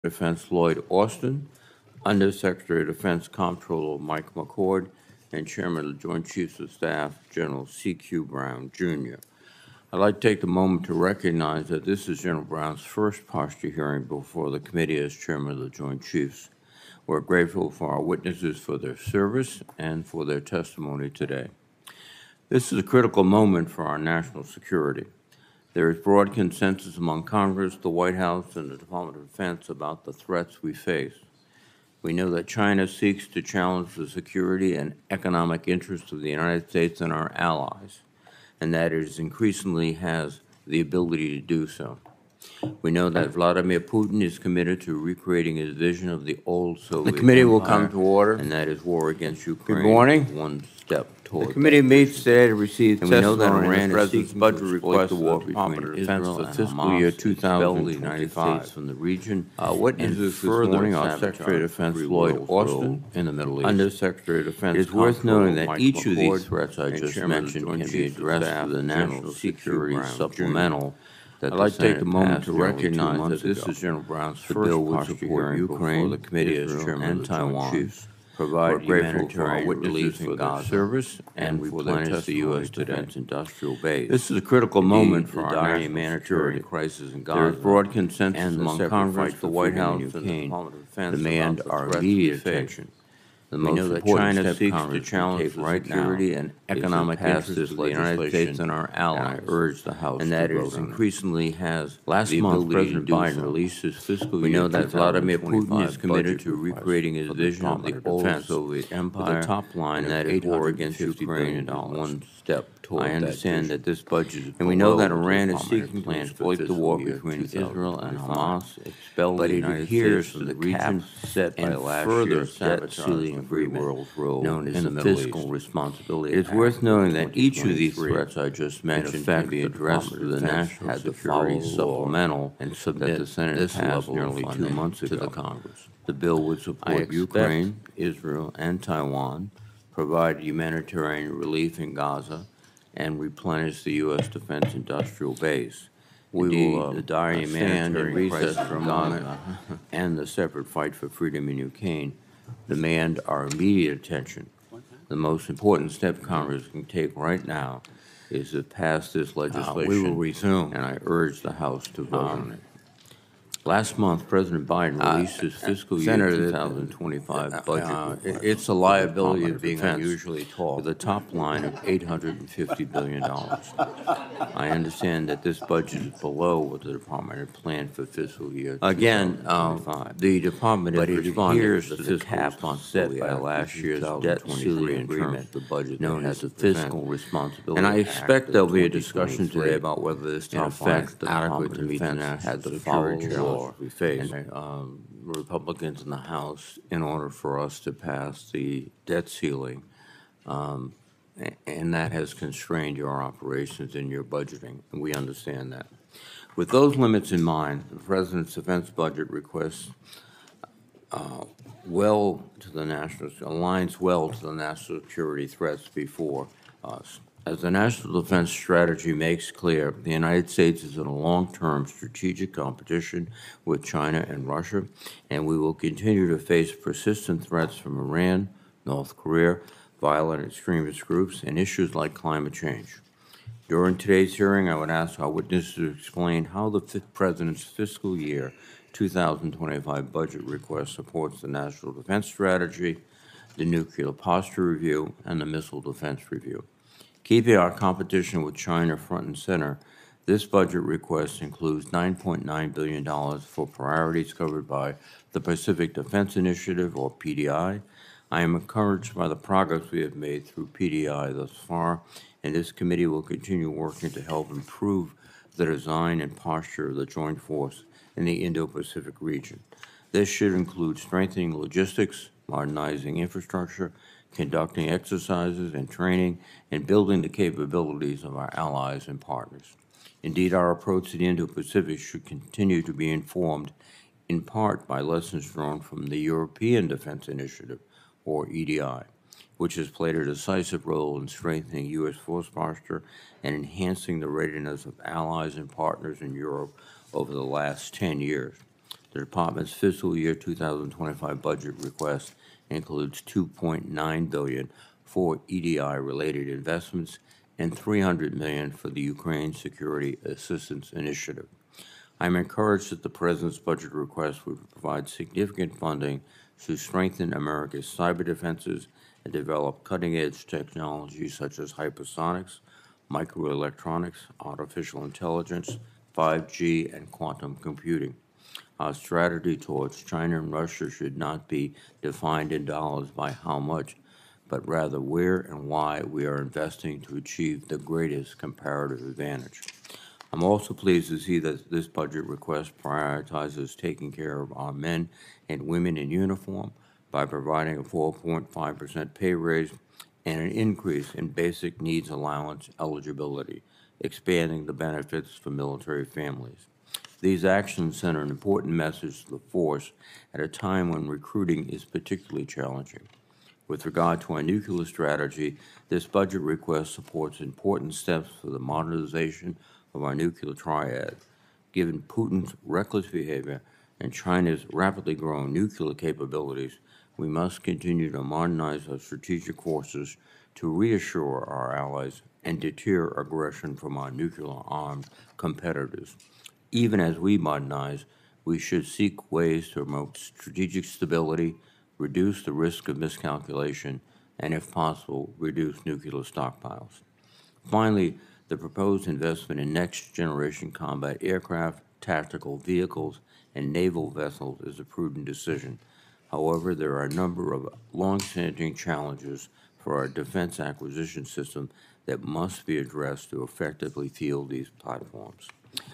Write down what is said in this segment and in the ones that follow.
Defense Lloyd Austin, Undersecretary of Defense Comptroller Mike McCord, and Chairman of the Joint Chiefs of Staff General C.Q. Brown, Jr. I'd like to take the moment to recognize that this is General Brown's first posture hearing before the committee as Chairman of the Joint Chiefs. We're grateful for our witnesses for their service and for their testimony today. This is a critical moment for our national security. There is broad consensus among Congress, the White House, and the Department of Defense about the threats we face. We know that China seeks to challenge the security and economic interests of the United States and our allies, and that it increasingly has the ability to do so. We know that Vladimir Putin is committed to recreating his vision of the old Soviet The committee will Empire, come to order. and that is war against Ukraine. Good morning. One step toward The committee meets today to receive and we know that testimony on Iran the is President's seeking budget to request exploit the war of the Department of between Defense Israel for and fiscal Hamas, year expel the 2025. States from the region. Witnesses And further, this morning our are Secretary of Defense Lloyd Austin in the Middle East. Undersecretary of Defense It is worth noting that Mike each of these McCord, threats I and just Chairman of the mentioned Joint can be Chiefs of addressed Staff, through the General National C.Q. Security Brown, Supplemental that I'd the like to take Senate a moment passed to nearly 2 recognize months that this ago. is General Brown's The first bill would posture support hearing Ukraine, before the committee as Israel, Chairman and of the Joint Taiwan, Chiefs. provide We're grateful for our humanitarian witnesses relief for in their Gaza, service and for their replenish the testimony U.S. today. defense industrial base. This is a critical Indeed, moment for the our dire national humanitarian security. crisis in There is Gaza broad consensus and the among separate Congress, fight the for White freedom in House, and the Ukraine Department of Defense demand about the our threats we immediate face. attention. The We most know that important China step seeks to Congress can challenge take the right now security and is to economic pass interests this of the United States legislation, and our and I allies, urge the House and to that vote it on it. increasingly has Last the month, ability President to do Biden so. released his fiscal We year know that Vladimir Putin 2025 is committed budget to request recreating his for the vision of the Department of old Defense Soviet with Empire, a top line and of that is war against $850 Ukraine billion. is one step toward I that understand vision. that this budget is And we know below that what the Iran is Department seeking to plans for exploit the fiscal war year between Israel and 2025, Hamas, expel but the it United adheres States to from the the region, caps set by and last further year's debt sabotage ceiling the free agreement world's role known as in the the Middle Fiscal East. Responsibility It is Act worth of knowing that each of these 2023. threats I just In mentioned effect, can be the addressed Department through of the Defense National had to Security follow the law Supplemental and that submit the Senate this passed level nearly of 2 funding months to ago. the Congress. The bill would I support expect Ukraine, Israel, and Taiwan, provide humanitarian relief in Gaza, and replenish the U.S. defense industrial base. We Indeed, will the dire stand in humanitarian recess crisis for a in moment Gaza and the separate fight for freedom in Ukraine demand our immediate attention. The most important step Congress can take right now is to pass this legislation. We will resume. And I urge the House to vote on it. Last month, President Biden released his fiscal year Senator, 2025 budget. it's a liability Department of being Defense unusually tall. with a top line of $850 billion. I understand that this budget is below what the department had planned for fiscal year Again, 2025. the department But is it responding adheres to to the the cap caps set by last last year's year's debt debt ceiling ceiling agreement, agreement, the budget known that as the has to present. Fiscal Responsibility And I Act expect of there'll be a discussion 2023. today about whether this In top line effect, is the adequate Department to of meet the Defense national had to follow security the law. challenges we face. And, Republicans in the House, in order for us to pass the debt ceiling, and that has constrained your operations and your budgeting, and we understand that. With those limits in mind, the President's defense budget request aligns well to the national security threats before us. As the National Defense Strategy makes clear, the United States is in a long-term strategic competition with China and Russia, and we will continue to face persistent threats from Iran, North Korea, violent extremist groups, and issues like climate change. During today's hearing, I would ask our witnesses to explain how the President's fiscal year 2025 budget request supports the National Defense Strategy, the Nuclear Posture Review, and the Missile Defense Review. Keeping our competition with China front and center, this budget request includes $9.9 billion for priorities covered by the Pacific Defense Initiative, or PDI. I am encouraged by the progress we have made through PDI thus far, and this committee will continue working to help improve the design and posture of the joint force in the Indo-Pacific region. This should include strengthening logistics, modernizing infrastructure, conducting exercises and training, and building the capabilities of our allies and partners. Indeed, our approach to the Indo-Pacific should continue to be informed in part by lessons drawn from the European Defense Initiative, or EDI, which has played a decisive role in strengthening U.S. force posture and enhancing the readiness of allies and partners in Europe over the last 10 years. The department's fiscal year 2025 budget request includes $2.9 billion for EDI-related investments and $300 million for the Ukraine Security Assistance Initiative. I'm encouraged that the President's budget request would provide significant funding to strengthen America's cyber defenses and develop cutting-edge technologies such as hypersonics, microelectronics, artificial intelligence, 5G, and quantum computing. Our strategy towards China and Russia should not be defined in dollars by how much, but rather where and why we are investing to achieve the greatest comparative advantage. I'm also pleased to see that this budget request prioritizes taking care of our men and women in uniform by providing a 4.5% pay raise and an increase in basic needs allowance eligibility, expanding the benefits for military families. These actions send an important message to the force at a time when recruiting is particularly challenging. With regard to our nuclear strategy, this budget request supports important steps for the modernization of our nuclear triad. Given Putin's reckless behavior and China's rapidly growing nuclear capabilities, we must continue to modernize our strategic forces to reassure our allies and deter aggression from our nuclear-armed competitors. Even as we modernize, we should seek ways to promote strategic stability, reduce the risk of miscalculation, and, if possible, reduce nuclear stockpiles. Finally, the proposed investment in next-generation combat aircraft, tactical vehicles, and naval vessels is a prudent decision. However, there are a number of long-standing challenges for our defense acquisition system that must be addressed to effectively field these platforms.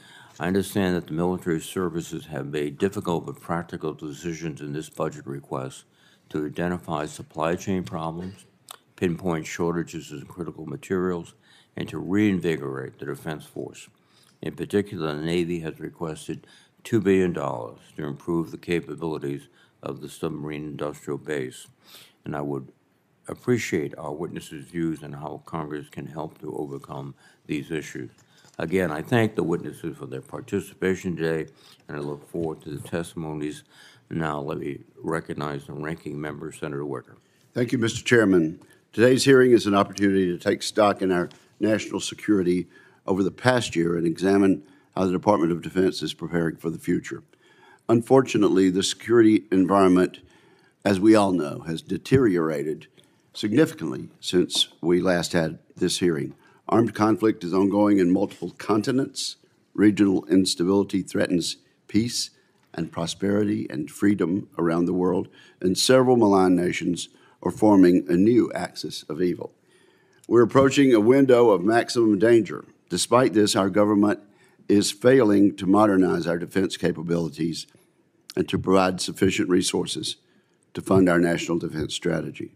I understand that the military services have made difficult but practical decisions in this budget request to identify supply chain problems, pinpoint shortages in critical materials, and to reinvigorate the Defense Force. In particular, the Navy has requested $2 billion to improve the capabilities of the submarine industrial base, and I would appreciate our witnesses' views on how Congress can help to overcome these issues. Again, I thank the witnesses for their participation today, and I look forward to the testimonies. Now, let me recognize the ranking member, Senator Wicker. Thank you, Mr. Chairman. Today's hearing is an opportunity to take stock in our national security over the past year and examine how the Department of Defense is preparing for the future. Unfortunately, the security environment, as we all know, has deteriorated significantly since we last had this hearing. Armed conflict is ongoing in multiple continents. Regional instability threatens peace and prosperity and freedom around the world, and several malign nations are forming a new axis of evil. We're approaching a window of maximum danger. Despite this, our government is failing to modernize our defense capabilities and to provide sufficient resources to fund our national defense strategy.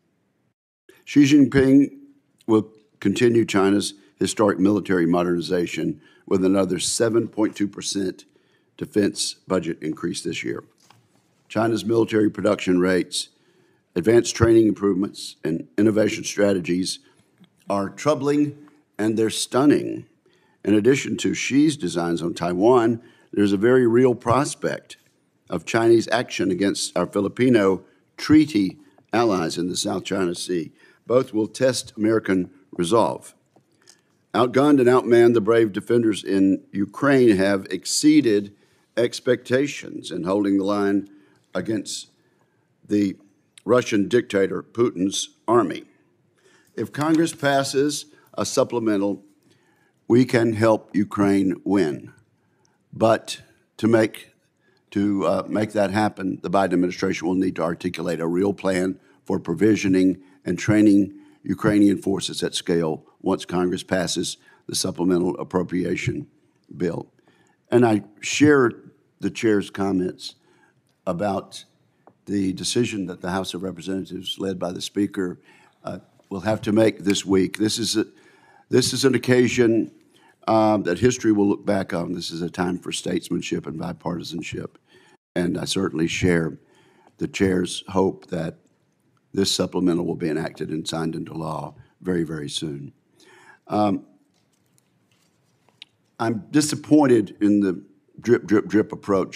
Xi Jinping will continue China's historic military modernization with another 7.2% defense budget increase this year. China's military production rates, advanced training improvements, and innovation strategies are troubling and they're stunning. In addition to Xi's designs on Taiwan, there's a very real prospect of Chinese action against our Filipino treaty allies in the South China Sea. Both will test American resolve. Outgunned and outmanned, the brave defenders in Ukraine have exceeded expectations in holding the line against the Russian dictator Putin's army. If Congress passes a supplemental, we can help Ukraine win. But to make that happen, the Biden administration will need to articulate a real plan for provisioning and training Ukrainian forces at scale once Congress passes the supplemental appropriation bill. And I share the chair's comments about the decision that the House of Representatives, led by the Speaker, will have to make this week. This is an occasion that history will look back on. This is a time for statesmanship and bipartisanship. And I certainly share the chair's hope that this supplemental will be enacted and signed into law very, very soon. I'm disappointed in the drip, drip, drip approach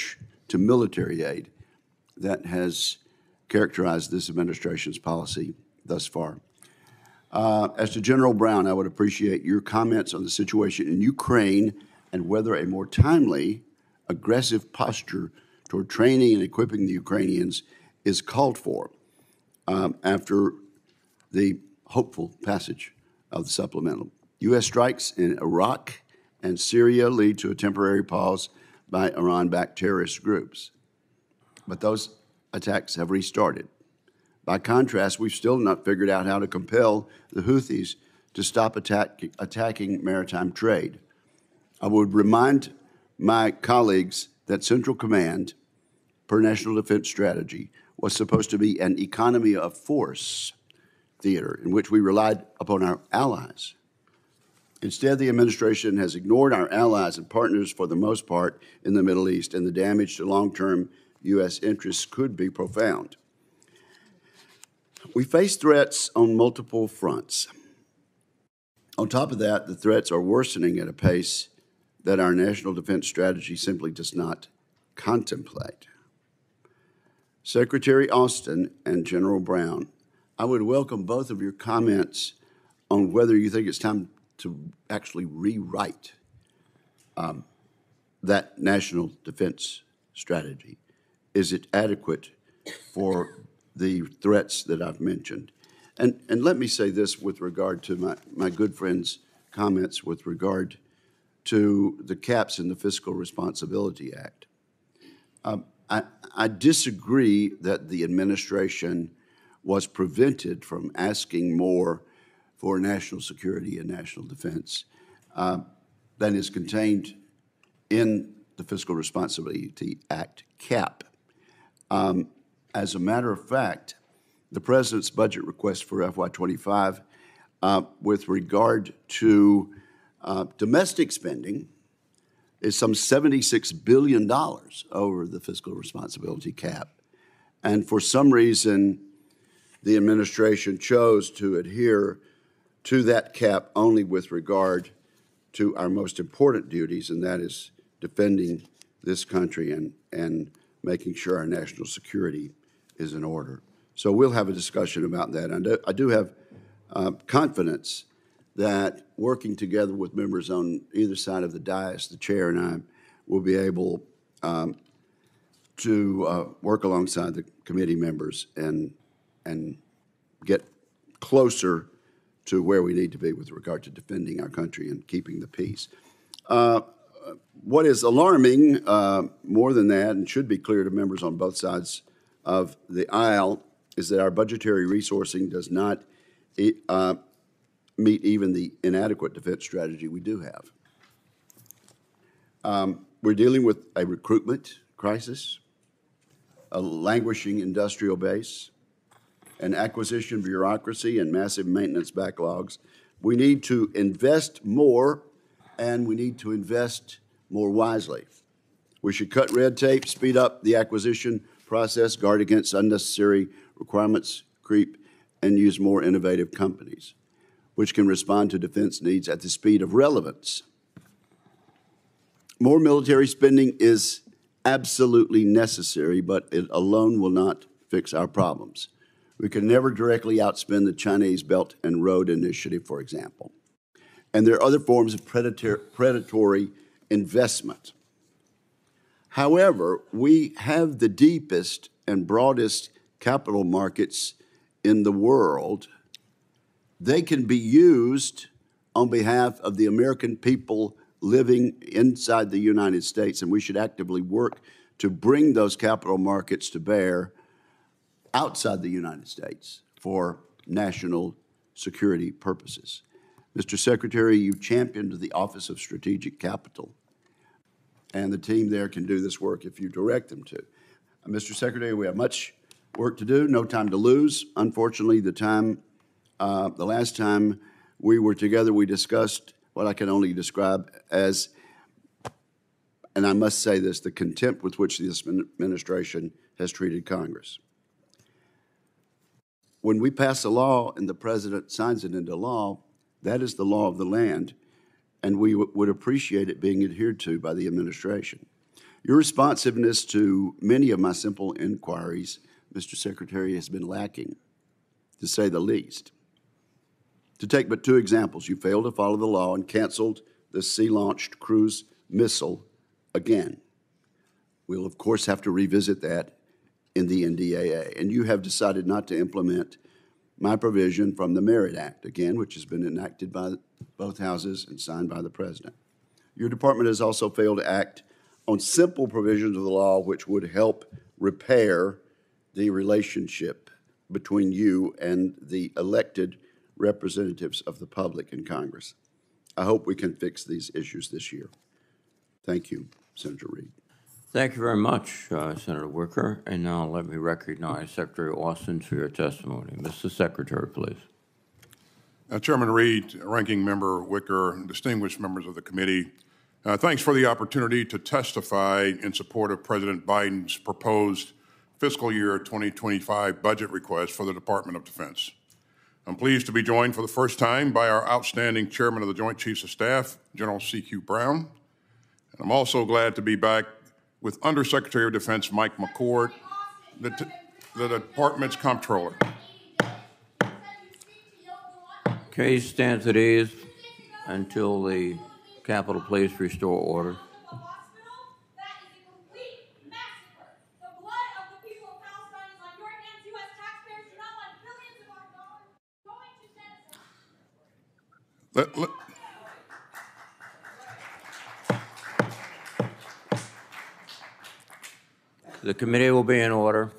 to military aid that has characterized this administration's policy thus far. As to General Brown, I would appreciate your comments on the situation in Ukraine and whether a more timely, aggressive posture toward training and equipping the Ukrainians is called for after the hopeful passage of the supplemental. U.S. strikes in Iraq and Syria lead to a temporary pause by Iran-backed terrorist groups. But those attacks have restarted. By contrast, we've still not figured out how to compel the Houthis to stop attacking maritime trade. I would remind my colleagues that Central Command, per National Defense Strategy, was supposed to be an economy of force theater in which we relied upon our allies. Instead, the administration has ignored our allies and partners for the most part in the Middle East, and the damage to long-term U.S. interests could be profound. We face threats on multiple fronts. On top of that, the threats are worsening at a pace that our national defense strategy simply does not contemplate. Secretary Austin and General Brown, I would welcome both of your comments on whether you think it's time to actually rewrite that national defense strategy. Is it adequate for the threats that I've mentioned? And let me say this with regard to my good friend's comments with regard to the caps in the Fiscal Responsibility Act. I disagree that the administration was prevented from asking more for national security and national defense than is contained in the Fiscal Responsibility Act cap. As a matter of fact, the President's budget request for FY25 with regard to domestic spending is some $76 billion over the fiscal responsibility cap. And for some reason, the administration chose to adhere to that cap only with regard to our most important duties, and that is defending this country and making sure our national security is in order. So we'll have a discussion about that. I do have confidence that working together with members on either side of the dais, the chair and I, will be able to work alongside the committee members and get closer to where we need to be with regard to defending our country and keeping the peace. What is alarming more than that, and should be clear to members on both sides of the aisle, is that our budgetary resourcing does not meet even the inadequate defense strategy we do have. We're dealing with a recruitment crisis, a languishing industrial base, an acquisition bureaucracy, and massive maintenance backlogs. We need to invest more, and we need to invest more wisely. We should cut red tape, speed up the acquisition process, guard against unnecessary requirements creep, and use more innovative companies, which can respond to defense needs at the speed of relevance. More military spending is absolutely necessary, but it alone will not fix our problems. We can never directly outspend the Chinese Belt and Road Initiative, for example. And there are other forms of predatory investment. However, we have the deepest and broadest capital markets in the world. They can be used on behalf of the American people living inside the United States, and we should actively work to bring those capital markets to bear outside the United States for national security purposes. Mr. Secretary, you championed the Office of Strategic Capital, and the team there can do this work if you direct them to. Mr. Secretary, we have much work to do, no time to lose. Unfortunately, the last time we were together, we discussed what I can only describe as, and I must say this, the contempt with which this administration has treated Congress. When we pass a law and the President signs it into law, that is the law of the land, and we would appreciate it being adhered to by the administration. Your responsiveness to many of my simple inquiries, Mr. Secretary, has been lacking, to say the least. To take but two examples, you failed to follow the law and canceled the sea-launched cruise missile again. We'll, of course, have to revisit that in the NDAA. And you have decided not to implement my provision from the Merit Act, again, which has been enacted by both houses and signed by the President. Your department has also failed to act on simple provisions of the law which would help repair the relationship between you and the elected representatives of the public in Congress. I hope we can fix these issues this year. Thank you, Senator Reid. Thank you very much, Senator Wicker. And now let me recognize Secretary Austin for your testimony. Mr. Secretary, please. Chairman Reid, Ranking Member Wicker, distinguished members of the committee, thanks for the opportunity to testify in support of President Biden's proposed fiscal year 2025 budget request for the Department of Defense. I'm pleased to be joined for the first time by our outstanding Chairman of the Joint Chiefs of Staff, General C.Q. Brown. And I'm also glad to be back with Undersecretary of Defense Mike McCord, the Department's Comptroller. Case stands at ease until the Capitol please restore order. The committee will be in order.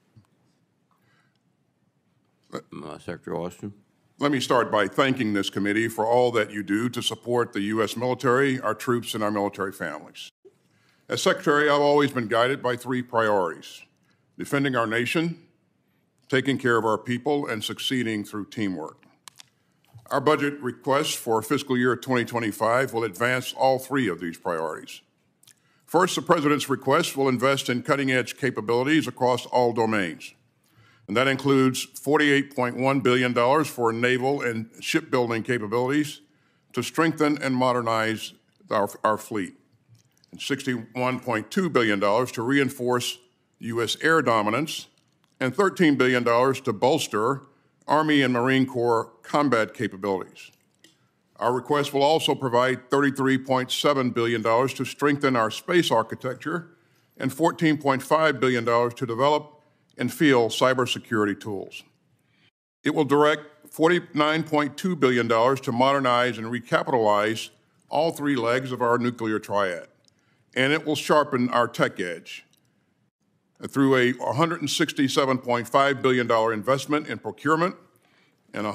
Secretary Austin. Let me start by thanking this committee for all that you do to support the U.S. military, our troops, and our military families. As Secretary, I've always been guided by three priorities: defending our nation, taking care of our people, and succeeding through teamwork. Our budget request for fiscal year 2025 will advance all three of these priorities. First, the President's request will invest in cutting-edge capabilities across all domains. And that includes $48.1 billion for naval and shipbuilding capabilities to strengthen and modernize our fleet, and $61.2 billion to reinforce U.S. air dominance, and $13 billion to bolster Army and Marine Corps combat capabilities. Our request will also provide $33.7 billion to strengthen our space architecture and $14.5 billion to develop and field cybersecurity tools. It will direct $49.2 billion to modernize and recapitalize all three legs of our nuclear triad, and it will sharpen our tech edge through a $167.5 billion investment in procurement and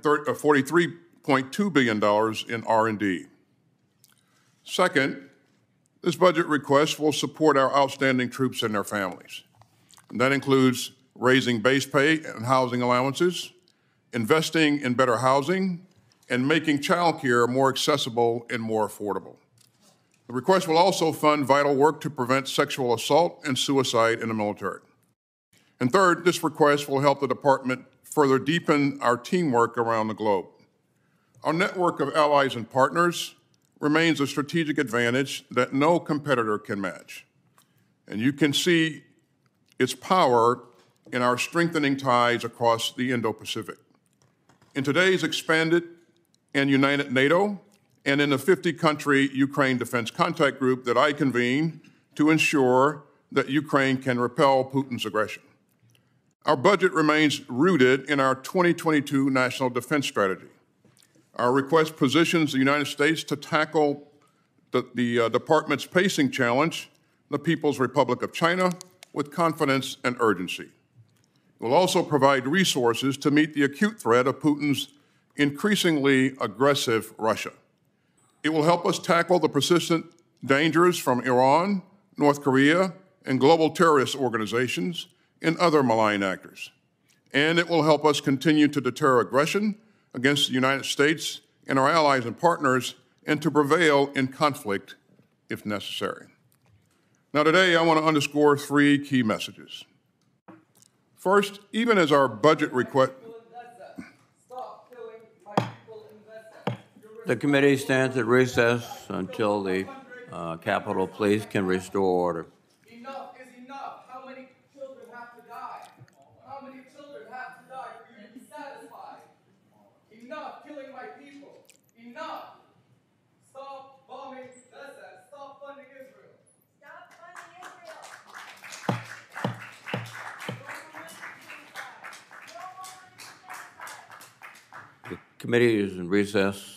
$43.2 billion in R&D. Second, this budget request will support our outstanding troops and their families. And that includes raising base pay and housing allowances, investing in better housing, and making child care more accessible and more affordable. The request will also fund vital work to prevent sexual assault and suicide in the military. And third, this request will help the department further deepen our teamwork around the globe. Our network of allies and partners remains a strategic advantage that no competitor can match. And you can see its power in our strengthening ties across the Indo-Pacific. In today's expanded and united NATO, and in the 50-country Ukraine Defense Contact Group that I convene to ensure that Ukraine can repel Putin's aggression. Our budget remains rooted in our 2022 National Defense Strategy. Our request positions the United States to tackle the department's pacing challenge, the People's Republic of China, with confidence and urgency. It will also provide resources to meet the acute threat of Putin's increasingly aggressive Russia. It will help us tackle the persistent dangers from Iran, North Korea, and global terrorist organizations and other malign actors. And it will help us continue to deter aggression against the United States and our allies and partners, and to prevail in conflict if necessary. Now today, I want to underscore three key messages. First, even as our budget request... The committee stands at recess until the Capitol Police can restore order. Enough is enough. How many children have to die? How many children have to die for you to be satisfied? Enough killing my people. Enough. Stop bombing Gaza. Stop funding Israel. Stop funding Israel. The committee is in recess.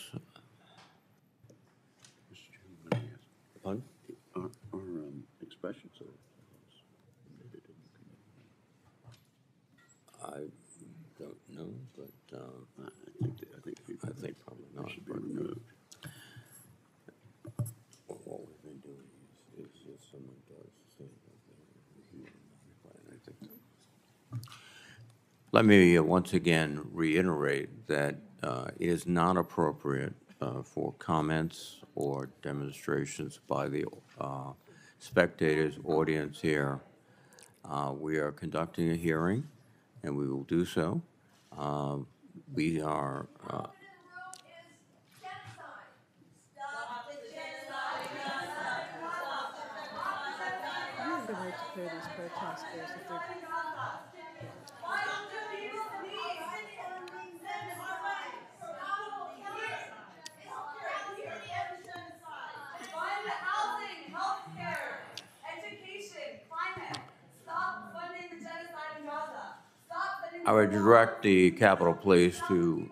Pardon? Our expressions are. I don't know, but I I think probably not. should be removed. What we've been doing is if someone does say that they're reviewing the reply, and I think. Let me once again reiterate that it is not appropriate for comments or demonstrations by the spectators, audience here. We are conducting a hearing, and we will do so. We are. You have the right to clear these protesters if they're. Why don't the people please send our way? Stop killing. Fund housing, healthcare, education, climate. Stop funding the genocide in Gaza. Stop funding. I would direct the Capitol Police to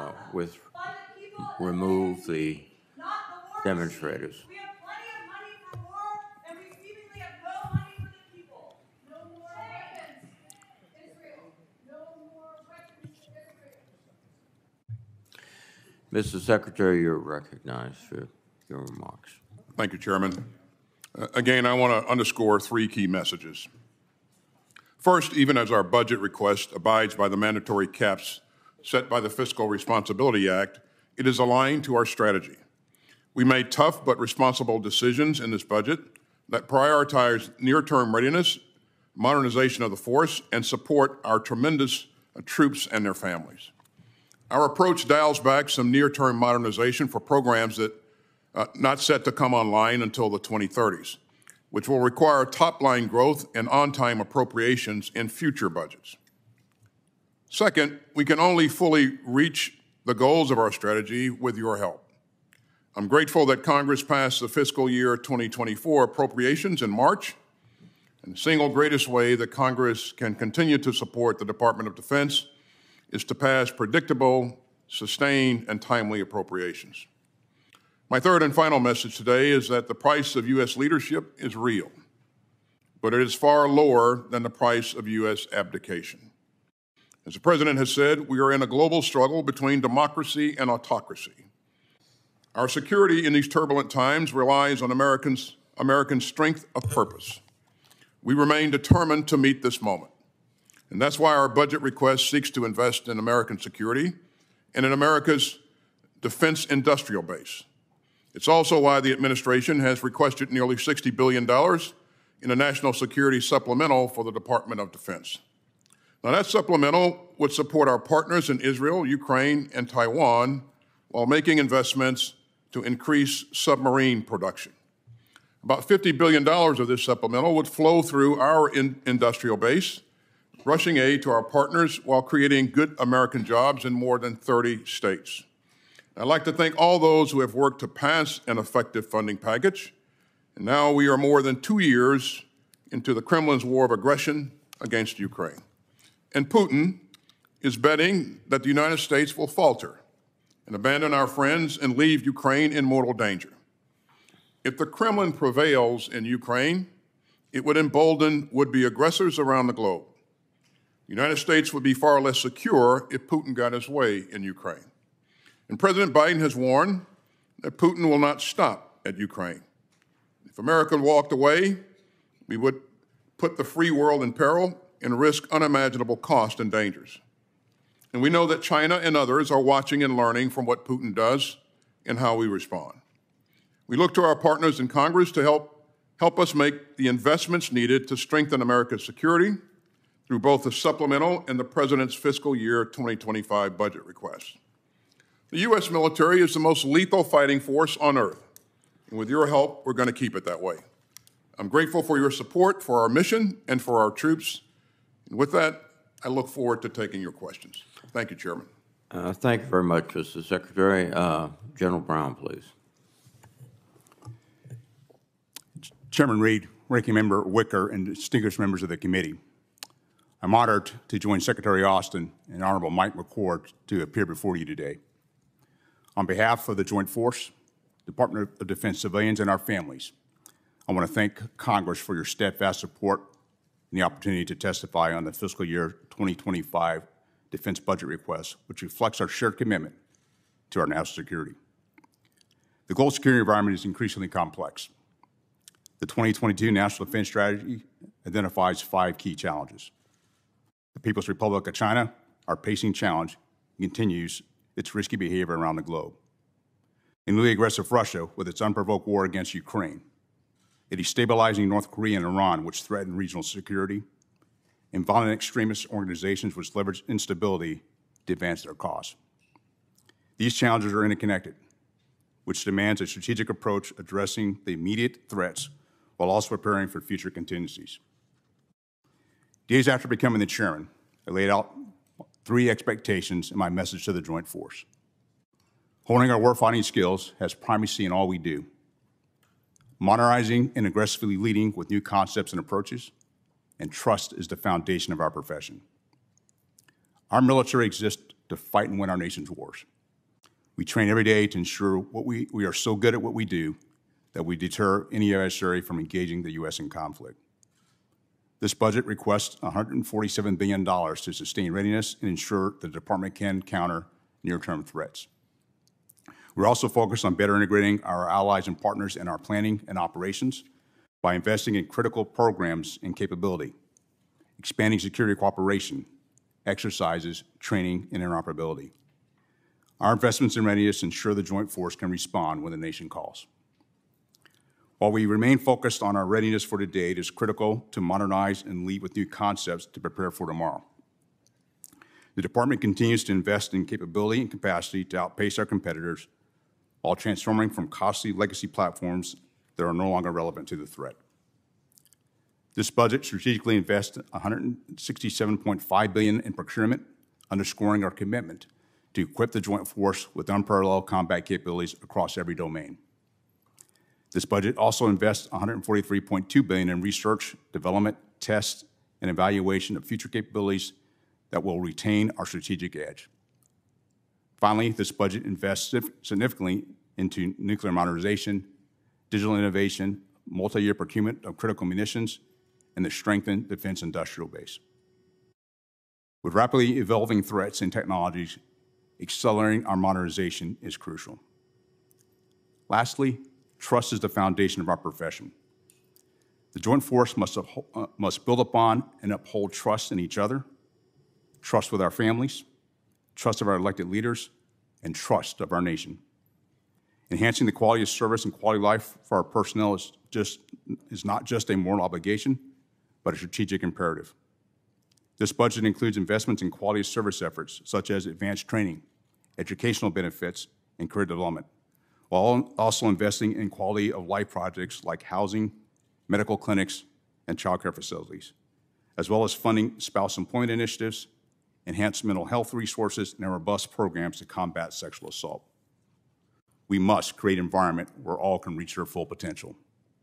remove the demonstrators. We have plenty of money for war, and we seemingly have no money for the people. No more weapons, Israel. No more weapons to Israel. Mr. Secretary, you're recognized for your remarks. Thank you, Chairman. Again, I want to underscore three key messages. First, even as our budget request abides by the mandatory caps set by the Fiscal Responsibility Act, it is aligned to our strategy. We made tough but responsible decisions in this budget that prioritize near-term readiness, modernization of the force, and support our tremendous troops and their families. Our approach dials back some near-term modernization for programs that not set to come online until the 2030s, which will require top-line growth and on-time appropriations in future budgets. Second, we can only fully reach the goals of our strategy with your help. I'm grateful that Congress passed the fiscal year 2024 appropriations in March, and the single greatest way that Congress can continue to support the Department of Defense is to pass predictable, sustained, and timely appropriations. My third and final message today is that the price of U.S. leadership is real, but it is far lower than the price of U.S. abdication. As the President has said, we are in a global struggle between democracy and autocracy. Our security in these turbulent times relies on Americans' strength of purpose. We remain determined to meet this moment, and that's why our budget request seeks to invest in American security and in America's defense industrial base. It's also why the administration has requested nearly $60 billion in a national security supplemental for the Department of Defense. Now, that supplemental would support our partners in Israel, Ukraine, and Taiwan while making investments to increase submarine production. About $50 billion of this supplemental would flow through our industrial base, rushing aid to our partners while creating good American jobs in more than 30 states. I'd like to thank all those who have worked to pass an effective funding package. And now we are more than 2 years into the Kremlin's war of aggression against Ukraine. And Putin is betting that the United States will falter and abandon our friends and leave Ukraine in mortal danger. If the Kremlin prevails in Ukraine, it would embolden would-be aggressors around the globe. The United States would be far less secure if Putin got his way in Ukraine. And President Biden has warned that Putin will not stop at Ukraine. If America walked away, we would put the free world in peril and risk unimaginable costs and dangers. And we know that China and others are watching and learning from what Putin does and how we respond. We look to our partners in Congress to help us make the investments needed to strengthen America's security through both the supplemental and the President's fiscal year 2025 budget requests. The U.S. military is the most lethal fighting force on earth, And with your help, we're going to keep it that way. I'm grateful for your support for our mission and for our troops. And with that, I look forward to taking your questions. Thank you, Chairman. Thank you very much, Mr. Secretary. General Brown, please. Chairman Reed, Ranking Member Wicker, and distinguished members of the committee, I'm honored to join Secretary Austin and Honorable Mike McCord to appear before you today. On behalf of the Joint Force, Department of Defense civilians, and our families, I want to thank Congress for your steadfast support and the opportunity to testify on the fiscal year 2025 defense budget request, which reflects our shared commitment to our national security. The global security environment is increasingly complex. The 2022 National Defense Strategy identifies 5 key challenges. The People's Republic of China, our pacing challenge, continues its risky behavior around the globe. A newly aggressive Russia with its unprovoked war against Ukraine, a destabilizing North Korea and Iran, which threaten regional security, and violent extremist organizations which leverage instability to advance their cause. These challenges are interconnected, which demands a strategic approach addressing the immediate threats while also preparing for future contingencies. Days after becoming the chairman, I laid out 3 expectations in my message to the Joint Force. Honing our warfighting skills has primacy in all we do. Modernizing and aggressively leading with new concepts and approaches, and trust is the foundation of our profession. Our military exists to fight and win our nation's wars. We train every day to ensure we are so good at what we do that we deter any adversary from engaging the U.S. in conflict. This budget requests $147 billion to sustain readiness and ensure the department can counter near-term threats. We're also focused on better integrating our allies and partners in our planning and operations by investing in critical programs and capability, expanding security cooperation, exercises, training, and interoperability. Our investments in readiness ensure the Joint Force can respond when the nation calls. While we remain focused on our readiness for today, it is critical to modernize and lead with new concepts to prepare for tomorrow. The department continues to invest in capability and capacity to outpace our competitors while transforming from costly legacy platforms that are no longer relevant to the threat. This budget strategically invests $167.5 billion in procurement, underscoring our commitment to equip the Joint Force with unparalleled combat capabilities across every domain. This budget also invests $143.2 billion in research, development, test, and evaluation of future capabilities that will retain our strategic edge. Finally, this budget invests significantly into nuclear modernization, digital innovation, multi-year procurement of critical munitions, and the strengthened defense industrial base. With rapidly evolving threats and technologies, accelerating our modernization is crucial. Lastly, trust is the foundation of our profession. The Joint Force must build upon and uphold trust in each other, trust with our families, trust of our elected leaders, and trust of our nation. Enhancing the quality of service and quality of life for our personnel is not just a moral obligation, but a strategic imperative. This budget includes investments in quality of service efforts, such as advanced training, educational benefits, and career development, while also investing in quality of life projects like housing, medical clinics, and child care facilities, as well as funding spouse employment initiatives, enhanced mental health resources, and robust programs to combat sexual assault. We must create an environment where all can reach their full potential.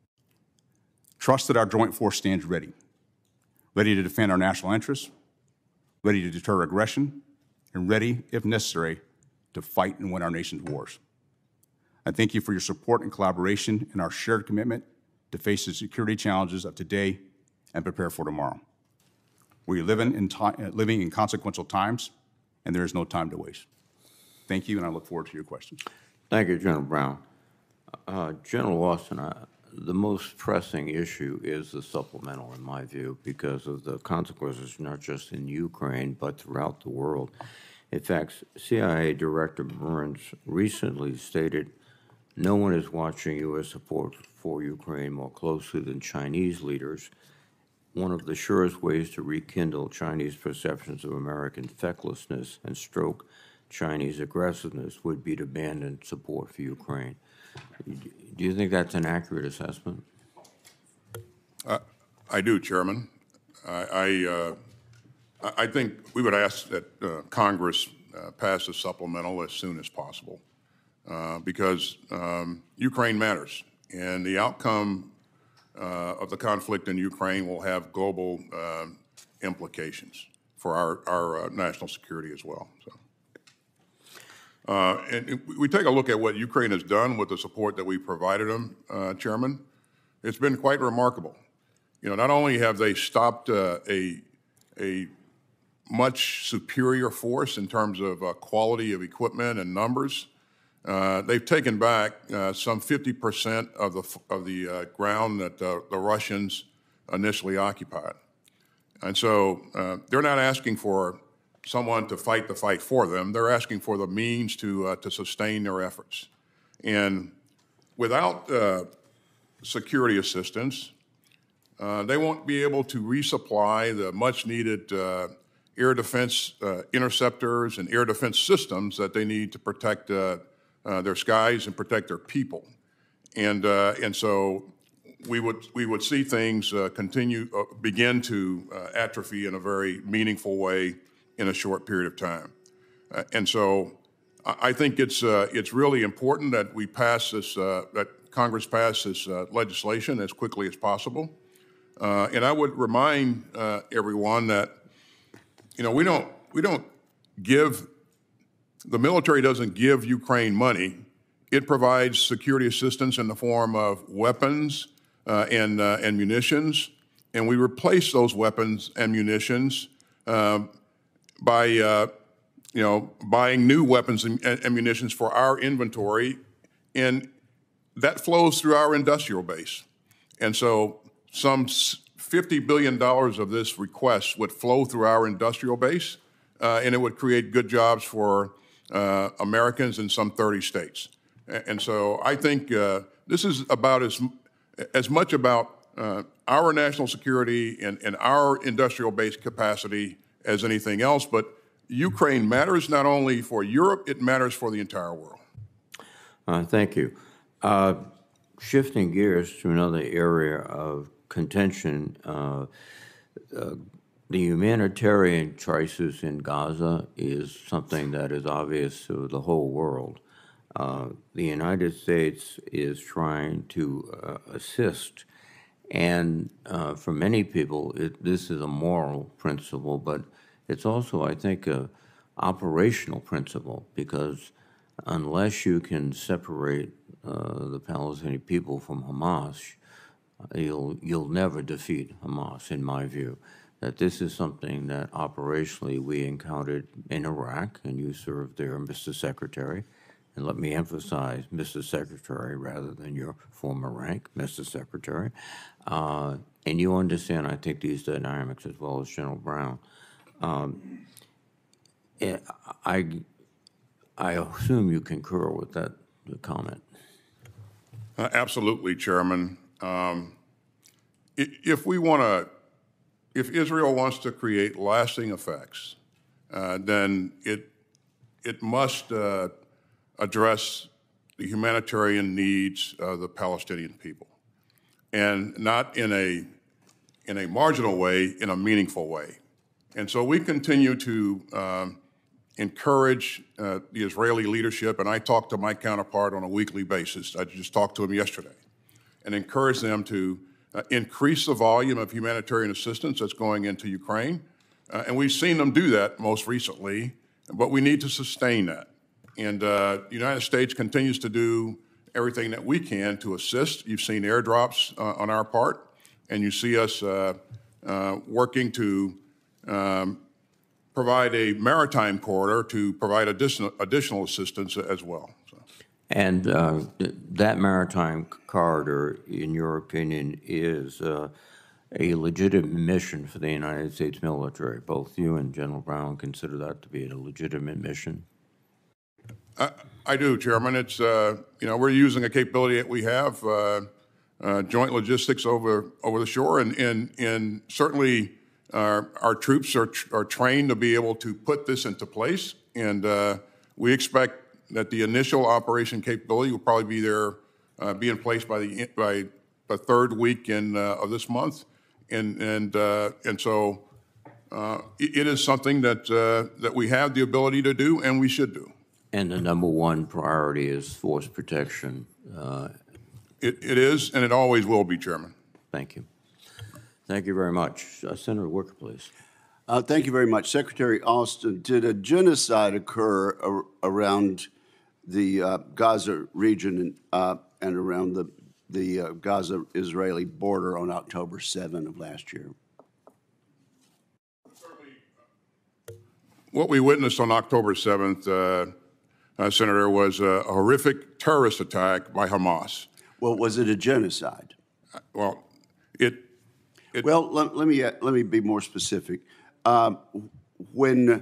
Trust that our Joint Force stands ready to defend our national interests, ready to deter aggression, and ready, if necessary, to fight and win our nation's wars. I thank you for your support and collaboration in our shared commitment to face the security challenges of today and prepare for tomorrow. We are living in consequential times, and there is no time to waste. Thank you, and I look forward to your questions. Thank you, General Brown. General Austin, the most pressing issue is the supplemental, in my view, because of the consequences not just in Ukraine, but throughout the world. In fact, CIA Director Burns recently stated, "No one is watching U.S. support for Ukraine more closely than Chinese leaders. One of the surest ways to rekindle Chinese perceptions of American fecklessness and stroke Chinese aggressiveness would be to abandon support for Ukraine." Do you think that's an accurate assessment? I do, Chairman. I think we would ask that Congress pass a supplemental as soon as possible because Ukraine matters, and the outcome of the conflict in Ukraine will have global implications for our national security as well. So. And we take a look at what Ukraine has done with the support that we provided them, Chairman. It's been quite remarkable. You know, not only have they stopped a much superior force in terms of quality of equipment and numbers, they've taken back some 50% of the ground that the Russians initially occupied. And so they're not asking for someone to fight the fight for them. They're asking for the means to sustain their efforts. And without security assistance, they won't be able to resupply the much-needed air defense interceptors and air defense systems that they need to protect their skies and protect their people. And so we would see things begin to atrophy in a very meaningful way in a short period of time. And so I think it's really important that we pass this, that Congress pass this legislation as quickly as possible. And I would remind everyone that, you know, we don't give, the military doesn't give Ukraine money. It provides security assistance in the form of weapons and munitions, and we replace those weapons and munitions by you know, buying new weapons and munitions for our inventory, and that flows through our industrial base. And so some $50 billion of this request would flow through our industrial base, and it would create good jobs for Americans in some 30 states. And so I think this is about as much about our national security and our industrial base capacity as anything else, but Ukraine matters not only for Europe, it matters for the entire world. Thank you. Shifting gears to another area of contention, the humanitarian crisis in Gaza is something that is obvious to the whole world. The United States is trying to assist, and for many people, this is a moral principle, but it's also, I think, a operational principle, because unless you can separate the Palestinian people from Hamas, you'll never defeat Hamas, in my view. That this is something that operationally we encountered in Iraq, and you served there, Mr. Secretary. And let me emphasize, Mr. Secretary, rather than your former rank, Mr. Secretary. And you understand, I think, these dynamics as well as General Brown. I assume you concur with that comment. Absolutely, Chairman. If Israel wants to create lasting effects, then it must address the humanitarian needs of the Palestinian people, and not in a marginal way, in a meaningful way. And so we continue to encourage the Israeli leadership, and I talk to my counterpart on a weekly basis. I just talked to him yesterday, and encourage them to increase the volume of humanitarian assistance that's going into Ukraine. And we've seen them do that most recently, but we need to sustain that. And the United States continues to do everything that we can to assist. You've seen airdrops on our part, and you see us working to provide a maritime corridor to provide additional assistance as well. So. And that maritime corridor, in your opinion, is a legitimate mission for the United States military. Both you and General Brown consider that to be a legitimate mission? I do, Chairman. It's, we're using a capability that we have, joint logistics over the shore, and certainly our troops are trained to be able to put this into place. And we expect that the initial operation capability will probably be there be in place by the third week of this month, and so it is something that we have the ability to do and we should do. And the number one priority is force protection. It is, and it always will be, Chairman. Thank you. Thank you very much. Senator Wicker, please. Thank you very much. Secretary Austin, did a genocide occur around the Gaza region and around the Gaza-Israeli border on October 7 of last year? What we witnessed on October 7th, Senator, was a horrific terrorist attack by Hamas. Well, was it a genocide? Well, Well, let me be more specific. When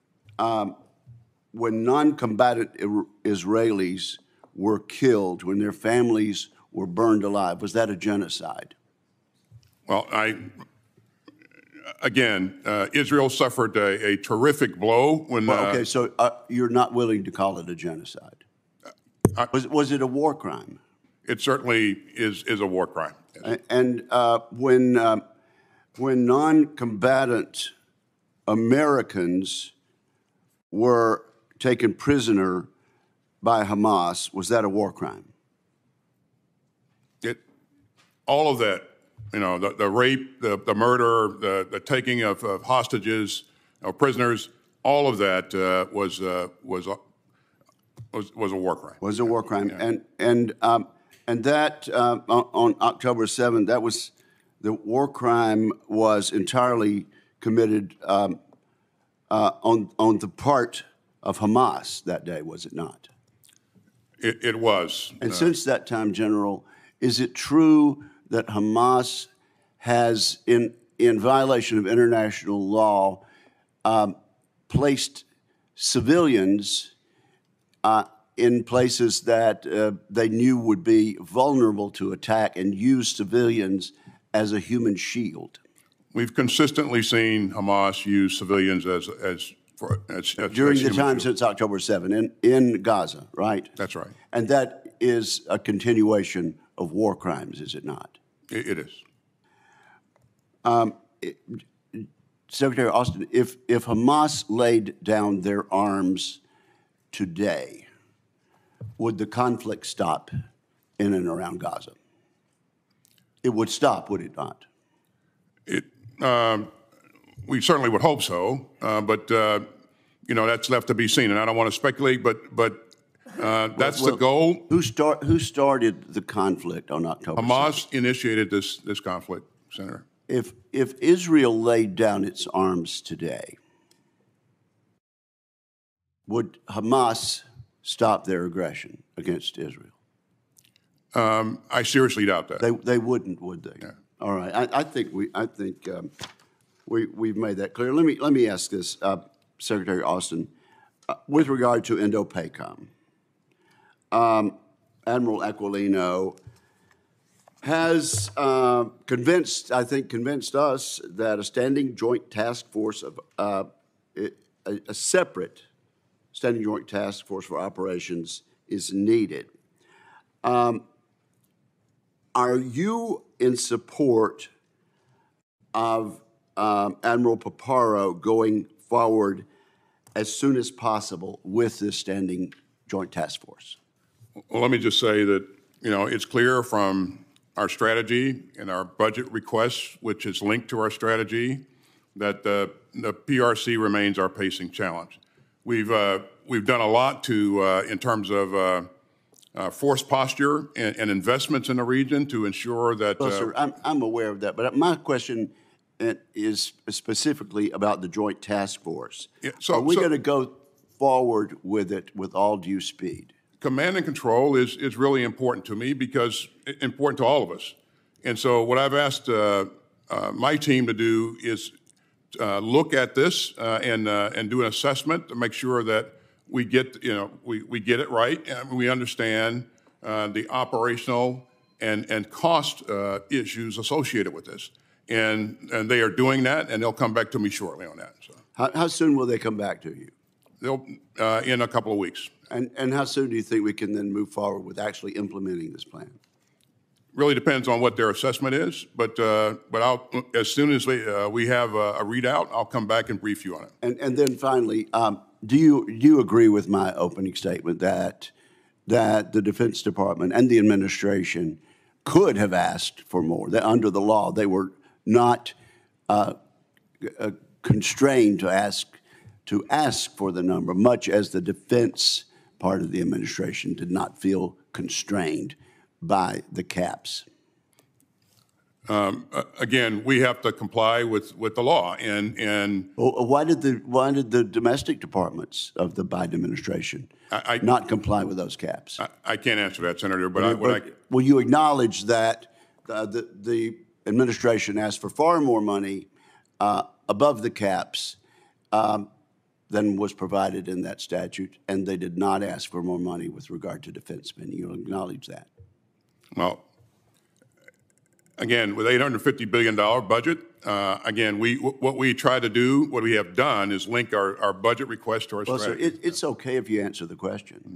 non-combatant Israelis were killed, when their families were burned alive, was that a genocide? Well, Israel suffered a terrific blow when. Okay, so you're not willing to call it a genocide? Was it a war crime? It certainly is a war crime. Yes. And when non-combatant Americans were taken prisoner by Hamas, was that a war crime? All of that, the rape, the murder, the taking of hostages, prisoners, all of that was a war crime. Was a war crime, Yeah. and that on October 7th, that was the war crime was entirely committed on the part of Hamas that day, was it not? It was. And since that time, General, is it true that Hamas has, in violation of international law, placed civilians in places that they knew would be vulnerable to attack and used civilians as a human shield? We've consistently seen Hamas use civilians as During the human time shields. since October 7 in Gaza, right? That's right. And that is a continuation of war crimes, is it not? It is. Secretary Austin, if Hamas laid down their arms today, would the conflict stop in and around Gaza? It would stop, would it not? We certainly would hope so, but that's left to be seen, and I don't want to speculate. But that's the goal. Who started the conflict on October 7th? Hamas initiated this conflict, Senator. If Israel laid down its arms today, would Hamas stop their aggression against Israel? I seriously doubt that. They wouldn't, would they? Yeah. All right. I think we've made that clear. Let me ask this, Secretary Austin, with regard to INDOPACOM. Admiral Aquilino has convinced us that a standing joint task force of a separate standing joint task force for operations is needed. Are you in support of Admiral Paparo going forward as soon as possible with this standing joint task force? Well, let me just say that it's clear from our strategy and our budget requests, which is linked to our strategy, that the PRC remains our pacing challenge. We've done a lot in terms of force posture and investments in the region to ensure that. Well, sir, I'm aware of that, but my question is specifically about the joint task force. Yeah, Are we going to go forward with it with all due speed? Command and control is really important to me because it's important to all of us. And so what I've asked my team to do is look at this and do an assessment to make sure that we get we get it right and we understand the operational and cost issues associated with this. And they are doing that, and they'll come back to me shortly on that. So. How soon will they come back to you? they'll in a couple of weeks. And how soon do you think we can then move forward with actually implementing this plan? Really depends on what their assessment is, but I'll, as soon as we have a readout, I'll come back and brief you on it. And then finally, do you agree with my opening statement that the Defense Department and the administration could have asked for more? That under the law, they were not constrained to ask for the number, much as the defense part of the administration did not feel constrained by the caps? Again, we have to comply with the law, and Well, why did the domestic departments of the Biden administration not comply with those caps? I can't answer that, Senator. Will you acknowledge that the administration asked for far more money above the caps than was provided in that statute, and they did not ask for more money with regard to defense spending? You'll acknowledge that? Well, again, with $850 billion budget, again, what we try to do, what we have done, is link our budget request to our Well, sir, strategy. it's okay if you answer the question.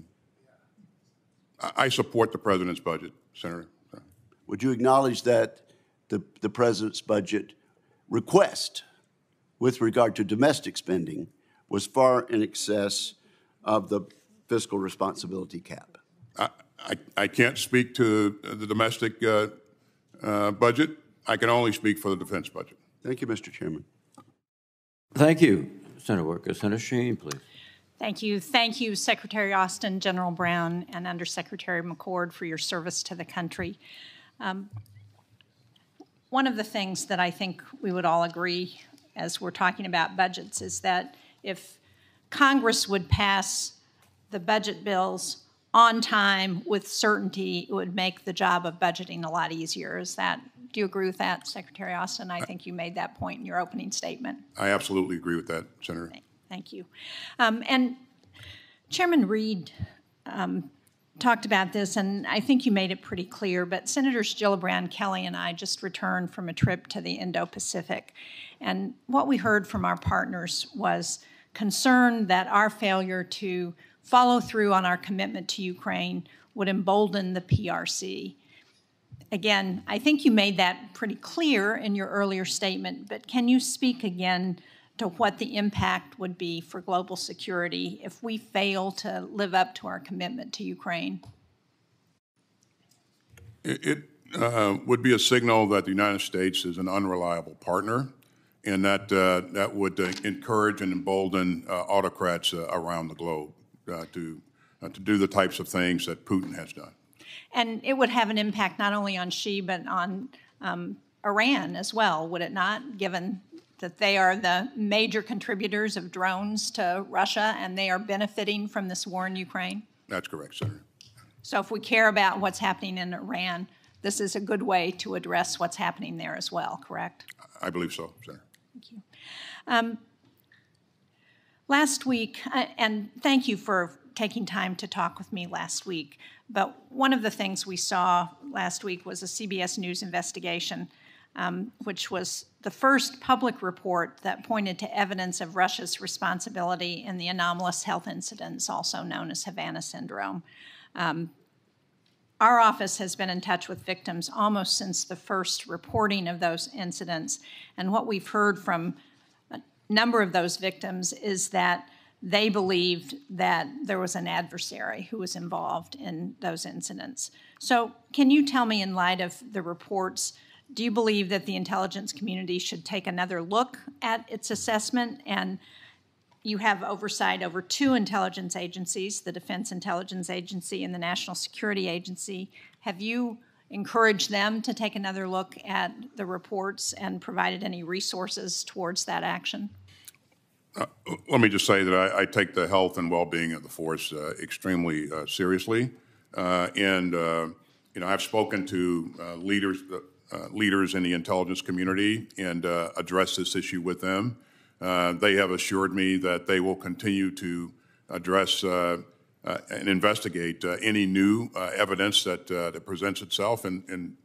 I support the president's budget, Senator. Would you acknowledge that the president's budget request with regard to domestic spending was far in excess of the fiscal responsibility cap? I can't speak to the domestic budget. I can only speak for the defense budget. Thank you, Mr. Chairman. Thank you, Senator Worker. Senator Sheen, please. Thank you. Thank you, Secretary Austin, General Brown, and Undersecretary McCord for your service to the country. One of the things that I think we would all agree as we're talking about budgets is that if Congress would pass the budget bills on time with certainty, it would make the job of budgeting a lot easier. Do you agree with that, Secretary Austin? I think you made that point in your opening statement. I absolutely agree with that, Senator. Thank you. And Chairman Reed talked about this, and I think you made it pretty clear, but Senators Gillibrand, Kelly, and I just returned from a trip to the Indo-Pacific. And what we heard from our partners was concern that our failure to follow through on our commitment to Ukraine would embolden the PRC. Again, I think you made that pretty clear in your earlier statement, but can you speak again to what the impact would be for global security if we fail to live up to our commitment to Ukraine? It would be a signal that the United States is an unreliable partner, and that would encourage and embolden autocrats around the globe to do the types of things that Putin has done. And it would have an impact not only on Xi, but on Iran as well, would it not, given that they are the major contributors of drones to Russia and they are benefiting from this war in Ukraine? That's correct, Senator. So if we care about what's happening in Iran, this is a good way to address what's happening there as well, correct? I believe so, Senator. Thank you. Last week, and thank you for taking time to talk with me last week, but one of the things we saw last week was a CBS News investigation, which was the first public report that pointed to evidence of Russia's responsibility in the anomalous health incidents, also known as Havana Syndrome. Our office has been in touch with victims almost since the first reporting of those incidents, and what we've heard from a number of those victims is that they believed that there was an adversary who was involved in those incidents. So can you tell me, in light of the reports, do you believe that the intelligence community should take another look at its assessment? And you have oversight over two intelligence agencies, the Defense Intelligence Agency and the National Security Agency. Have you encouraged them to take another look at the reports and provided any resources towards that action? Let me just say that I take the health and well-being of the force extremely seriously, and I've spoken to leaders in the intelligence community and addressed this issue with them. They have assured me that they will continue to address and investigate any new evidence that presents itself, and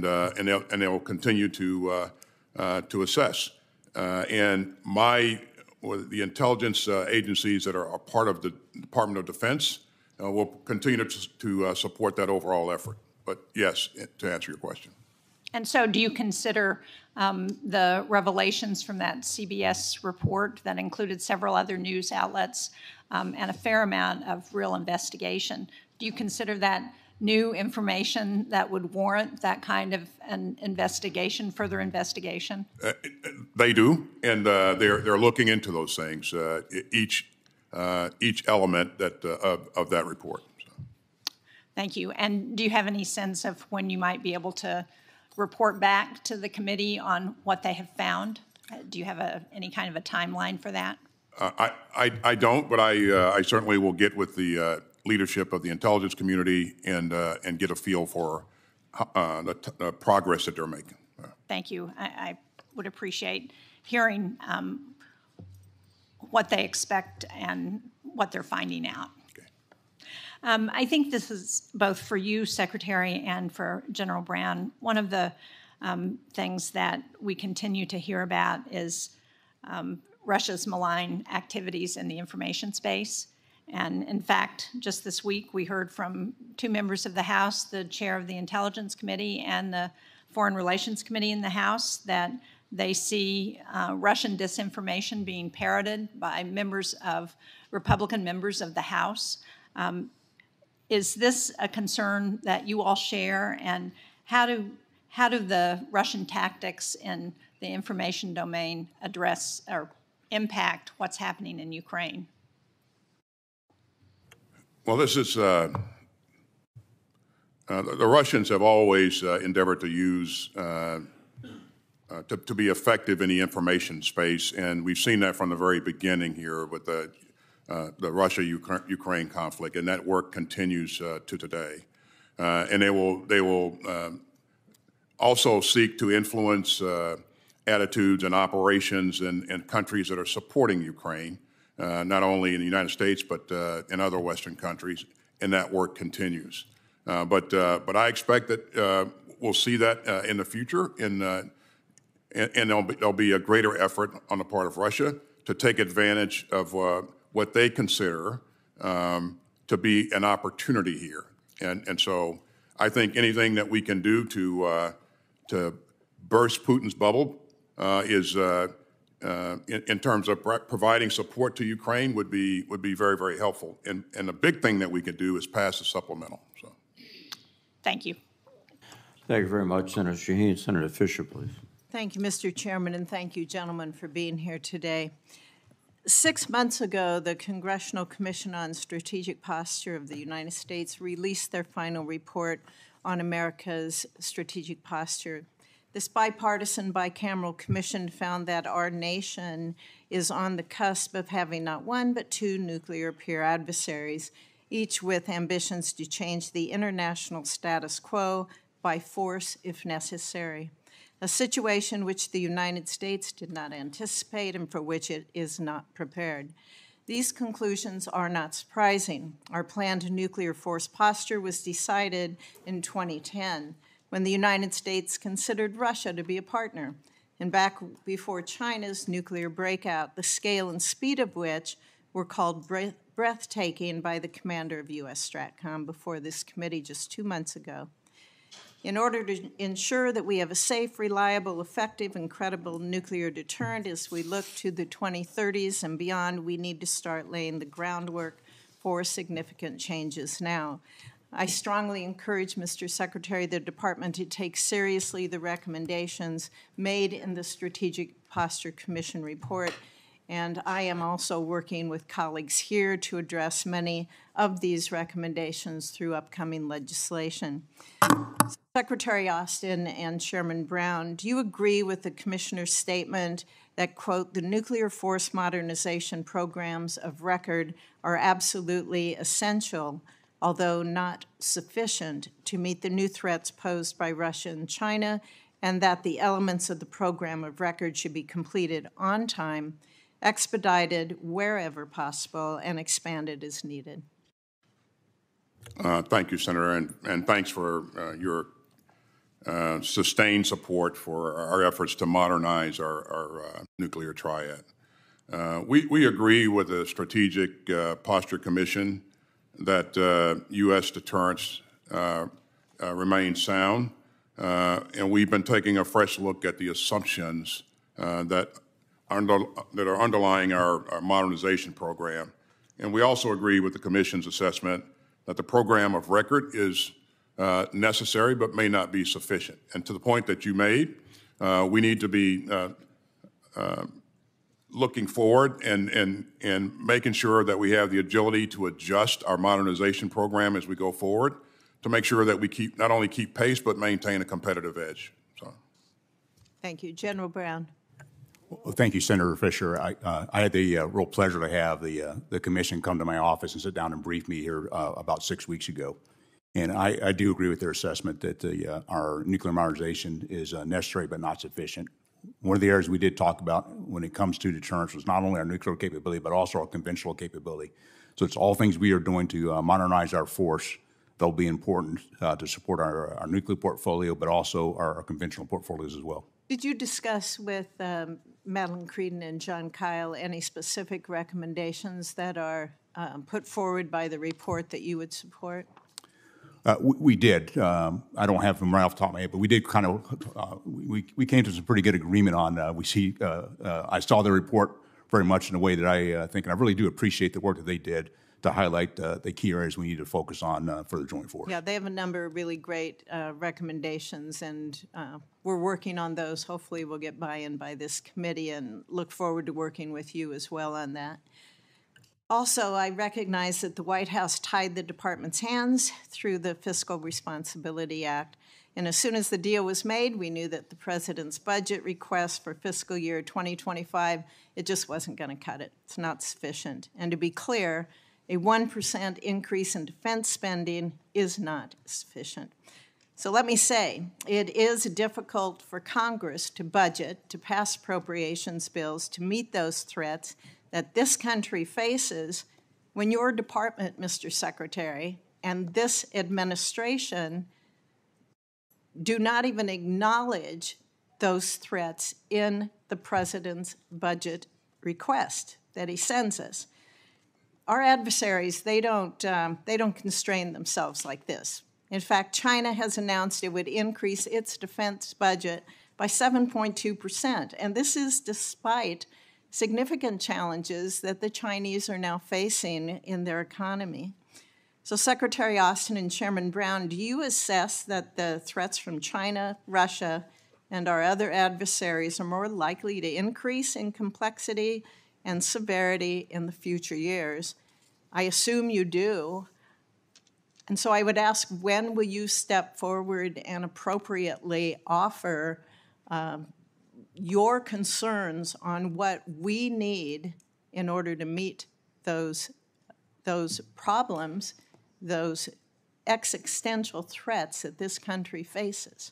they will continue to assess. And my with the intelligence agencies that are a part of the Department of Defense. We'll continue to support that overall effort. But yes, to answer your question. And so do you consider the revelations from that CBS report that included several other news outlets and a fair amount of real investigation, do you consider that new information that would warrant that kind of an investigation, further investigation? They do, and they're looking into those things, each element of that report. So. Thank you. And do you have any sense of when you might be able to report back to the committee on what they have found? Do you have any kind of a timeline for that? I don't, but I certainly will get with the leadership of the intelligence community and get a feel for the progress that they're making. Thank you. I would appreciate hearing what they expect and what they're finding out. Okay. I think this is both for you, Secretary, and for General Brown. One of the things that we continue to hear about is Russia's malign activities in the information space. And in fact, just this week, we heard from two members of the House, the chair of the Intelligence Committee and the Foreign Relations Committee in the House, that they see Russian disinformation being parroted by Republican members of the House. Is this a concern that you all share? And how do the Russian tactics in the information domain address or impact what's happening in Ukraine? Well, this is the Russians have always endeavored to use to be effective in the information space, and we've seen that from the very beginning here with the Russia-Ukraine conflict, and that work continues to today. And they will also seek to influence attitudes and operations in countries that are supporting Ukraine. Not only in the United States, but in other Western countries, and that work continues. But I expect that we'll see that in the future, and there'll be a greater effort on the part of Russia to take advantage of what they consider to be an opportunity here. And so I think anything that we can do to burst Putin's bubble is in terms of providing support to Ukraine would be very, very helpful. And the big thing that we could do is pass a supplemental. So. Thank you. Thank you very much, Senator Shaheen. Senator Fisher, please. Thank you, Mr. Chairman, and thank you, gentlemen, for being here today. 6 months ago, the Congressional Commission on Strategic Posture of the United States released their final report on America's strategic posture. This bipartisan bicameral commission found that our nation is on the cusp of having not one but two nuclear peer adversaries, each with ambitions to change the international status quo by force if necessary, a situation which the United States did not anticipate and for which it is not prepared. These conclusions are not surprising. Our planned nuclear force posture was decided in 2010. When the United States considered Russia to be a partner, and back before China's nuclear breakout, the scale and speed of which were called breathtaking by the commander of U.S. STRATCOM before this committee just 2 months ago. In order to ensure that we have a safe, reliable, effective, and credible nuclear deterrent as we look to the 2030s and beyond, we need to start laying the groundwork for significant changes now. I strongly encourage, Mr. Secretary, the Department to take seriously the recommendations made in the Strategic Posture Commission report, and I am also working with colleagues here to address many of these recommendations through upcoming legislation. Secretary Austin and Chairman Brown, do you agree with the Commissioner's statement that, quote, the nuclear force modernization programs of record are absolutely essential, although not sufficient, to meet the new threats posed by Russia and China, and that the elements of the program of record should be completed on time, expedited wherever possible, and expanded as needed? Thank you, Senator, and thanks for your sustained support for our efforts to modernize our nuclear triad. We agree with the Strategic Posture Commission that U.S. deterrence remains sound, and we've been taking a fresh look at the assumptions that are underlying our modernization program. And we also agree with the Commission's assessment that the program of record is necessary but may not be sufficient. And to the point that you made, we need to be looking forward and making sure that we have the agility to adjust our modernization program as we go forward to make sure that we not only keep pace but maintain a competitive edge. So. Thank you. General Brown. Well, thank you, Senator Fisher. I had the real pleasure to have the commission come to my office and sit down and brief me here about 6 weeks ago. And I do agree with their assessment that our nuclear modernization is necessary but not sufficient. One of the areas we did talk about when it comes to deterrence was not only our nuclear capability, but also our conventional capability. So it's all things we are doing to modernize our force that will be important to support our nuclear portfolio, but also our conventional portfolios as well. Did you discuss with Madeleine Creedon and John Kyle any specific recommendations that are put forward by the report that you would support? We did. I don't have them right off the top of my head, but we did kind of, we came to some pretty good agreement on, I saw the report very much in a way that I think, and I really do appreciate the work that they did to highlight the key areas we need to focus on for the Joint Force. Yeah, they have a number of really great recommendations, and we're working on those. Hopefully we'll get buy-in by this committee and look forward to working with you as well on that. Also, I recognize that the White House tied the department's hands through the Fiscal Responsibility Act. And as soon as the deal was made, we knew that the president's budget request for fiscal year 2025, it just wasn't going to cut it. It's not sufficient. And to be clear, a 1% increase in defense spending is not sufficient. So let me say, it is difficult for Congress to budget, to pass appropriations bills, to meet those threats that this country faces when your department, Mr. Secretary, and this administration do not even acknowledge those threats in the president's budget request that he sends us. Our adversaries, they don't constrain themselves like this. In fact, China has announced it would increase its defense budget by 7.2%, and this is despite significant challenges that the Chinese are now facing in their economy. So Secretary Austin and Chairman Brown, do you assess that the threats from China, Russia, and our other adversaries are more likely to increase in complexity and severity in the future years? I assume you do. And so I would ask, when will you step forward and appropriately offer your concerns on what we need in order to meet those problems, those existential threats that this country faces?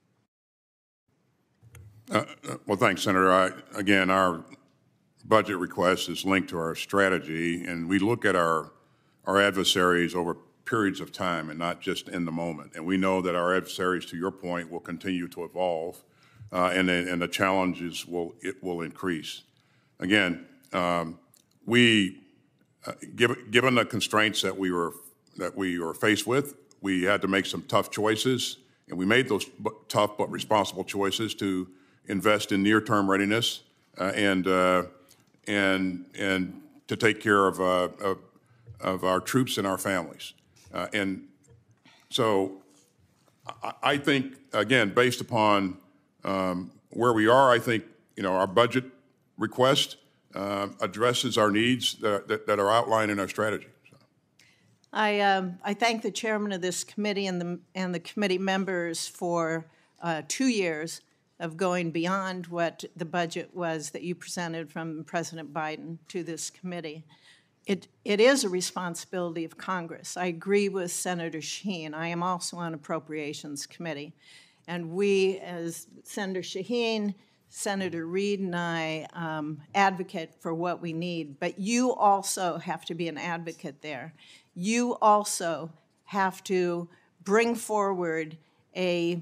Well, thanks, Senator. Again, our budget request is linked to our strategy, and we look at our adversaries over periods of time and not just in the moment. And we know that our adversaries, to your point, will continue to evolve. And the challenges will increase. Again, given the constraints that we were faced with, we had to make some tough choices, and we made those tough but responsible choices to invest in near-term readiness and to take care of our troops and our families. And so, I think, again, based upon where we are, I think our budget request addresses our needs that are outlined in our strategy. So. I thank the chairman of this committee and the committee members for 2 years of going beyond what the budget was that you presented from President Biden to this committee. It is a responsibility of Congress. I agree with Senator Shaheen. I am also on Appropriations Committee. And we, as Senator Shaheen, Senator Reid, and I advocate for what we need. But you also have to be an advocate there. You also have to bring forward a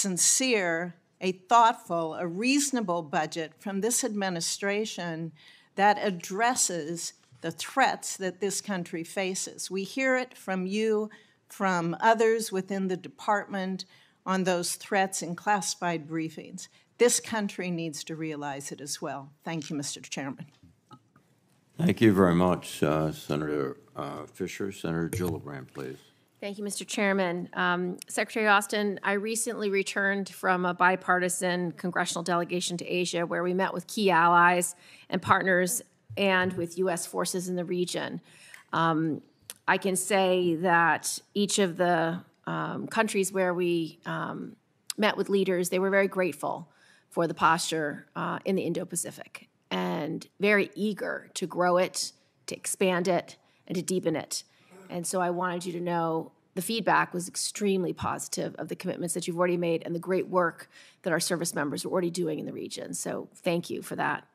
sincere, a thoughtful, a reasonable budget from this administration that addresses the threats that this country faces. We hear it from you, from others within the department on those threats in classified briefings. This country needs to realize it as well. Thank you, Mr. Chairman. Thank you very much, Senator Fisher. Senator Gillibrand, please. Thank you, Mr. Chairman. Secretary Austin, I recently returned from a bipartisan congressional delegation to Asia where we met with key allies and partners and with U.S. forces in the region. I can say that each of the countries where we met with leaders, they were very grateful for the posture in the Indo-Pacific and very eager to grow it, to expand it, and to deepen it. And so I wanted you to know the feedback was extremely positive of the commitments that you've already made and the great work that our service members are already doing in the region. So thank you for that.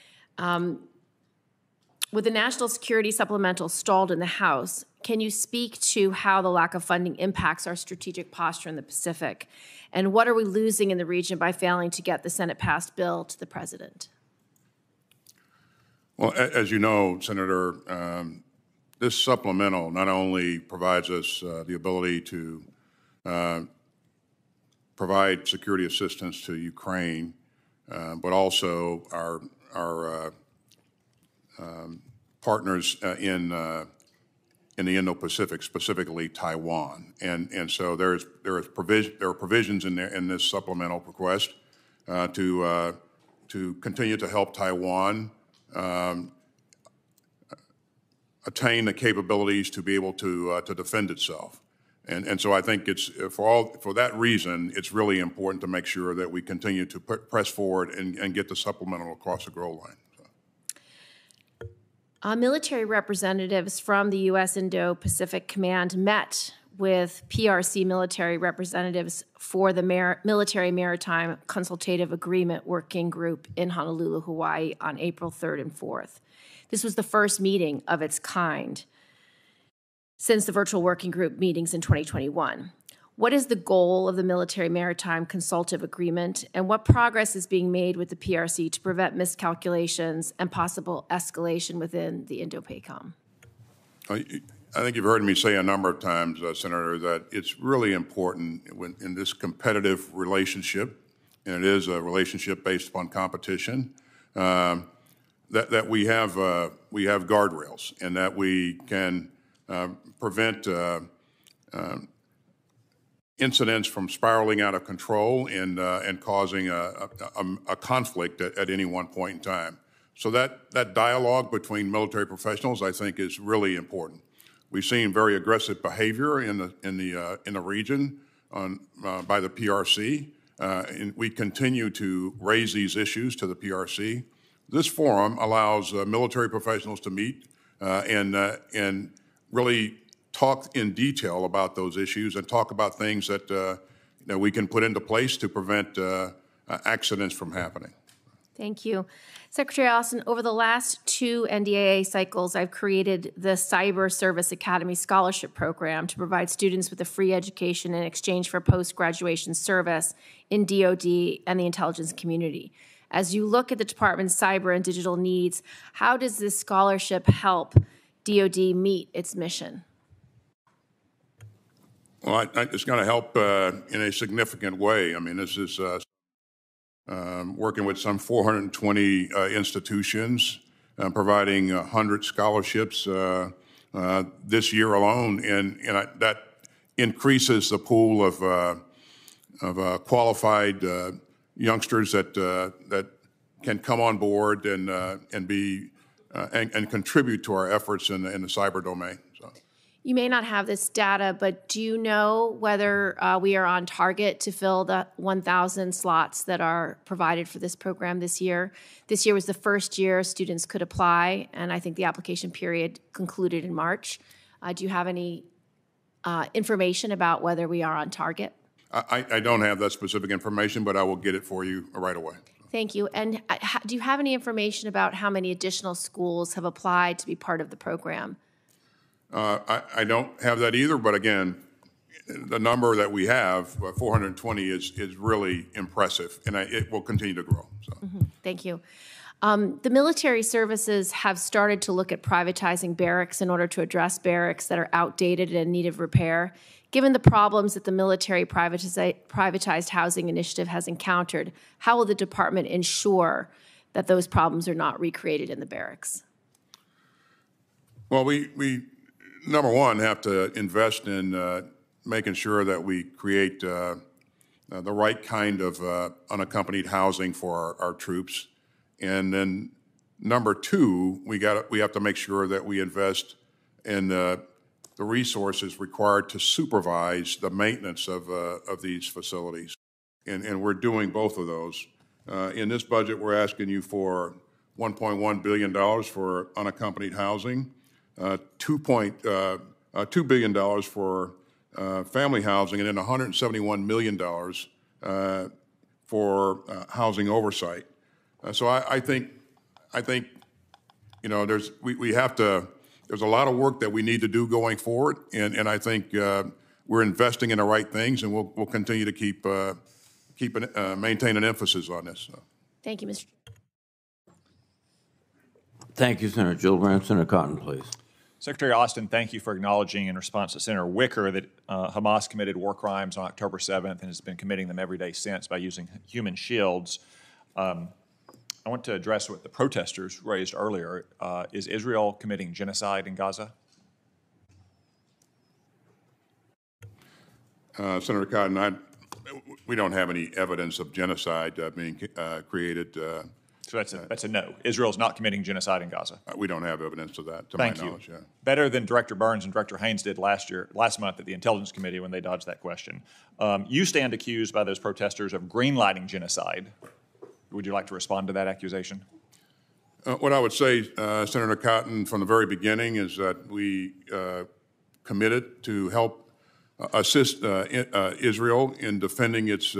With the National Security Supplemental stalled in the House, can you speak to how the lack of funding impacts our strategic posture in the Pacific? And what are we losing in the region by failing to get the Senate-passed bill to the President? Well, as you know, Senator, this supplemental not only provides us the ability to provide security assistance to Ukraine, but also our partners in the Indo-Pacific, specifically Taiwan, and so there are provisions in this supplemental request to continue to help Taiwan attain the capabilities to be able to defend itself, and so I think it's for that reason it's really important to make sure that we continue to press forward and get the supplemental across the goal line. Military representatives from the U.S. Indo-Pacific Command met with PRC military representatives for the Military Maritime Consultative Agreement Working Group in Honolulu, Hawaii on April 3rd and 4th. This was the first meeting of its kind since the virtual working group meetings in 2021. What is the goal of the Military Maritime Consultative Agreement, and what progress is being made with the PRC to prevent miscalculations and possible escalation within the Indo-PACOM? I think you've heard me say a number of times, Senator, that it's really important in this competitive relationship, and it is a relationship based upon competition, that we have guardrails and that we can prevent incidents from spiraling out of control and causing a conflict at any one point in time. So that dialogue between military professionals, I think, is really important. We've seen very aggressive behavior in the region by the PRC, and we continue to raise these issues to the PRC. This forum allows military professionals to meet and really talk in detail about those issues and talk about things that we can put into place to prevent accidents from happening. Thank you. Secretary Austin, over the last 2 NDAA cycles, I've created the Cyber Service Academy Scholarship Program to provide students with a free education in exchange for post-graduation service in DoD and the intelligence community. As you look at the department's cyber and digital needs, how does this scholarship help DoD meet its mission? Well, it's going to help in a significant way. I mean, this is working with some 420 institutions, providing 100 scholarships this year alone, and that increases the pool of qualified youngsters that can come on board and contribute to our efforts in the cyber domain. So. You may not have this data, but do you know whether we are on target to fill the 1,000 slots that are provided for this program this year? This year was the first year students could apply, and I think the application period concluded in March. Do you have any information about whether we are on target? I don't have that specific information, but I will get it for you right away. Thank you. And do you have any information about how many additional schools have applied to be part of the program? I don't have that either, but again, the number that we have, 420, is really impressive, and it will continue to grow. So. Thank you. The military services have started to look at privatizing barracks in order to address barracks that are outdated and in need of repair. Given the problems that the military privatized housing initiative has encountered, how will the department ensure that those problems are not recreated in the barracks? Well, we number one, have to invest in making sure that we create the right kind of unaccompanied housing for our troops. And then number two, we have to make sure that we invest in the resources required to supervise the maintenance of these facilities. And we're doing both of those. In this budget, we're asking you for $1.1 billion for unaccompanied housing, $2 billion for family housing, and then $171 million for housing oversight. So I think you know there's a lot of work that we need to do going forward, and I think we're investing in the right things, and we'll continue to maintain an emphasis on this. So. Thank you, Mr. Thank you, Senator Gillibrand. Senator Cotton, please. Secretary Austin, thank you for acknowledging in response to Senator Wicker that Hamas committed war crimes on October 7th and has been committing them every day since by using human shields. I want to address what the protesters raised earlier. Is Israel committing genocide in Gaza? Senator Cotton, we don't have any evidence of genocide being created. So that's a no. Israel's not committing genocide in Gaza. We don't have evidence of that, to Thank my you. knowledge. Yeah. Better than Director Burns and Director Haynes did last month at the Intelligence Committee when they dodged that question. You stand accused by those protesters of greenlighting genocide. Would you like to respond to that accusation? What I would say, Senator Cotton, from the very beginning is that we committed to help assist Israel in defending its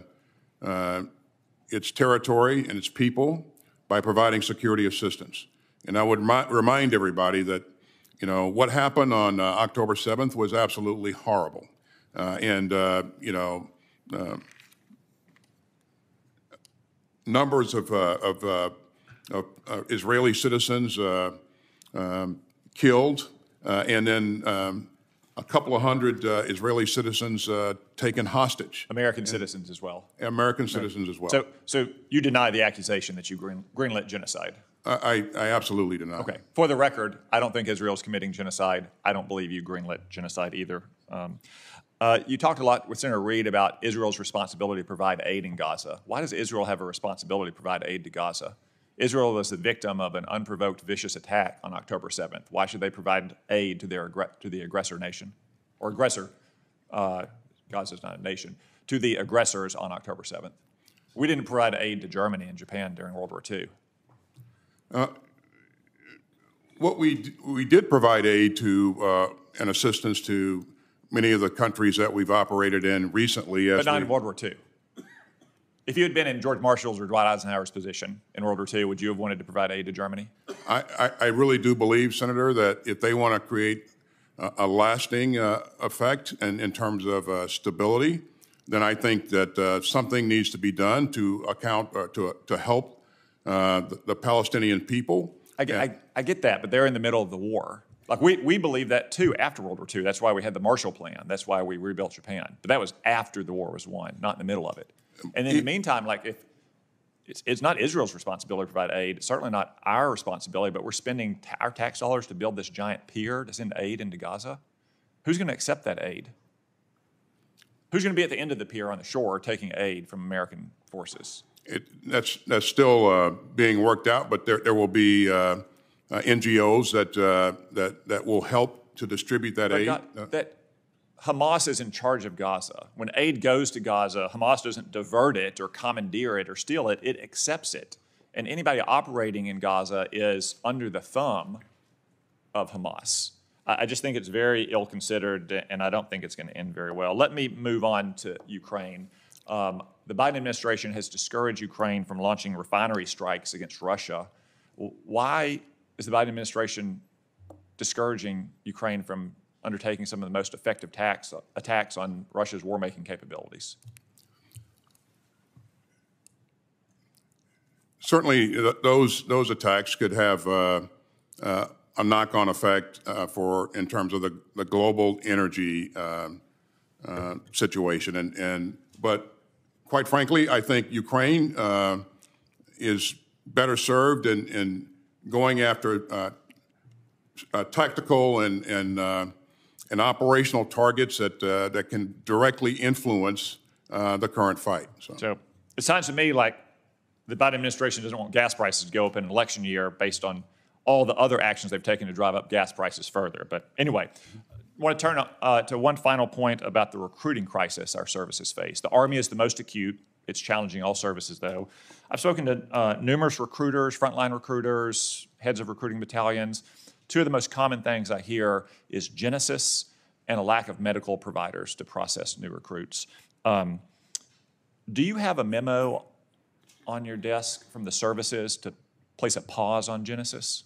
territory and its people by providing security assistance. And I would remind everybody that, you know, what happened on October 7th was absolutely horrible. Numbers of Israeli citizens killed, and then a couple of hundred Israeli citizens taken hostage. American citizens as well. American citizens as well. So you deny the accusation that you greenlit genocide? I absolutely deny. Okay. For the record, I don't think Israel's committing genocide. I don't believe you greenlit genocide either. You talked a lot with Senator Reid about Israel's responsibility to provide aid in Gaza. Why does Israel have a responsibility to provide aid to Gaza? Israel was the victim of an unprovoked, vicious attack on October 7th. Why should they provide aid to the aggressor nation? Or aggressor, Gaza's not a nation, to the aggressors on October 7th. We didn't provide aid to Germany and Japan during World War II. What we did provide aid to and assistance to many of the countries that we've operated in recently. But not in World War II. If you had been in George Marshall's or Dwight Eisenhower's position in World War II, would you have wanted to provide aid to Germany? I really do believe, Senator, that if they want to create a lasting effect in terms of stability, then I think that something needs to be done to account to help the Palestinian people. I get that, but they're in the middle of the war. Like we believe that too after World War II. That's why we had the Marshall Plan. That's why we rebuilt Japan. But that was after the war was won, not in the middle of it. And in the meantime, like if it's not Israel's responsibility to provide aid, it's certainly not our responsibility, but we're spending our tax dollars to build this giant pier to send aid into Gaza. Who's going to accept that aid? Who's going to be at the end of the pier on the shore taking aid from American forces? That's still being worked out, but there will be NGOs that will help to distribute that aid. That Hamas is in charge of Gaza. When aid goes to Gaza, Hamas doesn't divert it or commandeer it or steal it. It accepts it. And anybody operating in Gaza is under the thumb of Hamas. I just think it's very ill-considered, and I don't think it's going to end very well. Let me move on to Ukraine. The Biden administration has discouraged Ukraine from launching refinery strikes against Russia. Why is the Biden administration discouraging Ukraine from undertaking some of the most effective attacks on Russia's war-making capabilities? certainly those attacks could have a knock-on effect in terms of the global energy situation. But quite frankly, I think Ukraine is better served in going after tactical and operational targets that can directly influence the current fight. So it sounds to me like the Biden administration doesn't want gas prices to go up in an election year based on all the other actions they've taken to drive up gas prices further. But anyway, I want to turn to one final point about the recruiting crisis our services face. The Army is the most acute. It's challenging all services, though. I've spoken to numerous recruiters, frontline recruiters, heads of recruiting battalions. Two of the most common things I hear is genesis and a lack of medical providers to process new recruits. Do you have a memo on your desk from the services to place a pause on Genesis?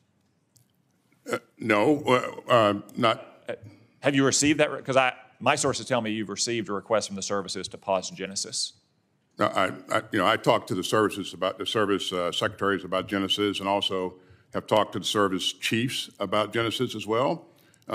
No, not. Have you received that? Because my sources tell me you've received a request from the services to pause Genesis. I talked to the services about the service secretaries about Genesis, and also have talked to the service chiefs about Genesis as well.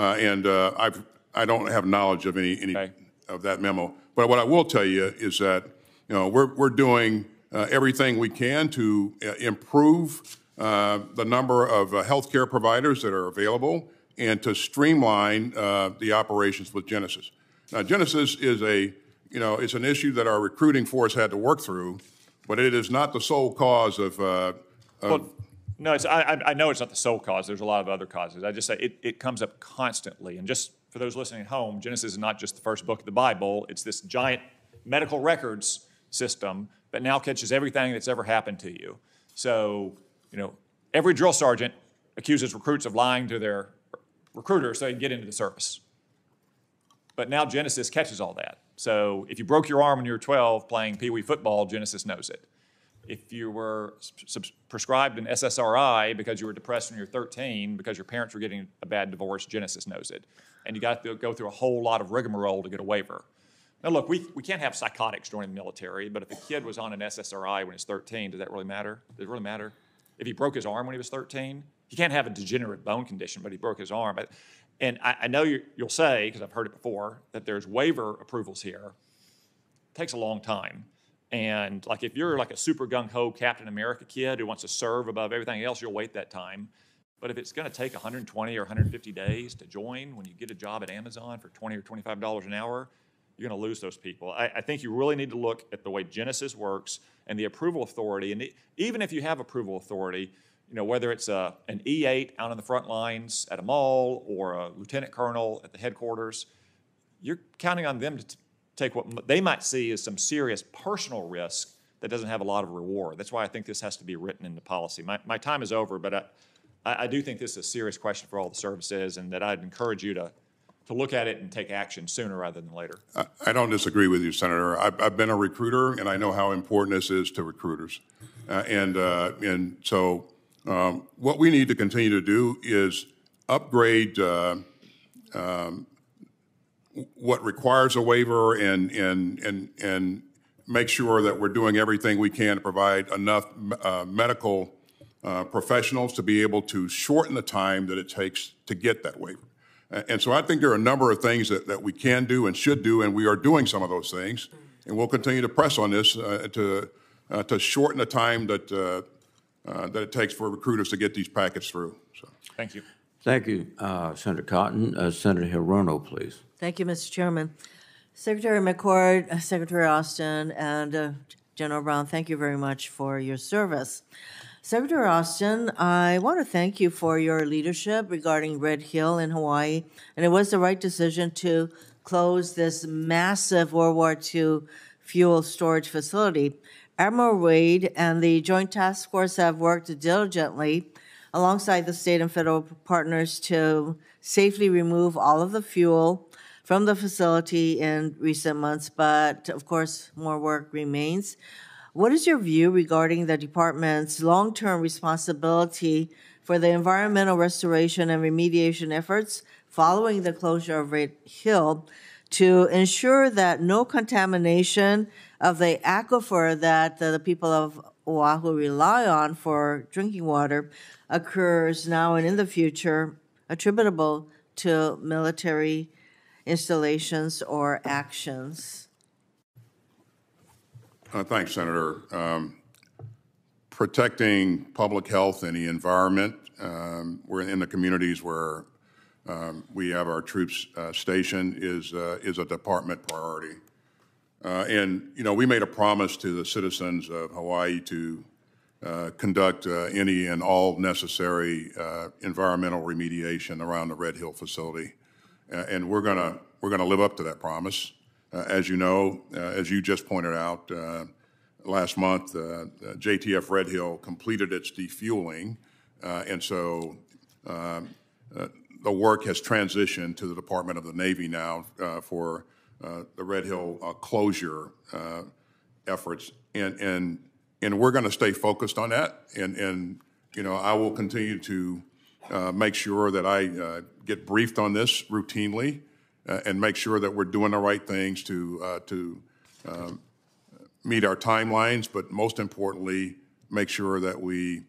I don't have knowledge of any of that memo. But what I will tell you is that we're doing everything we can to improve the number of healthcare providers that are available and to streamline the operations with Genesis. Now, Genesis is it's an issue that our recruiting force had to work through, but it is not the sole cause of. Well, no, I know it's not the sole cause. There's a lot of other causes. I just say it comes up constantly. And just for those listening at home, Genesis is not just the first book of the Bible. It's this giant medical records system that now catches everything that's ever happened to you. So, every drill sergeant accuses recruits of lying to their recruiters so they can get into the service. But now Genesis catches all that. So if you broke your arm when you were 12 playing Pee Wee football, Genesis knows it. If you were prescribed an SSRI because you were depressed when you were 13 because your parents were getting a bad divorce, Genesis knows it. And you got to go through a whole lot of rigmarole to get a waiver. Now, look, we can't have psychotics joining the military, but if a kid was on an SSRI when he's 13, does that really matter? Does it really matter? If he broke his arm when he was 13, he can't have a degenerative bone condition, but he broke his arm. And I know you'll say, because I've heard it before, that there's waiver approvals here. It takes a long time. And like if you're like a super gung-ho Captain America kid who wants to serve above everything else, you'll wait that time. But if it's going to take 120 or 150 days to join when you get a job at Amazon for $20 or $25 an hour, you're going to lose those people. I think you really need to look at the way Genesis works and the approval authority. And even if you have approval authority, whether it's an E8 out on the front lines at a mall or a lieutenant colonel at the headquarters, you're counting on them to take what they might see as some serious personal risk that doesn't have a lot of reward. That's why I think this has to be written into policy. My time is over, but I do think this is a serious question for all the services, and that I'd encourage you to look at it and take action sooner rather than later. I don't disagree with you, Senator. I've been a recruiter, and I know how important this is to recruiters. So what we need to continue to do is upgrade what requires a waiver and make sure that we're doing everything we can to provide enough medical professionals to be able to shorten the time that it takes to get that waiver. And so I think there are a number of things that we can do and should do, and we are doing some of those things. And we'll continue to press on this to shorten the time that it takes for recruiters to get these packets through. So, thank you. Thank you, Senator Cotton. Senator Hirono, please. Thank you, Mr. Chairman. Secretary McCord, Secretary Austin, and General Brown, thank you very much for your service. Secretary Austin, I want to thank you for your leadership regarding Red Hill in Hawaii, and it was the right decision to close this massive World War II fuel storage facility. Admiral Wade and the Joint Task Force have worked diligently alongside the state and federal partners to safely remove all of the fuel from the facility in recent months, but of course, more work remains. What is your view regarding the department's long-term responsibility for the environmental restoration and remediation efforts following the closure of Red Hill to ensure that no contamination of the aquifer that the people of Oahu rely on for drinking water occurs now and in the future attributable to military installations or actions? Thanks, Senator. Protecting public health and the environment, we're in the communities where we have our troops stationed is a department priority. And, you know, we made a promise to the citizens of Hawaii to conduct any and all necessary environmental remediation around the Red Hill facility. And we're gonna live up to that promise. As you know, as you just pointed out, last month, JTF Red Hill completed its defueling, and so the work has transitioned to the Department of the Navy now for the Red Hill closure efforts, and we're going to stay focused on that. And you know, I will continue to make sure that I get briefed on this routinely and make sure that we're doing the right things to meet our timelines, but most importantly, make sure that we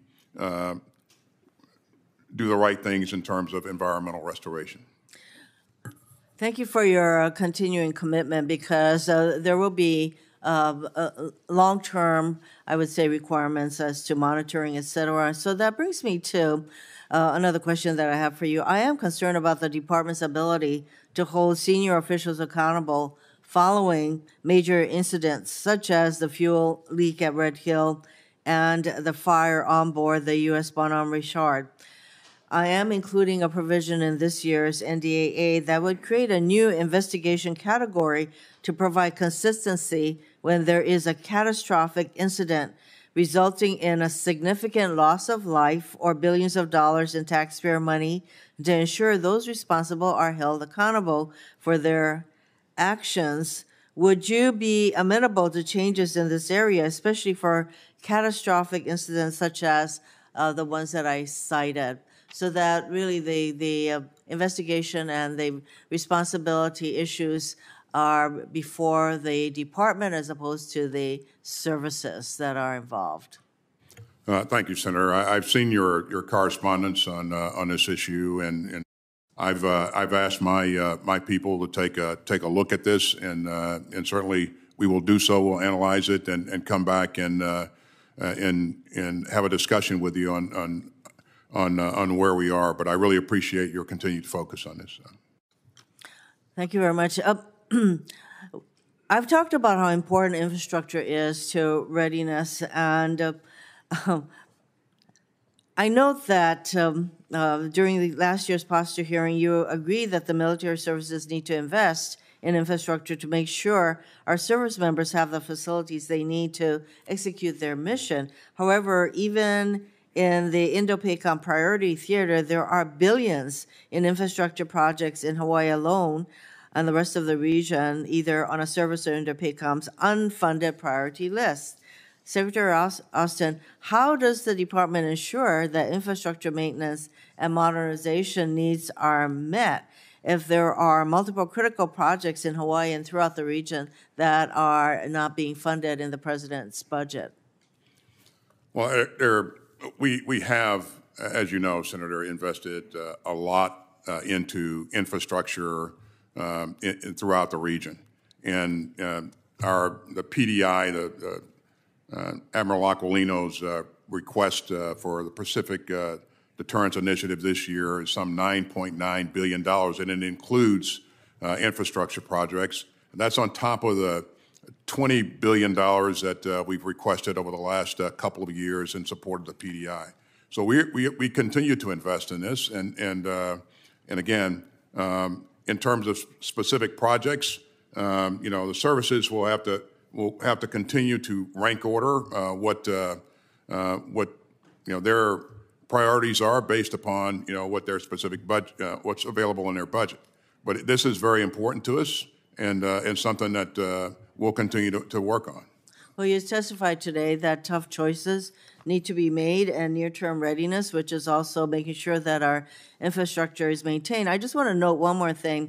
do the right things in terms of environmental restoration. Thank you for your continuing commitment, because there will be long-term, I would say, requirements as to monitoring, et cetera. So that brings me to another question that I have for you. I am concerned about the department's ability to hold senior officials accountable following major incidents, such as the fuel leak at Red Hill and the fire on board the U.S. Bonhomme Richard. I am including a provision in this year's NDAA that would create a new investigation category to provide consistency when there is a catastrophic incident resulting in a significant loss of life or billions of dollars in taxpayer money, to ensure those responsible are held accountable for their actions. Would you be amenable to changes in this area, especially for catastrophic incidents such as the ones that I cited, so that really the investigation and the responsibility issues are before the department as opposed to the services that are involved? Thank you, Senator. I've seen your correspondence on this issue, and I've asked my people to take a look at this, and certainly we will do so. We'll analyze it and come back and have a discussion with you on where we are. But I really appreciate your continued focus on this. Thank you very much. I've talked about how important infrastructure is to readiness, and I note that during the last year's posture hearing, you agreed that the military services need to invest in infrastructure to make sure our service members have the facilities they need to execute their mission. However, even in the Indo-PACOM priority theater, there are billions in infrastructure projects in Hawaii alone and the rest of the region, either on a service or Indo-PACOM's unfunded priority list. Secretary Austin, how does the department ensure that infrastructure maintenance and modernization needs are met if there are multiple critical projects in Hawaii and throughout the region that are not being funded in the president's budget? Well, we have, as you know, Senator, invested a lot into infrastructure throughout the region, and the PDI, the Admiral Aquilino's request for the Pacific Deterrence Initiative this year is some $9.9 billion, and it includes infrastructure projects. And that's on top of the $20 billion that we've requested over the last couple of years in support of the PDI. So we continue to invest in this, and again, in terms of specific projects, you know, the services will have to continue to rank order what you know their priorities are based upon what their specific budget, what's available in their budget. But this is very important to us, and something that we'll continue to work on. Well, you testified today that tough choices need to be made, and near-term readiness, which is also making sure that our infrastructure is maintained. I just want to note one more thing.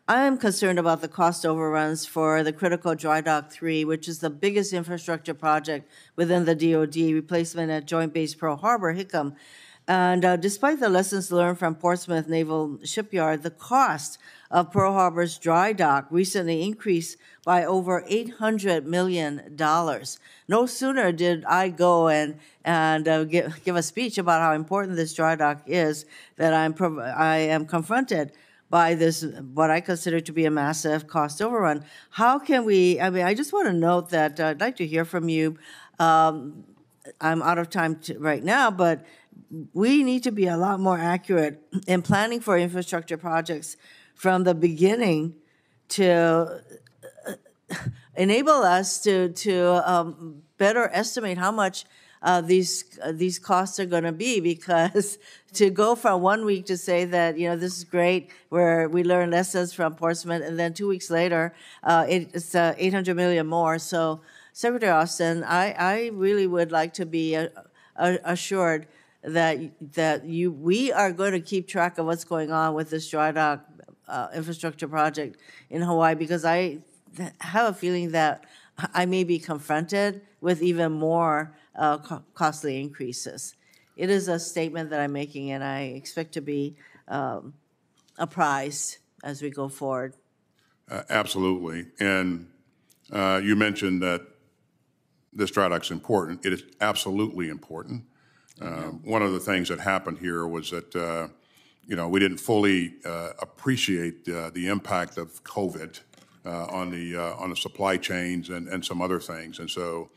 I am concerned about the cost overruns for the critical Dry Dock 3, which is the biggest infrastructure project within the DoD, replacement at Joint Base Pearl Harbor, Hickam. And despite the lessons learned from Portsmouth Naval Shipyard, the cost of Pearl Harbor's dry dock recently increased by over $800 million. No sooner did I go and give a speech about how important this dry dock is that I am confronted by this, what I consider to be a massive cost overrun. How can we, I just want to note that I'd like to hear from you. I'm out of time right now, but we need to be a lot more accurate in planning for infrastructure projects from the beginning to enable us to better estimate how much these costs are going to be, because to go from 1 week to say that, this is great, where we learn lessons from Portsmouth, and then 2 weeks later, it's $800 million more. So, Secretary Austin, I really would like to be assured that we are going to keep track of what's going on with this dry dock infrastructure project in Hawaii, because I have a feeling that I may be confronted with even more costly increases. It is a statement that I'm making, and I expect to be apprised as we go forward. Absolutely. And you mentioned that this dry dock's important. It is absolutely important. One of the things that happened here was that, we didn't fully appreciate the impact of COVID on the supply chains and some other things. And so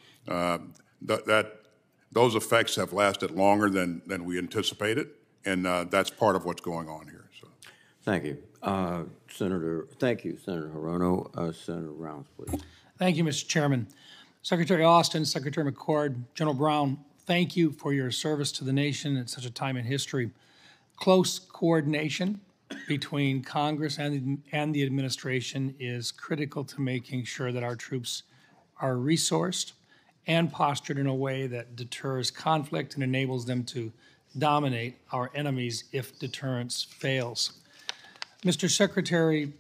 those effects have lasted longer than we anticipated, and that's part of what's going on here. So, thank you. Senator Hirono. Senator Rounds, please. Thank you, Mr. Chairman. Secretary Austin, Secretary McCord, General Brown, thank you for your service to the nation at such a time in history. Close coordination between Congress and the administration is critical to making sure that our troops are resourced and postured in a way that deters conflict and enables them to dominate our enemies if deterrence fails. Mr. Secretary,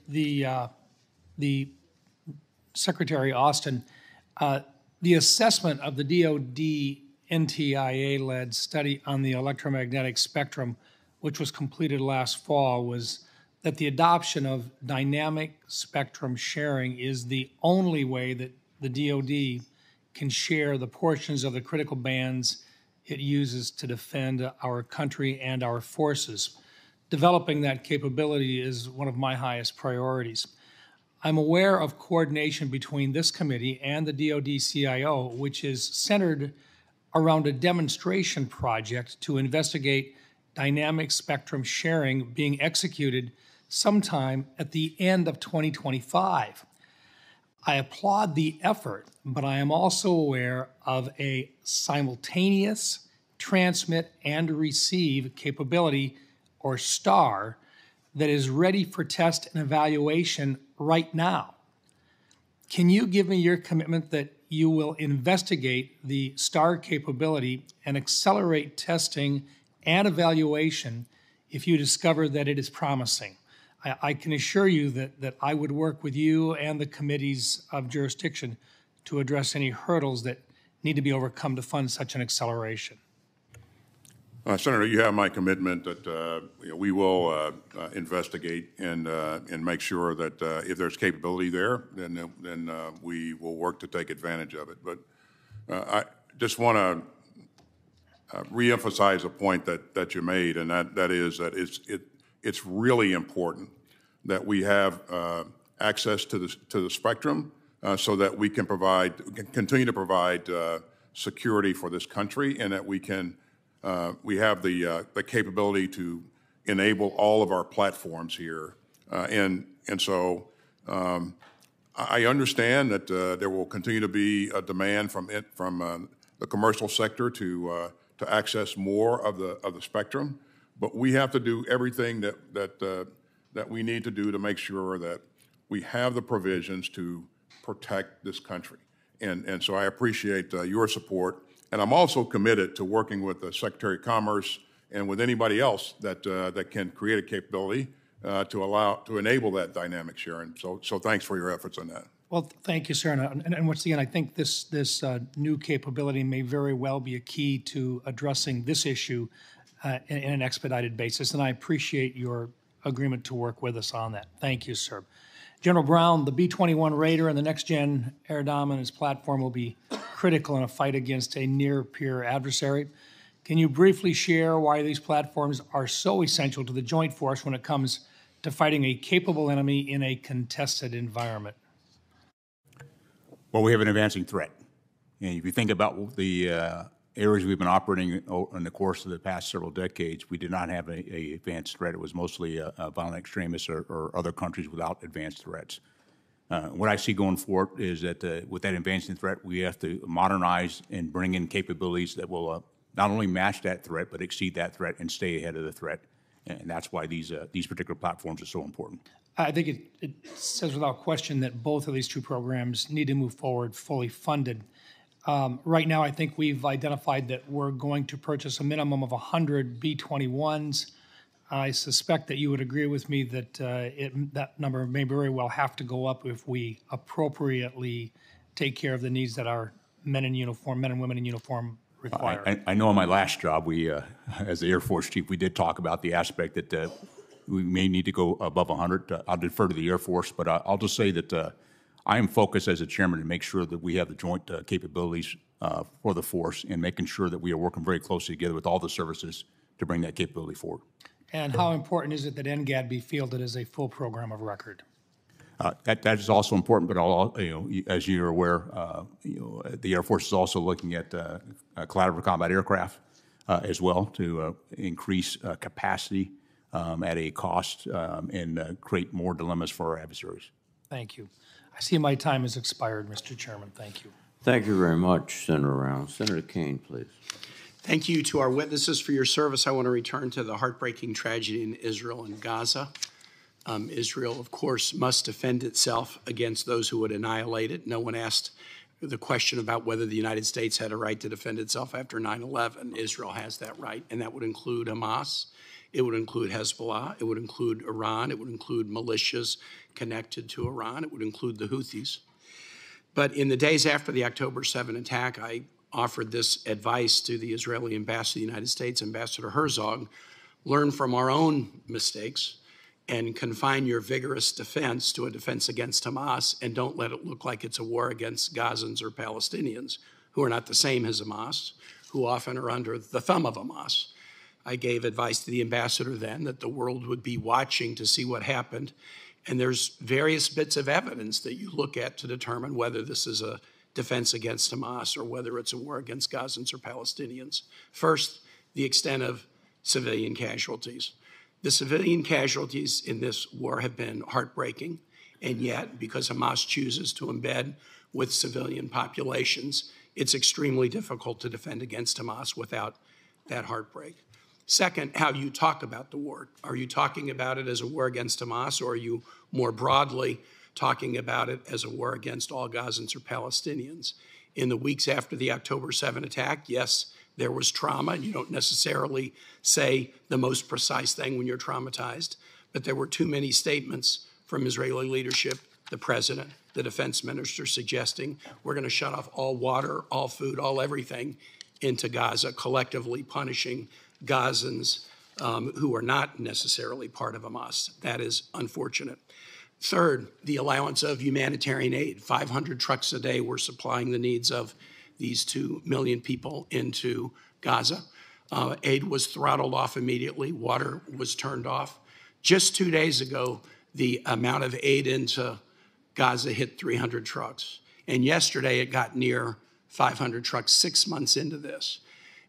the Secretary Austin, the assessment of the DoD NTIA-led study on the electromagnetic spectrum, which was completed last fall, was that the adoption of dynamic spectrum sharing is the only way that the DoD can share the portions of the critical bands it uses to defend our country and our forces. Developing that capability is one of my highest priorities. I'm aware of coordination between this committee and the DoD CIO, which is centered around a demonstration project to investigate dynamic spectrum sharing being executed sometime at the end of 2025. I applaud the effort, but I am also aware of a simultaneous transmit and receive capability, or STAR, that is ready for test and evaluation right now. Can you give me your commitment that you will investigate the STAR capability and accelerate testing and evaluation if you discover that it is promising? I can assure you that I would work with you and the committees of jurisdiction to address any hurdles that need to be overcome to fund such an acceleration. Senator, you have my commitment that we will investigate and make sure that if there's capability there, then we will work to take advantage of it. But I just want to reemphasize a point that you made, and that is that it's really important that we have access to the spectrum so that we can continue to provide security for this country, and that we have the capability to enable all of our platforms here. And so I understand that there will continue to be a demand from the commercial sector to access more of the spectrum, but we have to do everything that we need to do to make sure that we have the provisions to protect this country. And so I appreciate your support. And I'm also committed to working with the Secretary of Commerce and with anybody else that can create a capability to enable that dynamic sharing. So thanks for your efforts on that. Well, thank you, sir. And once again, I think this new capability may very well be a key to addressing this issue in an expedited basis, and I appreciate your agreement to work with us on that. Thank you, sir. General Brown, the B-21 Raider and the next-gen air dominance platform will be critical in a fight against a near-peer adversary. Can you briefly share why these platforms are so essential to the joint force when it comes to fighting a capable enemy in a contested environment? Well, we have an advancing threat. And if you think about the areas we've been operating in the course of the past several decades, we did not have an advanced threat. It was mostly violent extremists or other countries without advanced threats. What I see going forward is that with that advancing threat, we have to modernize and bring in capabilities that will not only match that threat, but exceed that threat and stay ahead of the threat. And that's why these particular platforms are so important. I think it says without question that both of these two programs need to move forward fully funded. Right now, I think we've identified that we're going to purchase a minimum of 100 B-21s. I suspect that you would agree with me that that number may very well have to go up if we appropriately take care of the needs that our men and women in uniform require. I know in my last job, we, as the Air Force chief, we did talk about the aspect that we may need to go above 100. I'll defer to the Air Force, but I'll just say that I am focused as a chairman to make sure that we have the joint capabilities for the force and making sure that we are working very closely together with all the services to bring that capability forward. And how important is it that NGAD be fielded as a full program of record? That is also important, but as you're aware, the Air Force is also looking at collaborative combat aircraft as well to increase capacity at a cost and create more dilemmas for our adversaries. Thank you. I see my time has expired, Mr. Chairman. Thank you. Thank you very much, Senator Round. Senator Kane, please. Thank you to our witnesses for your service. I want to return to the heartbreaking tragedy in Israel and Gaza. Israel, of course, must defend itself against those who would annihilate it. No one asked the question about whether the United States had a right to defend itself after 9/11. Israel has that right, and that would include Hamas. It would include Hezbollah. It would include Iran. It would include militias connected to Iran. It would include the Houthis. But in the days after the October 7 attack, I offered this advice to the Israeli ambassador to the United States, Ambassador Herzog: learn from our own mistakes and confine your vigorous defense to a defense against Hamas, and don't let it look like it's a war against Gazans or Palestinians, who are not the same as Hamas, who often are under the thumb of Hamas. I gave advice to the ambassador then that the world would be watching to see what happened, and there's various bits of evidence that you look at to determine whether this is a defense against Hamas or whether it's a war against Gazans or Palestinians. First, the extent of civilian casualties. The civilian casualties in this war have been heartbreaking, and yet, because Hamas chooses to embed with civilian populations, it's extremely difficult to defend against Hamas without that heartbreak. Second, how you talk about the war. Are you talking about it as a war against Hamas, or are you more broadly talking about it as a war against all Gazans or Palestinians? In the weeks after the October 7 attack, yes, there was trauma. You don't necessarily say the most precise thing when you're traumatized, but there were too many statements from Israeli leadership, the president, the defense minister, suggesting we're going to shut off all water, all food, all everything into Gaza, collectively punishing Gazans who are not necessarily part of Hamas. That is unfortunate. Third, the allowance of humanitarian aid. 500 trucks a day were supplying the needs of these 2 million people into Gaza. Aid was throttled off immediately. Water was turned off. Just 2 days ago, the amount of aid into Gaza hit 300 trucks. And yesterday, it got near 500 trucks 6 months into this.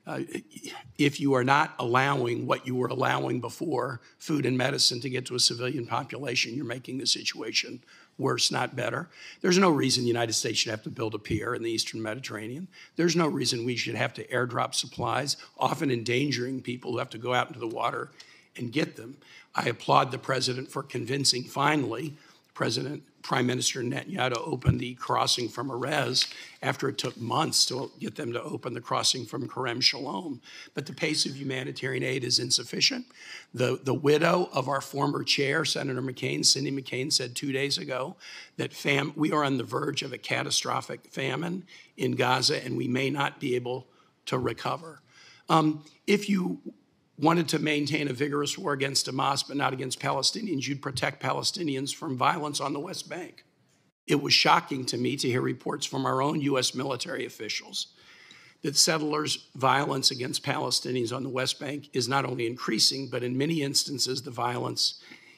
If you are not allowing what you were allowing before, food and medicine, to get to a civilian population, you're making the situation worse, not better. There's no reason the United States should have to build a pier in the Eastern Mediterranean. There's no reason we should have to airdrop supplies, often endangering people who have to go out into the water and get them. I applaud the president for convincing, finally, Prime Minister Netanyahu opened the crossing from Erez after it took months to get them to open the crossing from Kerem Shalom. But the pace of humanitarian aid is insufficient. The widow of our former chair, Senator McCain, Cindy McCain, said 2 days ago that we are on the verge of a catastrophic famine in Gaza, and we may not be able to recover. If you wanted to maintain a vigorous war against Hamas but not against Palestinians, you'd protect Palestinians from violence on the West Bank. It was shocking to me to hear reports from our own U.S. military officials that settlers' violence against Palestinians on the West Bank is not only increasing, but in many instances, the violence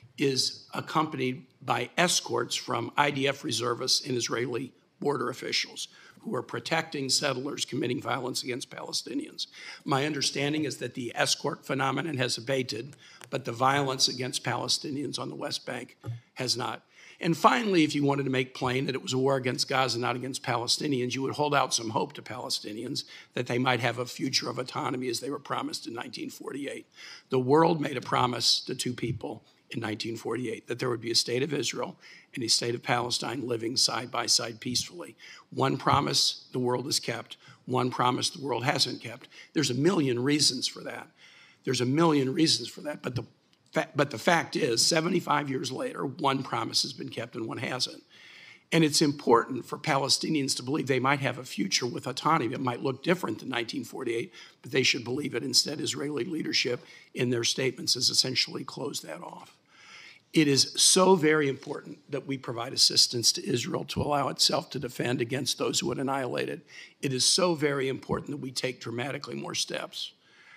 is accompanied by escorts from IDF reservists and Israeli border officials who are protecting settlers committing violence against Palestinians. My understanding is that the escort phenomenon has abated, but the violence against Palestinians on the West Bank has not. And finally, if you wanted to make plain that it was a war against Gaza, not against Palestinians, you would hold out some hope to Palestinians that they might have a future of autonomy as they were promised in 1948. The world made a promise to two people in 1948, that there would be a state of Israel and a state of Palestine living side by side peacefully. One promise the world has kept, one promise the world hasn't kept. There's a million reasons for that. There's a million reasons for that, but the fact is, 75 years later, one promise has been kept and one hasn't. And it's important for Palestinians to believe they might have a future with autonomy. It might look different than 1948, but they should believe it. Instead, Israeli leadership in their statements has essentially closed that off. It is so very important that we provide assistance to Israel to allow itself to defend against those who would annihilate it. It is so very important that we take dramatically more steps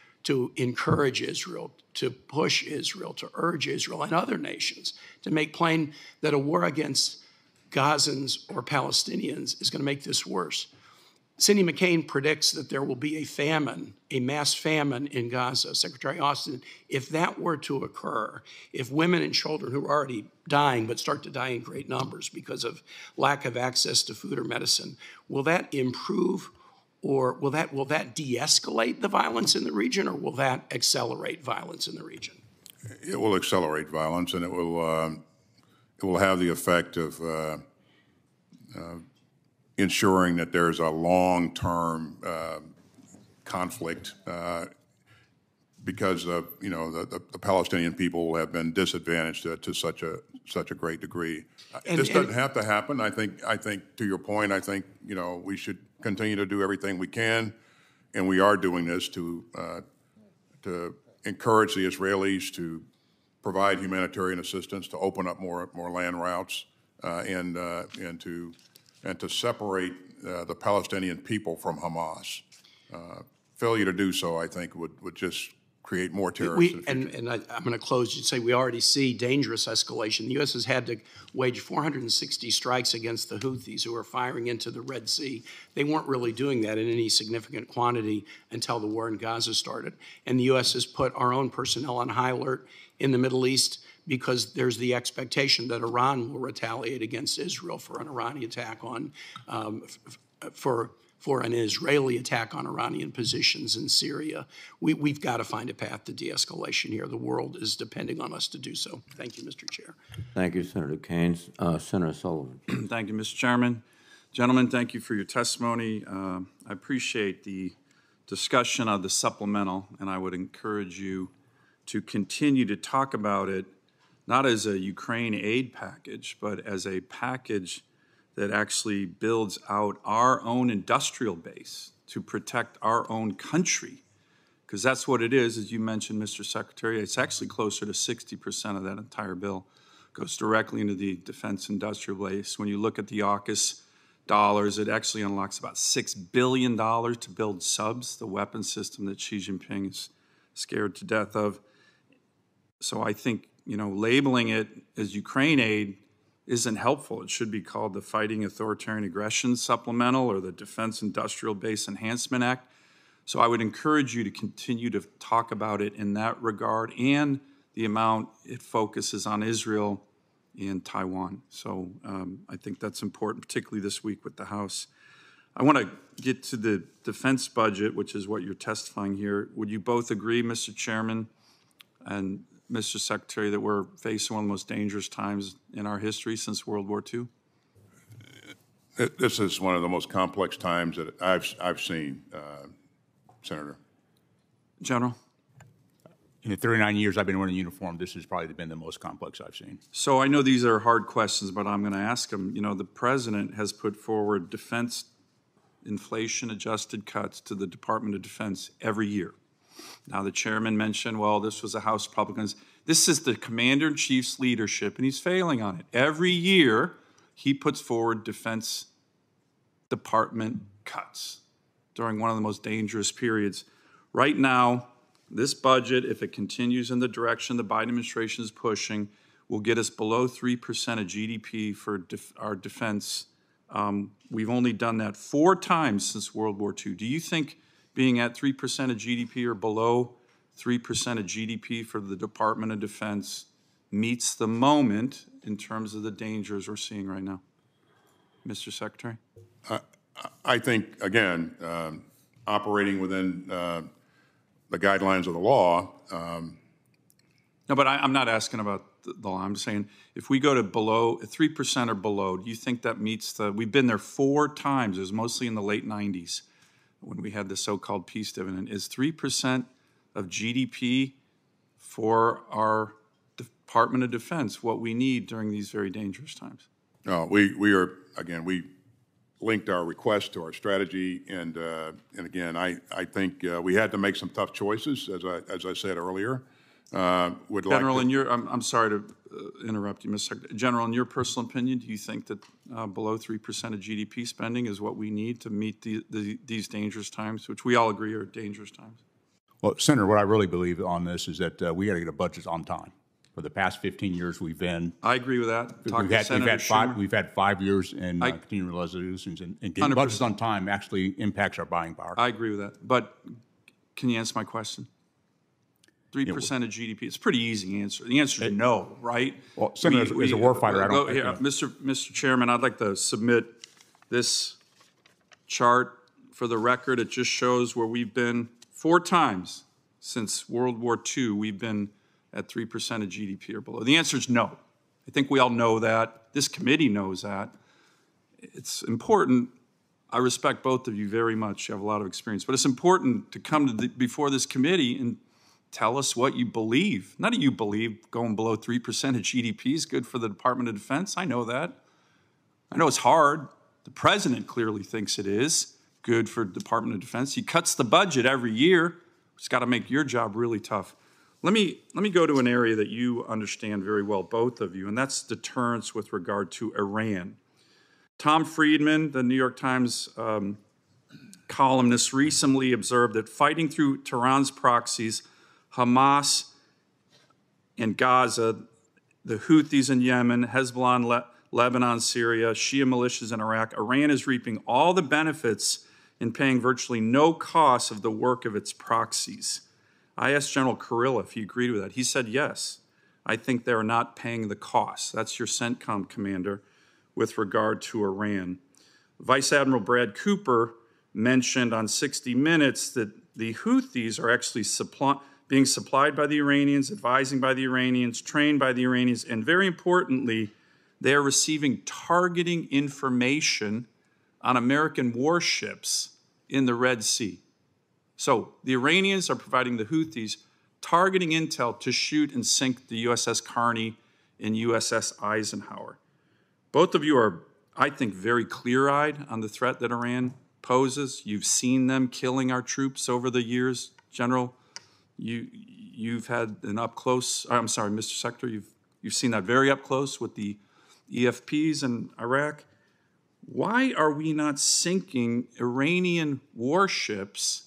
to encourage Israel, to push Israel, to urge Israel and other nations to make plain that a war against Gazans or Palestinians is going to make this worse. Cindy McCain predicts that there will be a famine, a mass famine in Gaza. Secretary Austin, if that were to occur, if women and children who are already dying but start to die in great numbers because of lack of access to food or medicine, will that improve or will that de-escalate the violence in the region, or will that accelerate violence in the region? It will accelerate violence, and it will have the effect of ensuring that there's a long-term conflict because of, the Palestinian people have been disadvantaged to such a great degree. This doesn't have to happen. I think to your point, I think we should continue to do everything we can, and we are doing this to encourage the Israelis to provide humanitarian assistance, to open up more land routes, and to separate the Palestinian people from Hamas. Failure to do so, I think, would just create more terror. I'm going to close. You'd say we already see dangerous escalation. The U.S. has had to wage 460 strikes against the Houthis who are firing into the Red Sea. They weren't really doing that in any significant quantity until the war in Gaza started. And the U.S. has put our own personnel on high alert in the Middle East because there's the expectation that Iran will retaliate against Israel for an Iranian attack on, for an Israeli attack on Iranian positions in Syria. We've got to find a path to de-escalation here. The world is depending on us to do so. Thank you, Mr. Chair. Thank you, Senator Keynes. Senator Sullivan. Thank you, Mr. Chairman. Gentlemen, thank you for your testimony. I appreciate the discussion of the supplemental, and I would encourage you to continue to talk about it not as a Ukraine aid package, but as a package that actually builds out our own industrial base to protect our own country. Because that's what it is, as you mentioned, Mr. Secretary. It's actually closer to 60% of that entire bill goes directly into the defense industrial base. When you look at the AUKUS dollars, it actually unlocks about $6 billion to build subs, the weapon system that Xi Jinping is scared to death of. So I think, labeling it as Ukraine aid isn't helpful. It should be called the Fighting Authoritarian Aggression Supplemental or the Defense Industrial Base Enhancement Act. So I would encourage you to continue to talk about it in that regard and the amount it focuses on Israel and Taiwan. So I think that's important, particularly this week with the House. I want to get to the defense budget, which is what you're testifying here. Would you both agree, Mr. Chairman, and Mr. Secretary, that we're facing one of the most dangerous times in our history since World War II? This is one of the most complex times that I've seen, Senator. General? In the 39 years I've been wearing a uniform, this has probably been the most complex I've seen. So I know these are hard questions, but I'm going to ask them. You know, the president has put forward defense inflation-adjusted cuts to the Department of Defense every year. Now, the chairman mentioned, well, this was the House Republicans. This is the commander-in-chief's leadership, and he's failing on it. Every year, he puts forward Defense Department cuts during one of the most dangerous periods. Right now, this budget, if it continues in the direction the Biden administration is pushing, will get us below 3% of GDP for our defense. We've only done that 4 times since World War II. Do you think being at 3% of GDP or below 3% of GDP for the Department of Defense meets the moment in terms of the dangers we're seeing right now? Mr. Secretary? I think, again, operating within the guidelines of the law. No, but I'm not asking about the law. I'm saying if we go to below 3% or below, do you think that meets the? We've been there 4 times. It was mostly in the late 90s when we had the so-called peace dividend. Is 3% of GDP for our Department of Defense what we need during these very dangerous times? No, we are, again, we linked our request to our strategy, and again, I think we had to make some tough choices, as I said earlier. General, in your, I'm sorry to interrupt you, Mr. Secretary. General, in your personal opinion, do you think that below 3% of GDP spending is what we need to meet these dangerous times, which we all agree are dangerous times? Well, Senator, what I really believe on this is that we got to get a budget on time. For the past 15 years, we've been. I agree with that. We've had 5 years in continuing resolutions, and getting budgets on time actually impacts our buying power. I agree with that. But can you answer my question? 3% of GDP. It's a pretty easy answer. The answer is no, right? Well, Senator, as a warfighter, I don't. Here, Mr. Chairman, I'd like to submit this chart for the record. It just shows where we've been 4 times since World War II. We've been at 3% of GDP or below. The answer is no. I think we all know that. This committee knows that. It's important. I respect both of you very much. You have a lot of experience. But it's important to come to before this committee and tell us what you believe. None of you believe going below 3% of GDP is good for the Department of Defense. I know that. I know it's hard. The president clearly thinks it is good for the Department of Defense. He cuts the budget every year. It's got to make your job really tough. Let me go to an area that you understand very well, both of you, and that's deterrence with regard to Iran. Tom Friedman, the New York Times columnist, recently observed that fighting through Tehran's proxies, Hamas in Gaza, the Houthis in Yemen, Hezbollah in Lebanon, Syria, Shia militias in Iraq, Iran is reaping all the benefits and paying virtually no cost of the work of its proxies. I asked General Kurilla if he agreed with that. He said yes. I think they're not paying the cost. That's your CENTCOM commander with regard to Iran. Vice Admiral Brad Cooper mentioned on 60 Minutes that the Houthis are actually being supplied by the Iranians, advising by the Iranians, trained by the Iranians, and very importantly, they are receiving targeting information on American warships in the Red Sea. So the Iranians are providing the Houthis targeting intel to shoot and sink the USS Carney and USS Eisenhower. Both of you are, I think, very clear-eyed on the threat that Iran poses. You've seen them killing our troops over the years. General, you've had an up-close, I'm sorry, Mr. Secretary, you've seen that very up close with the EFPs in Iraq. Why are we not sinking Iranian warships,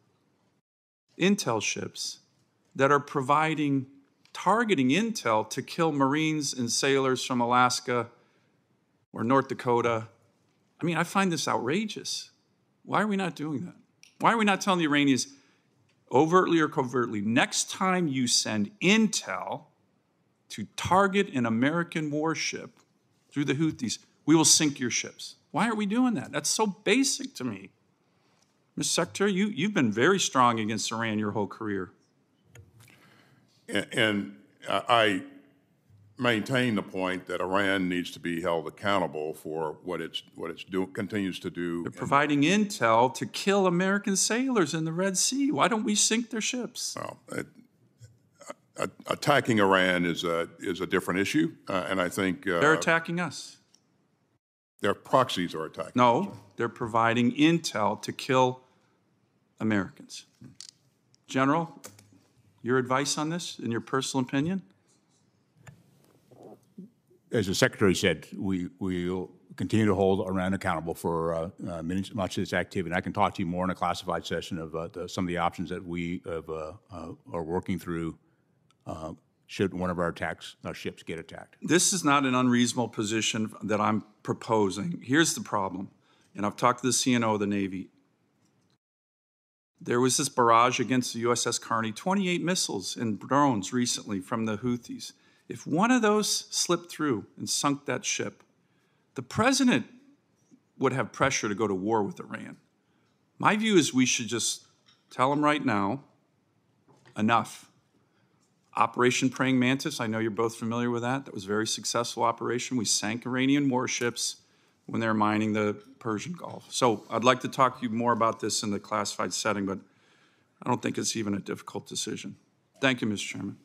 intel ships, that are providing targeting intel to kill Marines and sailors from Alaska or North Dakota? I mean, I find this outrageous. Why are we not doing that? Why are we not telling the Iranians, overtly or covertly, next time you send intel to target an American warship through the Houthis, we will sink your ships? Why are we doing that? That's so basic to me. Mr. Secretary, you've been very strong against Iran your whole career. And I maintain the point that Iran needs to be held accountable for what it's continues to do. They're providing intel to kill American sailors in the Red Sea. Why don't we sink their ships? Well, attacking Iran is a different issue, and I think They're attacking us. their proxies are attacking. No, they're providing intel to kill Americans. General, your advice on this, in your personal opinion? As the Secretary said, we will continue to hold Iran accountable for much of this activity. And I can talk to you more in a classified session of some of the options that we are working through should one of our ships get attacked. This is not an unreasonable position that I'm proposing. Here's the problem, and I've talked to the CNO of the Navy. There was this barrage against the USS Carney, 28 missiles and drones recently from the Houthis. If one of those slipped through and sunk that ship, the president would have pressure to go to war with Iran. My view is we should just tell them right now, enough. Operation Praying Mantis, I know you're both familiar with that. That was a very successful operation. We sank Iranian warships when they were mining the Persian Gulf. So I'd like to talk to you more about this in the classified setting, but I don't think it's even a difficult decision. Thank you, Mr. Chairman.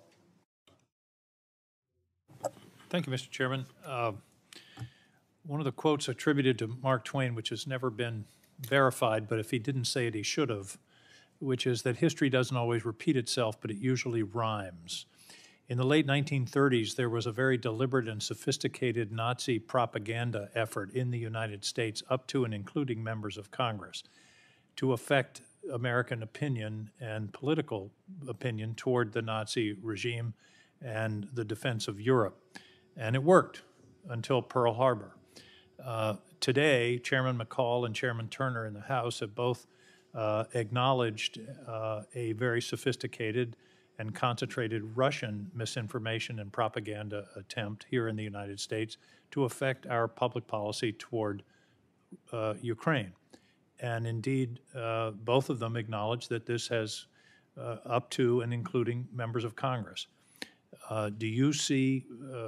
Thank you, Mr. Chairman. One of the quotes attributed to Mark Twain, which has never been verified, but if he didn't say it, he should have, which is that history doesn't always repeat itself, but it usually rhymes. In the late 1930s, there was a very deliberate and sophisticated Nazi propaganda effort in the United States, up to and including members of Congress, to affect American opinion and political opinion toward the Nazi regime and the defense of Europe. And it worked until Pearl Harbor. Today, Chairman McCall and Chairman Turner in the House have both acknowledged a very sophisticated and concentrated Russian misinformation and propaganda attempt here in the United States to affect our public policy toward Ukraine. And indeed, both of them acknowledge that this has up to and including members of Congress. Do you see,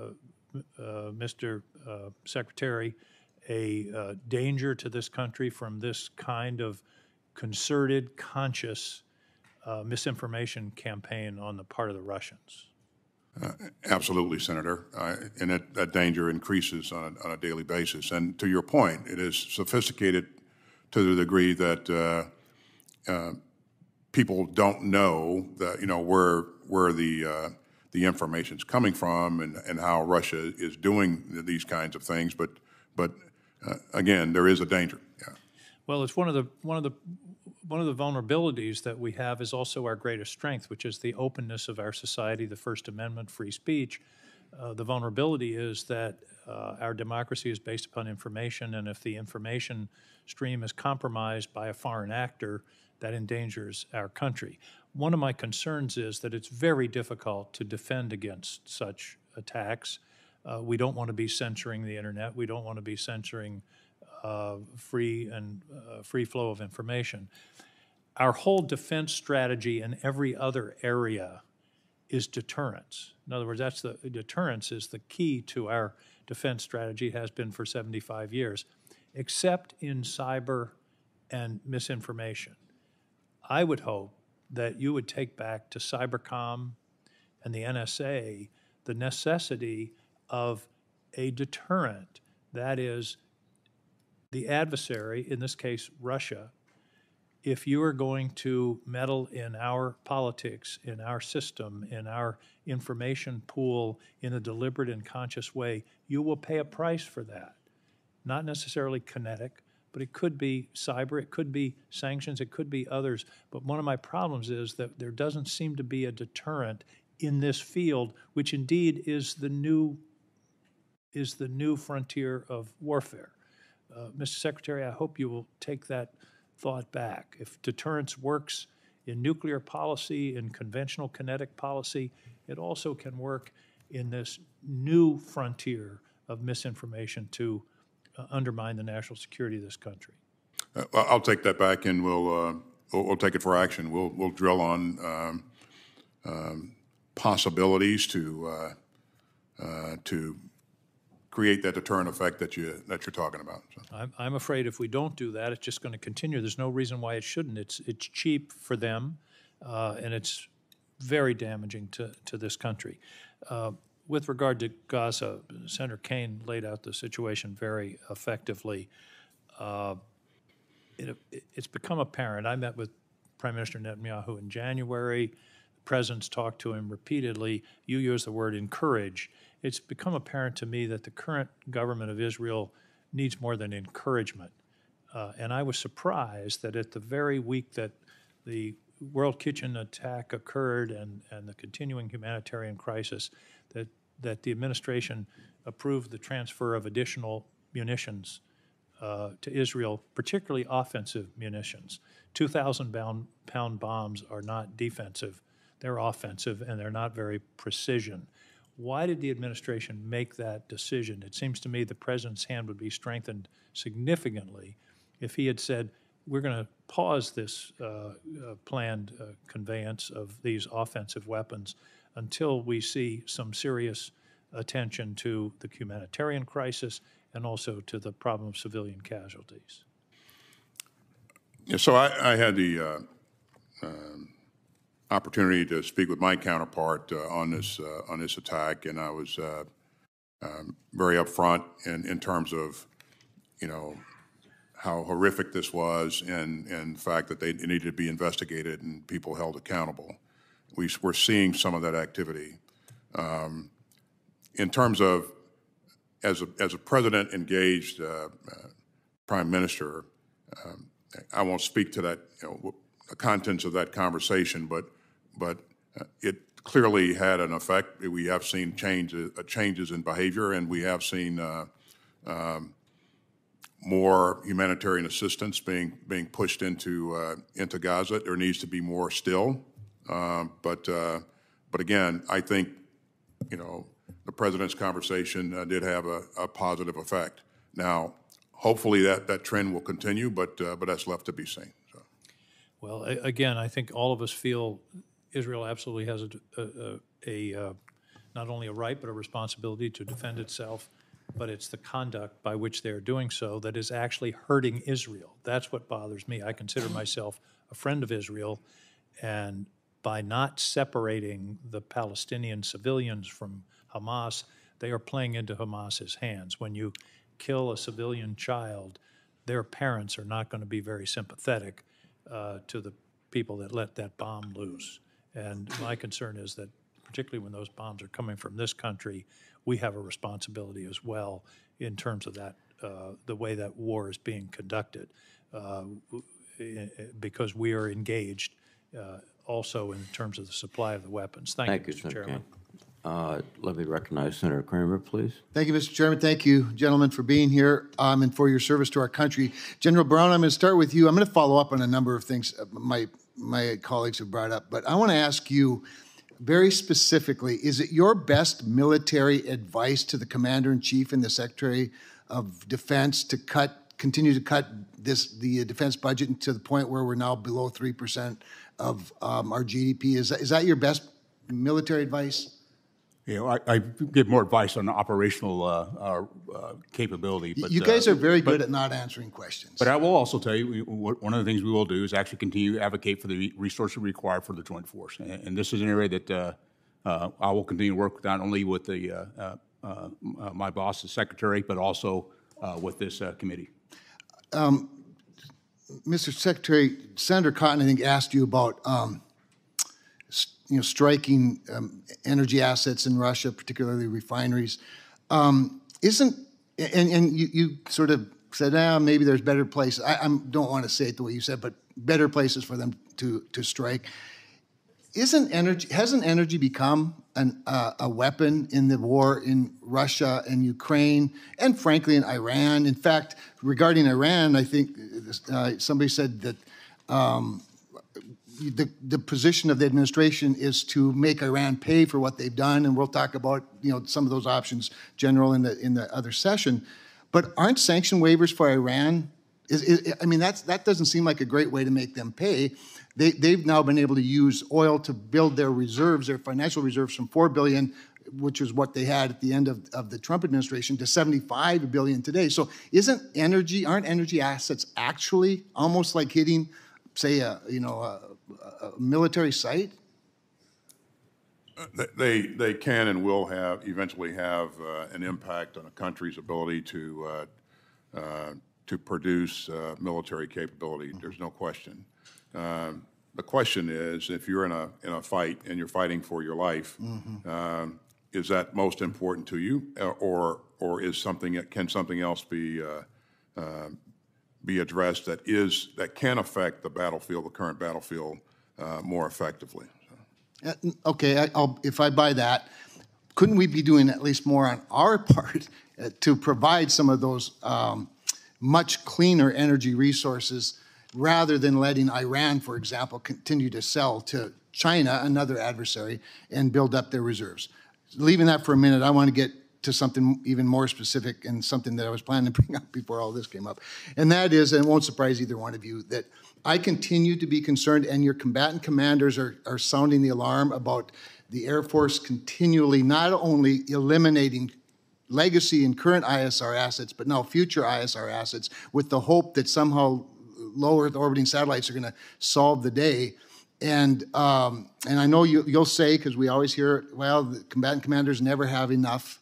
Mr. Secretary, a danger to this country from this kind of concerted, conscious misinformation campaign on the part of the Russians? Absolutely, Senator, and that danger increases on a daily basis. And to your point, it is sophisticated to the degree that people don't know that where the information's coming from and how Russia is doing these kinds of things. But again, there is a danger. Yeah. Well, it's one of the vulnerabilities that we have is also our greatest strength, which is the openness of our society, the First Amendment, free speech. The vulnerability is that our democracy is based upon information, and if the information stream is compromised by a foreign actor, that endangers our country. One of my concerns is that it's very difficult to defend against such attacks. We don't want to be censoring the internet. We don't want to be censoring free flow of information. Our whole defense strategy in every other area is deterrence. In other words, deterrence is the key to our defense strategy, has been for 75 years, except in cyber and misinformation. I would hope that you would take back to Cybercom and the NSA the necessity of a deterrent, that is, the adversary, in this case Russia, if you are going to meddle in our politics, in our system, in our information pool in a deliberate and conscious way, you will pay a price for that. Not necessarily kinetic, but it could be cyber, it could be sanctions, it could be others. But one of my problems is that there doesn't seem to be a deterrent in this field, which indeed is the new frontier of warfare. Mr. Secretary, I hope you will take that thought back. If deterrence works in nuclear policy, in conventional kinetic policy, it also can work in this new frontier of misinformation to undermine the national security of this country. I'll take that back, and we'll take it for action. We'll drill on possibilities to create that deterrent effect that you're talking about. So. I'm afraid if we don't do that, it's just going to continue. There's no reason why it shouldn't. It's cheap for them, and it's very damaging to this country. With regard to Gaza, Senator Kaine laid out the situation very effectively. It's become apparent. I met with Prime Minister Netanyahu in January. The president's talked to him repeatedly. You use the word encourage. It's become apparent to me that the current government of Israel needs more than encouragement. And I was surprised that at the very week that the World Kitchen attack occurred and the continuing humanitarian crisis, that the administration approved the transfer of additional munitions to Israel, particularly offensive munitions. 2,000-pound bombs are not defensive. They're offensive, and they're not very precision. Why did the administration make that decision? It seems to me the president's hand would be strengthened significantly if he had said, we're going to pause this planned conveyance of these offensive weapons until we see some serious attention to the humanitarian crisis and also to the problem of civilian casualties. Yeah, so I had the opportunity to speak with my counterpart on this attack, and I was very upfront in terms of, how horrific this was, and the fact that they needed to be investigated and people held accountable. We're seeing some of that activity. In terms of, as a president engaged prime minister, I won't speak to that, the contents of that conversation, but it clearly had an effect. We have seen changes in behavior, and we have seen more humanitarian assistance being pushed into Gaza. There needs to be more still, but again, I think the president's conversation did have a positive effect. Now, hopefully that trend will continue, but that's left to be seen. So. Well, again, I think all of us feel Israel absolutely has not only a right but a responsibility to defend itself, but it's the conduct by which they're doing so that is actually hurting Israel. That's what bothers me. I consider myself a friend of Israel, and by not separating the Palestinian civilians from Hamas, they are playing into Hamas's hands. When you kill a civilian child, their parents are not going to be very sympathetic to the people that let that bomb loose. And my concern is that, particularly when those bombs are coming from this country, we have a responsibility as well in terms of that, the way that war is being conducted, because we are engaged also in terms of the supply of the weapons. Thank you, Mr. Chairman. Let me recognize Senator Kramer, please. Thank you, Mr. Chairman. Thank you, gentlemen, for being here and for your service to our country. General Brown, I'm going to start with you. I'm going to follow up on a number of things my colleagues have brought up, but I want to ask you very specifically, is it your best military advice to the Commander-in-Chief and the Secretary of Defense to continue to cut the defense budget to the point where we're now below 3% of our GDP? Is that your best military advice? I give more advice on operational capability. But, you guys are very good at not answering questions. But I will also tell you, one of the things we will do is actually continue to advocate for the resources required for the Joint Force. And this is an area that I will continue to work not only with my boss, the Secretary, but also with this committee. Mr. Secretary, Senator Cotton, I think, asked you about striking energy assets in Russia, particularly refineries. You sort of said, maybe there's better places. I don't want to say it the way you said, but better places for them to strike. Hasn't energy become a weapon in the war in Russia and Ukraine, and frankly in Iran? In fact, regarding Iran, I think somebody said that the position of the administration is to make Iran pay for what they've done, and we'll talk about some of those options, General, in the other session. But aren't sanction waivers for Iran I mean, that doesn't seem like a great way to make them pay. They've now been able to use oil to build their reserves, their financial reserves, from $4 billion, which is what they had at the end of the Trump administration, to $75 billion today. So aren't energy assets actually almost like hitting, say, a military site? They can and will eventually have an impact on a country's ability to produce military capability. There's no question. The question is, if you're in a fight and you're fighting for your life, is that most important to you, or can something else be addressed that can affect the battlefield, the current battlefield, more effectively? Okay, if I buy that, couldn't we be doing at least more on our part to provide some of those much cleaner energy resources, rather than letting Iran, for example, continue to sell to China, another adversary, and build up their reserves? Leaving that for a minute, I want to get to something even more specific, and something that I was planning to bring up before all this came up. And that is, and it won't surprise either one of you, that I continue to be concerned, and your combatant commanders are sounding the alarm about the Air Force continually not only eliminating legacy and current ISR assets, but now future ISR assets, with the hope that somehow low Earth orbiting satellites are going to solve the day. And I know you'll say, because we always hear, well, the combatant commanders never have enough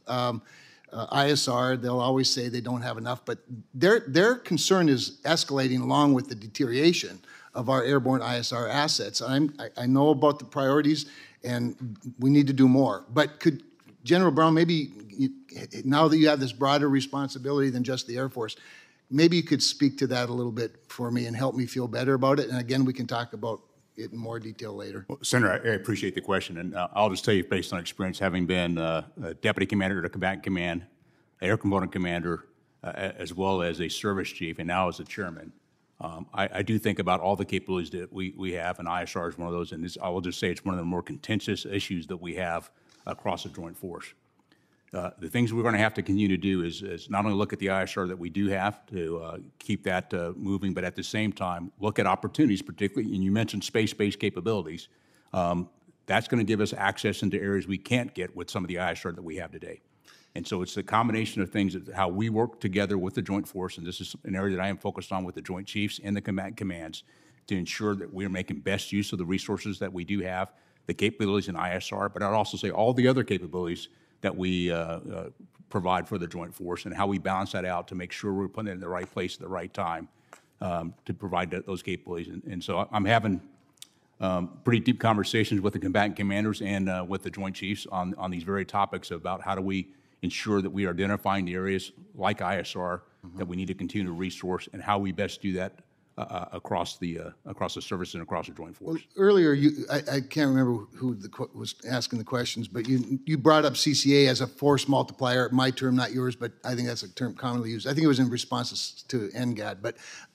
ISR. They'll always say they don't have enough, but their concern is escalating along with the deterioration of our airborne ISR assets. I know about the priorities, and we need to do more. But could General Brown, maybe now that you have this broader responsibility than just the Air Force, maybe you could speak to that a little bit for me and help me feel better about it. And again, we can talk about it in more detail later. Well, Senator, I appreciate the question, and I'll just tell you, based on experience, having been a deputy commander at a combatant command, air component commander, as well as a service chief, and now as a chairman, I do think about all the capabilities that we have, and ISR is one of those. And I will just say it's one of the more contentious issues that we have across the joint force. The things we're going to have to continue to do is not only look at the ISR that we do have to keep that moving, but at the same time look at opportunities, particularly, and you mentioned space-based capabilities. That's going to give us access into areas we can't get with some of the ISR that we have today. And so it's a combination of things, how we work together with the joint force, and this is an area that I am focused on with the joint chiefs and the combatant commands, to ensure that we're making best use of the resources that we do have, the capabilities in ISR, but I'd also say all the other capabilities that we provide for the joint force, and how we balance that out to make sure we're putting it in the right place at the right time to provide those capabilities. And so I'm having pretty deep conversations with the combatant commanders and with the Joint Chiefs on these very topics about how do we ensure that we are identifying the areas like ISR that we need to continue to resource, and how we best do that across the service and across the joint force. Well, earlier, I can't remember who was asking the questions, but you brought up CCA as a force multiplier. My term, not yours, but I think that's a term commonly used. I think it was in response to NGAD. But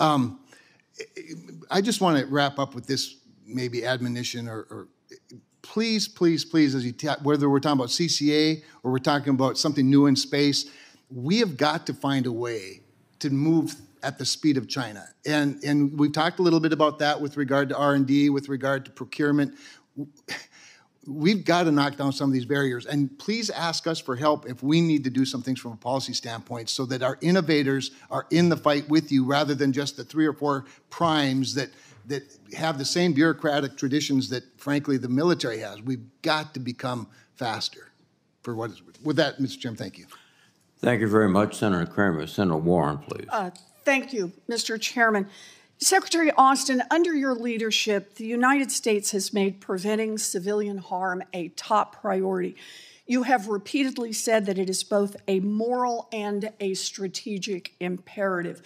I just want to wrap up with this maybe admonition, or please, please, please, as whether we're talking about CCA or we're talking about something new in space, we have got to find a way to move at the speed of China. And we've talked a little bit about that with regard to R&D, with regard to procurement. We've got to knock down some of these barriers. And please ask us for help if we need to do some things from a policy standpoint, so that our innovators are in the fight with you, rather than just the 3 or 4 primes that have the same bureaucratic traditions that, frankly, the military has. We've got to become faster. For what is with that, Mr. Chairman, thank you. Thank you very much, Senator Kramer. Senator Warren, please. Thank you, Mr. Chairman. Secretary Austin, under your leadership, the United States has made preventing civilian harm a top priority. You have repeatedly said that it is both a moral and a strategic imperative.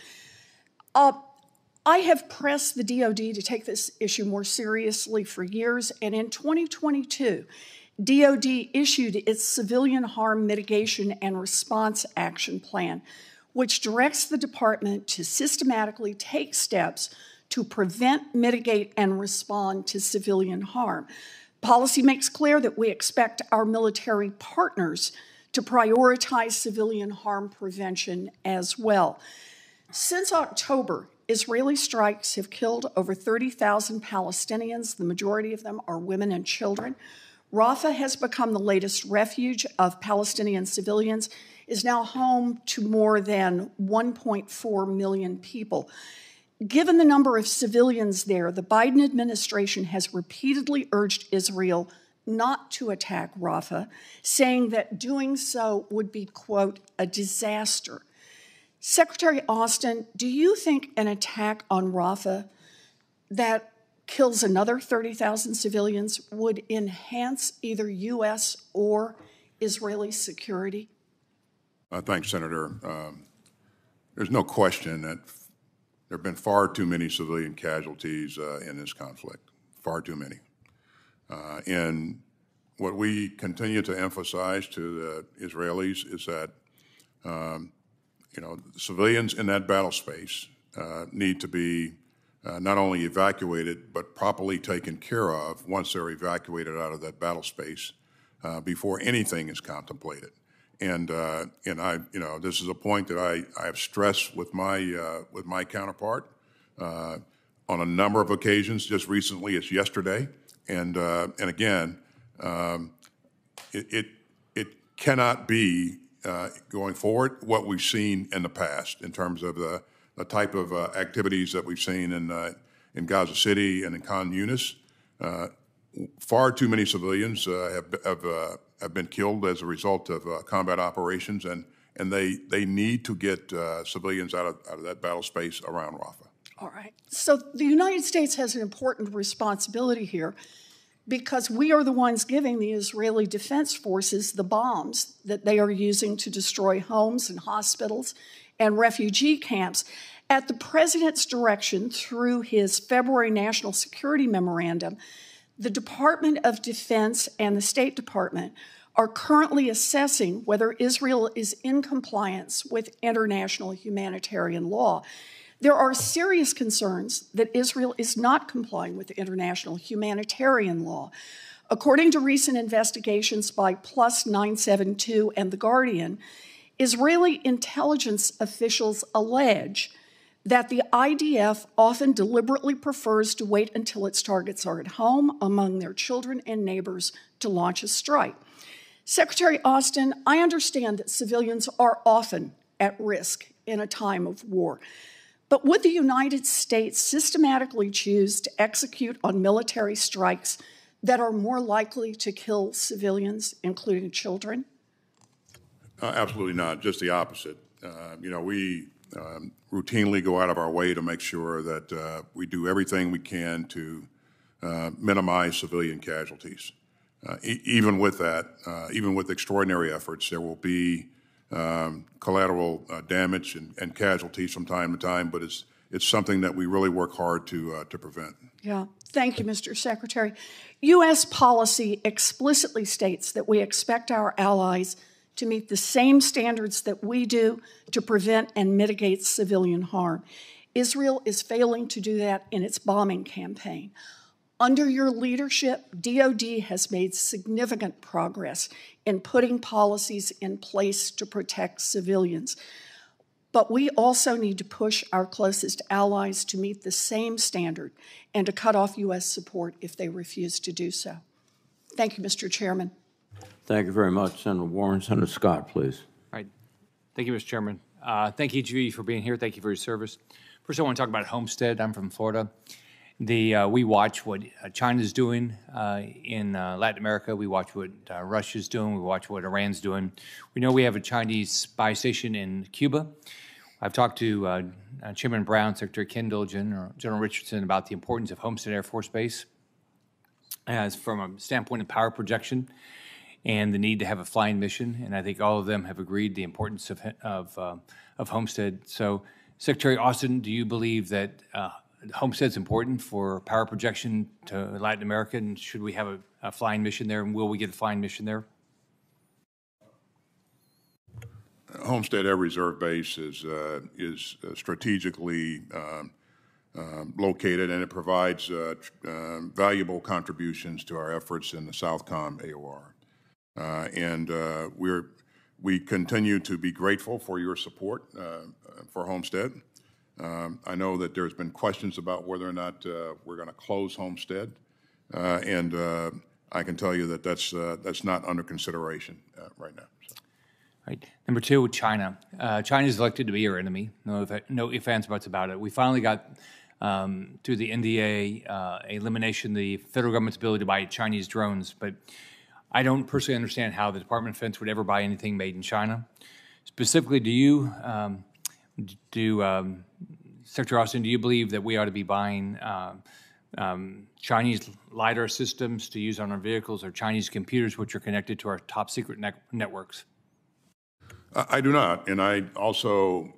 I have pressed the DoD to take this issue more seriously for years, and in 2022, DoD issued its Civilian Harm Mitigation and Response Action Plan, which directs the department to systematically take steps to prevent, mitigate, and respond to civilian harm. Policy makes clear that we expect our military partners to prioritize civilian harm prevention as well. Since October, Israeli strikes have killed over 30,000 Palestinians. The majority of them are women and children. Rafah has become the latest refuge of Palestinian civilians, is now home to more than 1.4 million people. Given the number of civilians there, the Biden administration has repeatedly urged Israel not to attack Rafah, saying that doing so would be, quote, a disaster. Secretary Austin, do you think an attack on Rafah that kills another 30,000 civilians would enhance either U.S. or Israeli security? Thanks, Senator. There's no question that there have been far too many civilian casualties in this conflict, far too many. And what we continue to emphasize to the Israelis is that, the civilians in that battle space need to be not only evacuated, but properly taken care of once they're evacuated out of that battle space before anything is contemplated. And this is a point that I have stressed with my counterpart on a number of occasions. Just recently, it's yesterday, and again, it cannot be going forward what we've seen in the past in terms of the type of activities that we've seen in Gaza City and in Khan Yunis. Far too many civilians have been killed as a result of combat operations, and they need to get civilians out of that battle space around Rafah. All right. So the United States has an important responsibility here because we are the ones giving the Israeli Defense Forces the bombs that they are using to destroy homes and hospitals and refugee camps. At the president's direction, through his February National Security Memorandum, the Department of Defense and the State Department are currently assessing whether Israel is in compliance with international humanitarian law. There are serious concerns that Israel is not complying with international humanitarian law. According to recent investigations by Plus 972 and The Guardian, Israeli intelligence officials allege that the IDF often deliberately prefers to wait until its targets are at home among their children and neighbors to launch a strike. Secretary Austin, I understand that civilians are often at risk in a time of war. But would the United States systematically choose to execute on military strikes that are more likely to kill civilians, including children? Absolutely not, just the opposite. We routinely go out of our way to make sure that we do everything we can to minimize civilian casualties. Even with that, even with extraordinary efforts, there will be collateral damage and casualties from time to time, but it's something that we really work hard to prevent. Yeah, thank you, Mr. Secretary. U.S. policy explicitly states that we expect our allies to meet the same standards that we do to prevent and mitigate civilian harm. Israel is failing to do that in its bombing campaign. Under your leadership, DoD has made significant progress in putting policies in place to protect civilians. But we also need to push our closest allies to meet the same standard and to cut off U.S. support if they refuse to do so. Thank you, Mr. Chairman. Thank you very much. Senator Warren. Senator Scott, please. All right. Thank you, Mr. Chairman. Thank each of you for being here. Thank you for your service. First, I want to talk about Homestead. I'm from Florida. We watch what China's doing in Latin America. We watch what Russia's doing. We watch what Iran's doing. We know we have a Chinese spy station in Cuba. I've talked to Chairman Brown, Secretary Kendall, General Richardson about the importance of Homestead Air Force Base as from a standpoint of power projection and the need to have a flying mission. And I think all of them have agreed the importance of Homestead. So, Secretary Austin, do you believe that Homestead's important for power projection to Latin America, and should we have a flying mission there, and will we get a flying mission there? Homestead Air Reserve Base is strategically located, and it provides valuable contributions to our efforts in the Southcom AOR. We continue to be grateful for your support for Homestead. I know that there's been questions about whether or not we're going to close Homestead, and I can tell you that that's not under consideration right now. So. Right. Number two, China. China is elected to be our enemy. No ifs, ands, buts about it. We finally got through the NDA elimination, the federal government's ability to buy Chinese drones, but I don't personally understand how the Department of Defense would ever buy anything made in China. Specifically, Secretary Austin, do you believe that we ought to be buying Chinese LiDAR systems to use on our vehicles or Chinese computers which are connected to our top secret networks? I do not, and I also,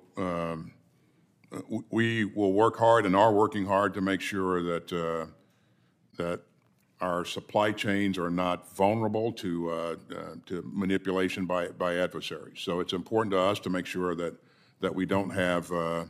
we will work hard and are working hard to make sure that that our supply chains are not vulnerable to manipulation by adversaries. So it's important to us to make sure that we don't have,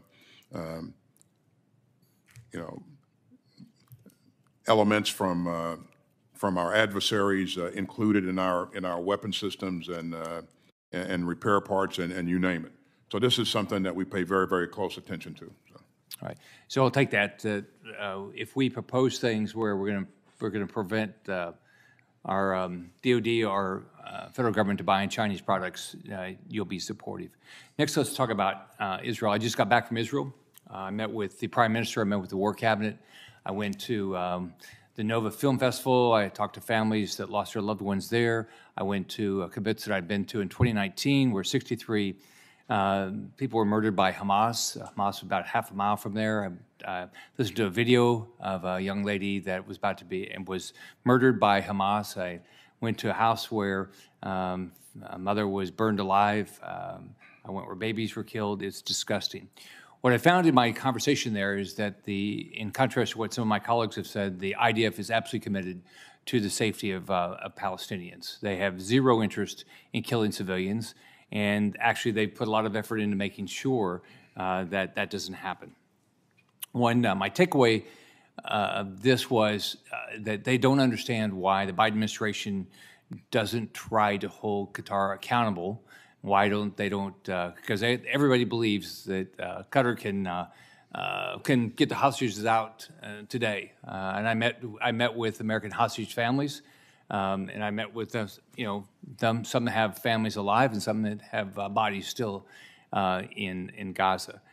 elements from our adversaries included in our weapon systems and repair parts and you name it. So this is something that we pay very, very close attention to. So. All right. So I'll take that. If we propose things where we're going to prevent our DoD or federal government to buying Chinese products, you'll be supportive. Next, let's talk about Israel. I just got back from Israel. I met with the Prime Minister. I met with the War Cabinet. I went to the Nova Film Festival. I talked to families that lost their loved ones there. I went to a kibbutz that I'd been to in 2019 where 63 people were murdered by Hamas. Hamas was about half a mile from there. I listened to a video of a young lady that was about to be and was murdered by Hamas. I went to a house where a mother was burned alive. I went where babies were killed. It's disgusting. What I found in my conversation there is that in contrast to what some of my colleagues have said, the IDF is absolutely committed to the safety of Palestinians. They have zero interest in killing civilians, and actually they've put a lot of effort into making sure that doesn't happen. My takeaway of this was that they don't understand why the Biden administration doesn't try to hold Qatar accountable. Why don't they because everybody believes that Qatar can get the hostages out today. And I met with American hostage families, and I met with some that have families alive and some that have bodies still in Gaza.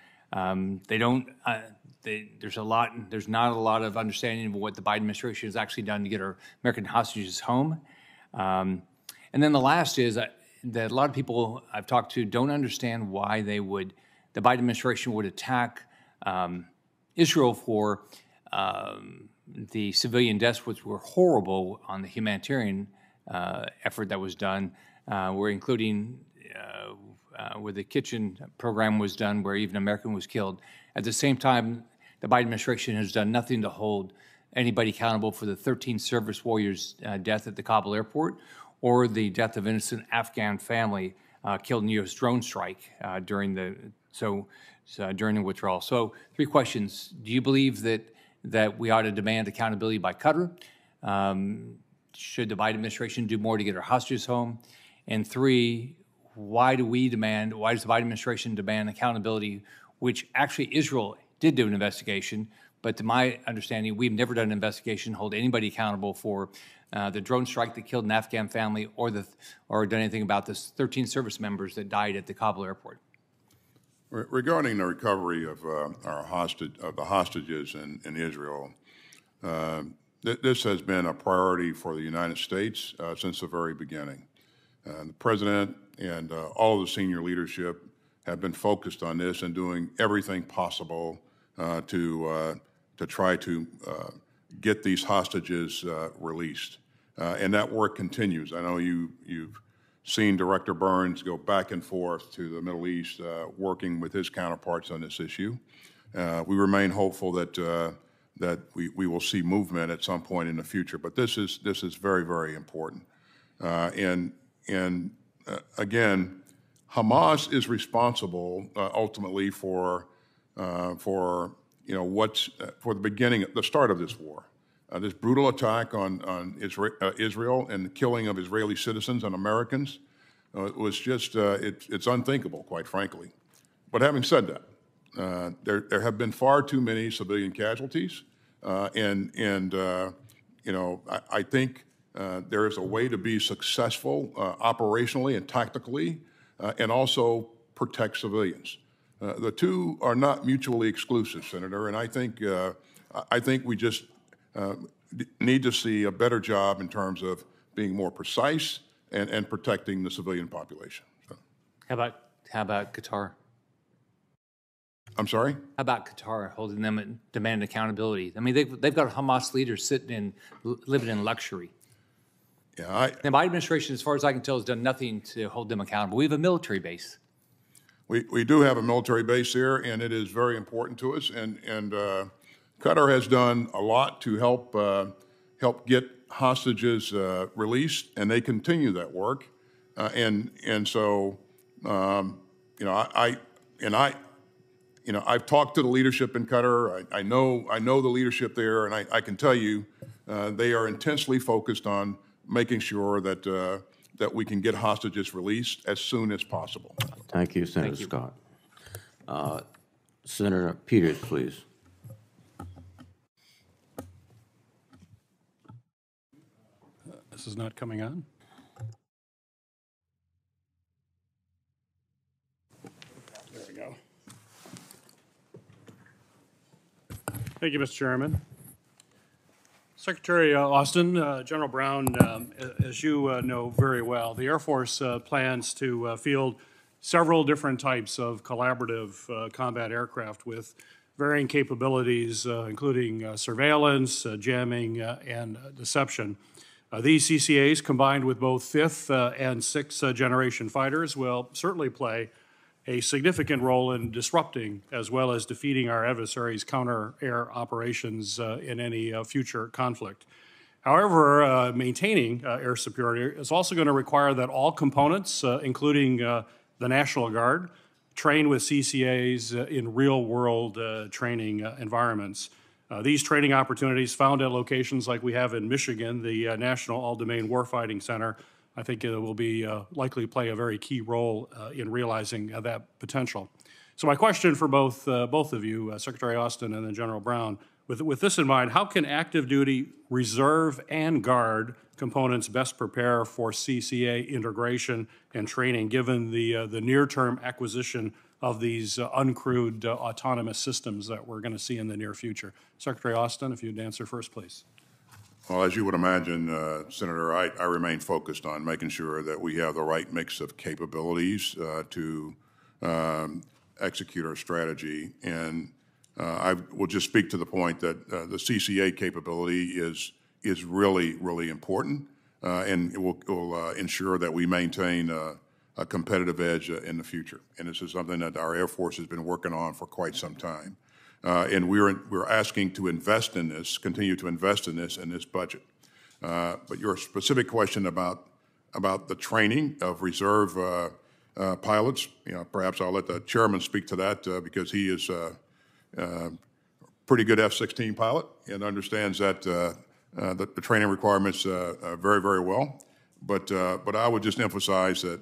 There's not a lot of understanding of what the Biden administration has actually done to get our American hostages home. And then the last is that a lot of people I've talked to don't understand why the Biden administration would attack Israel for the civilian deaths, which were horrible on the humanitarian effort that was done. We're including where the kitchen program was done, where even an American was killed. At the same time, the Biden administration has done nothing to hold anybody accountable for the 13 service warriors' death at the Kabul airport, or the death of innocent Afghan family killed in a U.S. drone strike during the withdrawal. So 3 questions. Do you believe that we ought to demand accountability by Qatar? Should the Biden administration do more to get our hostages home? And 3, why does the Biden administration demand accountability, which actually Israel did do an investigation, but to my understanding, we've never done an investigation, hold anybody accountable for the drone strike that killed an Afghan family, or done anything about the 13 service members that died at the Kabul airport. Regarding the recovery of the hostages in Israel, this has been a priority for the United States since the very beginning. The president and all of the senior leadership have been focused on this and doing everything possible to try to get these hostages released. And that work continues. I know you've seen Director Burns go back and forth to the Middle East, working with his counterparts on this issue. We remain hopeful that we will see movement at some point in the future. But this is very, very important. And again, Hamas is responsible ultimately for the start of this war. This brutal attack on Israel and the killing of Israeli citizens and Americans was just, it's unthinkable, quite frankly. But having said that, There have been far too many civilian casualties, I think there is a way to be successful operationally and tactically, and also protect civilians. The two are not mutually exclusive, Senator, and I think we just need to see a better job in terms of being more precise and protecting the civilian population. So. How about Qatar? I'm sorry? How about Qatar holding them and demanding accountability? I mean, they've got Hamas leaders living in luxury. Yeah, the Biden administration, as far as I can tell, has done nothing to hold them accountable. We have a military base. We do have a military base there, and it is very important to us. And Qatar has done a lot to help get hostages released, and they continue that work. I've talked to the leadership in Qatar. I know the leadership there, and I can tell you they are intensely focused on making sure that we can get hostages released as soon as possible. Thank you, Senator Scott. Senator Peters, please. This is not coming on. There we go. Thank you, Mr. Chairman. Secretary Austin, General Brown, as you know very well, the Air Force plans to field several different types of collaborative combat aircraft with varying capabilities, including surveillance, jamming, and deception. These CCAs, combined with both fifth and sixth generation fighters, will certainly play a significant role in disrupting as well as defeating our adversaries' counter-air operations in any future conflict. However, maintaining air superiority is also going to require that all components, including the National Guard, train with CCAs in real-world training environments. These training opportunities found at locations like we have in Michigan, the National All-Domain Warfighting Center, I think it will be likely play a very key role in realizing that potential. So my question for both of you, Secretary Austin and then General Brown, with this in mind, how can active duty, reserve, and guard components best prepare for CCA integration and training, given the near-term acquisition of these uncrewed autonomous systems that we're going to see in the near future? Secretary Austin, if you'd answer first, please. Well, as you would imagine, Senator, I remain focused on making sure that we have the right mix of capabilities to execute our strategy. And I will just speak to the point that the CCA capability is really, really important, and it will ensure that we maintain a competitive edge in the future. And this is something that our Air Force has been working on for quite some time. And we're asking to invest in this, continue to invest in this budget. But your specific question about the training of reserve pilots, perhaps I'll let the chairman speak to that because he is a pretty good F-16 pilot and understands that the training requirements very, very well. But I would just emphasize that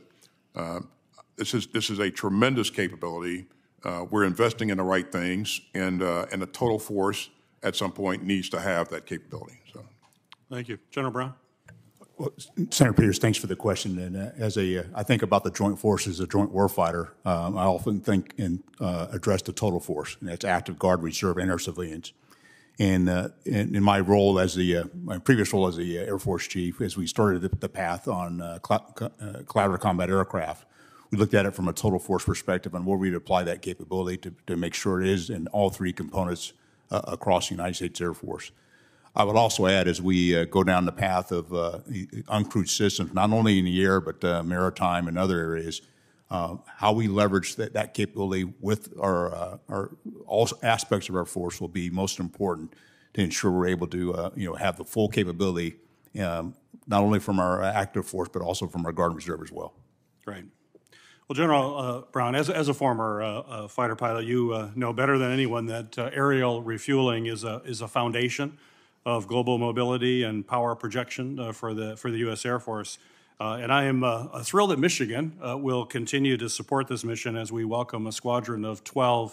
this is a tremendous capability. We're investing in the right things, and the total force at some point needs to have that capability. So, thank you, General Brown. Well, Senator Peters, thanks for the question. And I think about the joint force as a joint warfighter, I often think and address the total force, and that's active guard, reserve, and our civilians. And in my role my previous role as the Air Force chief, as we started the path on collaborative combat aircraft, we looked at it from a total force perspective on where we'd apply that capability to make sure it is in all three components across the United States Air Force. I would also add, as we go down the path of uncrewed systems, not only in the air, but maritime and other areas, how we leverage that capability with our all aspects of our force will be most important to ensure we're able to have the full capability, not only from our active force, but also from our Guard and Reserve as well. Great. Well, General Brown, as a former fighter pilot, you know better than anyone that aerial refueling is a foundation of global mobility and power projection for the U.S. Air Force. And I am thrilled that Michigan will continue to support this mission as we welcome a squadron of 12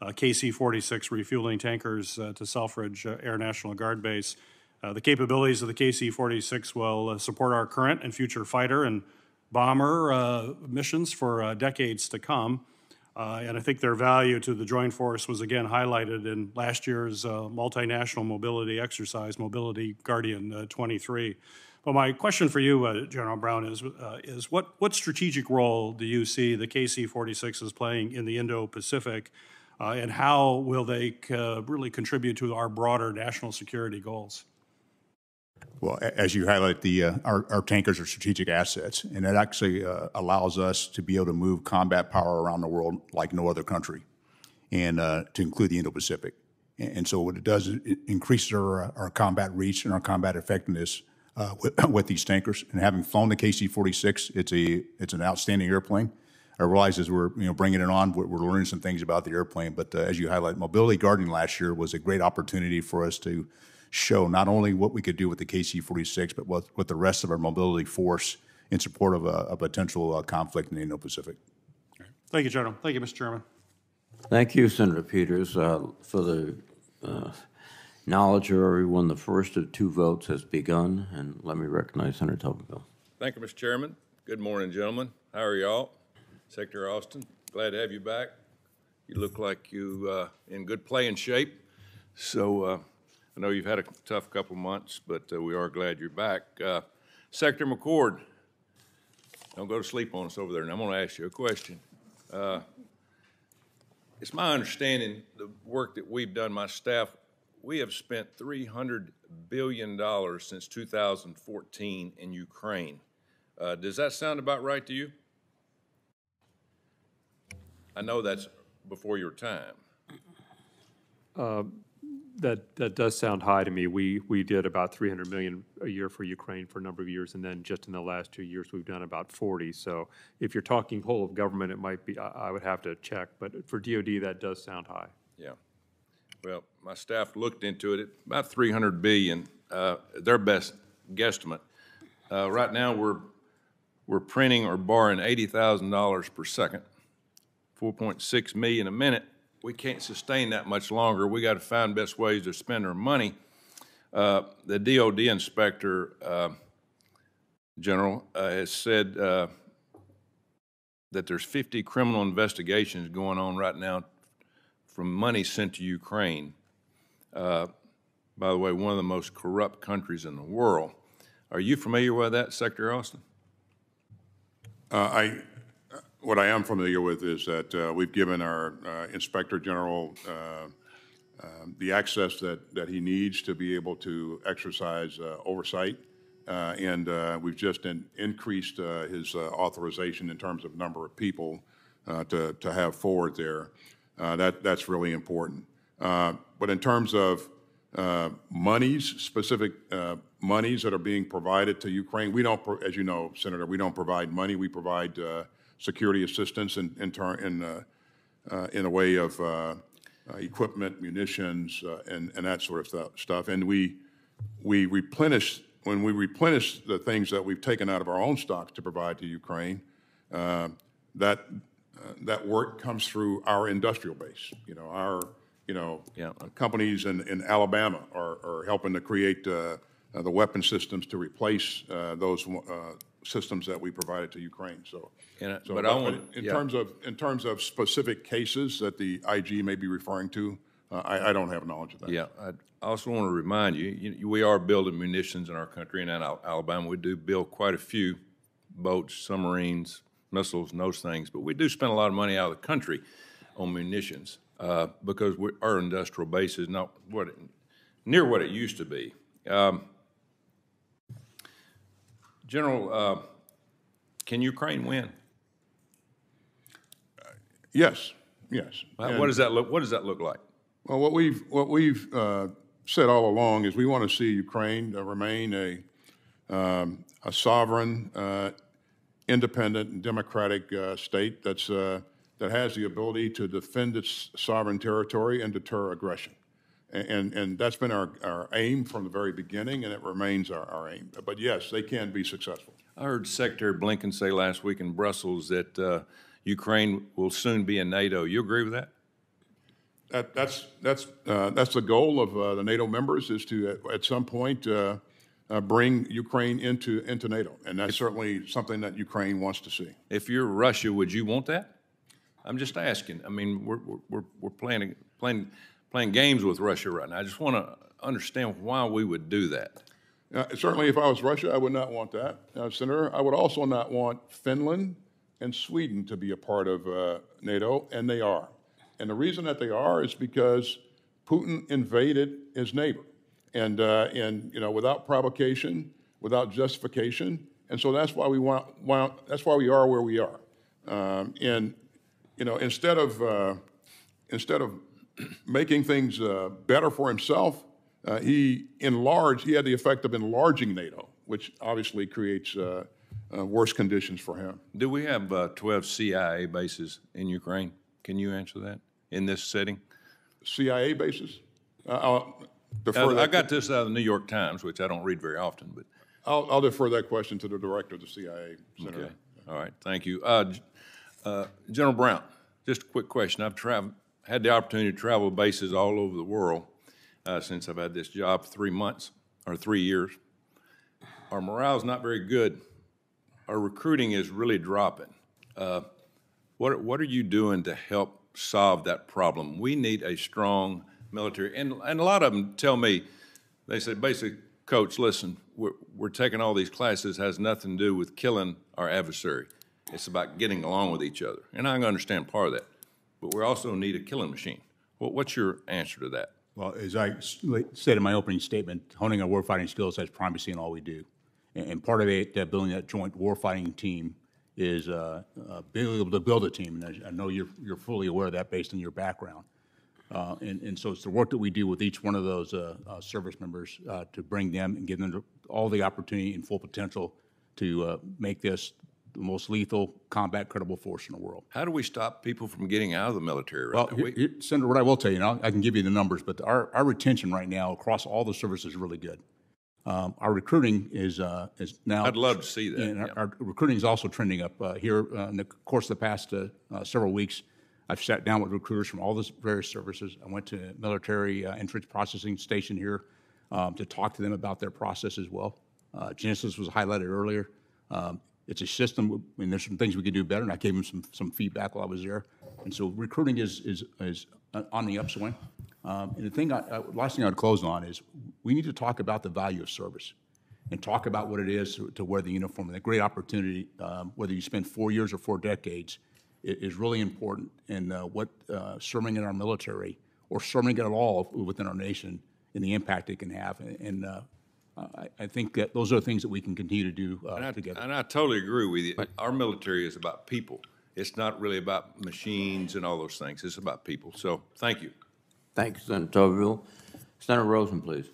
KC-46 refueling tankers to Selfridge Air National Guard Base. The capabilities of the KC-46 will support our current and future fighter and bomber missions for decades to come. And I think their value to the Joint Force was again highlighted in last year's multinational mobility exercise, Mobility Guardian 23. But my question for you, General Brown, is what strategic role do you see the KC-46 is playing in the Indo-Pacific, and how will they really contribute to our broader national security goals? Well, as you highlight, our tankers are strategic assets, and it actually allows us to be able to move combat power around the world like no other country, and to include the Indo-Pacific. And so what it does is it increases our combat reach and our combat effectiveness with these tankers. And having flown the KC-46, it's an outstanding airplane. I realize as we're bringing it on, we're learning some things about the airplane. But as you highlight, Mobility Guardian last year was a great opportunity for us to show not only what we could do with the KC-46, but what the rest of our mobility force in support of a potential conflict in the Indo-Pacific. Thank you, General. Thank you, Mr. Chairman. Thank you, Senator Peters, for the knowledge of everyone. The first of two votes has begun, and let me recognize Senator Tuberville. Thank you, Mr. Chairman. Good morning, gentlemen. How are y'all? Secretary Austin, glad to have you back. You look like you in good playing shape. So I know you've had a tough couple months, but we are glad you're back. Secretary McCord, don't go to sleep on us over there, and I'm going to ask you a question. It's my understanding, the work that we've done, my staff, we have spent $300 billion since 2014 in Ukraine. Does that sound about right to you? I know that's before your time. That does sound high to me. We did about $300 million a year for Ukraine for a number of years, and then just in the last 2 years we've done about 40. So if you're talking whole of government, it might be. I would have to check, but for DoD that does sound high. Yeah. Well, my staff looked into it. About $300 billion, their best guesstimate. Right now we're printing or borrowing $80,000 per second, 4.6 million a minute. We can't sustain that much longer. We got to find best ways to spend our money. The DOD inspector general has said that there's 50 criminal investigations going on right now from money sent to Ukraine. By the way, one of the most corrupt countries in the world. Are you familiar with that, Secretary Austin? What I am familiar with is that we've given our Inspector General the access that he needs to be able to exercise oversight, and we've just increased his authorization in terms of number of people to have forward there. That's really important. But in terms of monies, specific monies that are being provided to Ukraine, we don't, as you know, Senator, we don't provide money. We provide security assistance in a way of equipment, munitions, and that sort of stuff. And we replenish, when we replenish the things that we've taken out of our own stocks to provide to Ukraine, that work comes through our industrial base. Companies in Alabama are helping to create the weapon systems to replace those systems that we provided to Ukraine. In terms of specific cases that the IG may be referring to, I don't have knowledge of that. Yeah, I also want to remind you, we are building munitions in our country, and in Alabama we do build quite a few boats, submarines, missiles, and those things. But we do spend a lot of money out of the country on munitions because our industrial base is not near what it used to be. General, can Ukraine win? Yes. What does that look like? Well, what we've said all along is we want to see Ukraine remain a sovereign, independent, and democratic state that has the ability to defend its sovereign territory and deter aggression. And that's been our aim from the very beginning, and it remains our aim. But yes, they can be successful. I heard Secretary Blinken say last week in Brussels that Ukraine will soon be in NATO. You agree with that? That's the goal of the NATO members, is to at some point bring Ukraine into NATO, and that's certainly something that Ukraine wants to see. If you're Russia, would you want that? I'm just asking. I mean, we're playing games with Russia right now. I just want to understand why we would do that. Certainly, if I was Russia, I would not want that, Senator. I would also not want Finland and Sweden to be a part of NATO, and they are. And the reason that they are is because Putin invaded his neighbor, and without provocation, without justification, and so that's why that's why we are where we are. Instead of making things better for himself, he had the effect of enlarging NATO, which obviously creates worse conditions for him. Do we have 12 CIA bases in Ukraine? Can you answer that in this setting? CIA bases? I got this out of the New York Times, which I don't read very often, but I'll defer that question to the director of the CIA, Senator. Okay. All right. Thank you. General Brown, just a quick question. I've had the opportunity to travel bases all over the world since I've had this job 3 months or 3 years. Our morale is not very good. Our recruiting is really dropping. What are you doing to help solve that problem? We need a strong military. And a lot of them tell me, they say, basically, Coach, listen, we're taking all these classes, has nothing to do with killing our adversary. It's about getting along with each other. And I understand part of that. But we also need a killing machine. What's your answer to that? Well, as I said in my opening statement, honing our warfighting skills has primacy in all we do. And part of it, building that joint warfighting team, is being able to build a team. And I know you're fully aware of that based on your background. And so it's the work that we do with each one of those service members to bring them and give them all the opportunity and full potential to make this the most lethal, combat-credible force in the world. How do we stop people from getting out of the military right now? Senator, what I will tell you, I can give you the numbers, but our retention right now across all the services is really good. Our recruiting is now. I'd love to see that. And our recruiting is also trending up here in the course of the past several weeks. I've sat down with recruiters from all the various services. I went to military entrance processing station here to talk to them about their process as well. Genesis was highlighted earlier. It's a system, and there's some things we could do better, and I gave them some feedback while I was there. And so recruiting is on the upswing. And the last thing I'd close on is we need to talk about the value of service and talk about what it is to wear the uniform. And the great opportunity, whether you spend 4 years or 4 decades, is really important. And what serving in our military or serving at all within our nation and the impact it can have. And I think that those are things that we can continue to do together. And I totally agree with you. Our military is about people. It's not really about machines and all those things. It's about people. So thank you. Thank you, Senator Tuberville. Senator Rosen, please.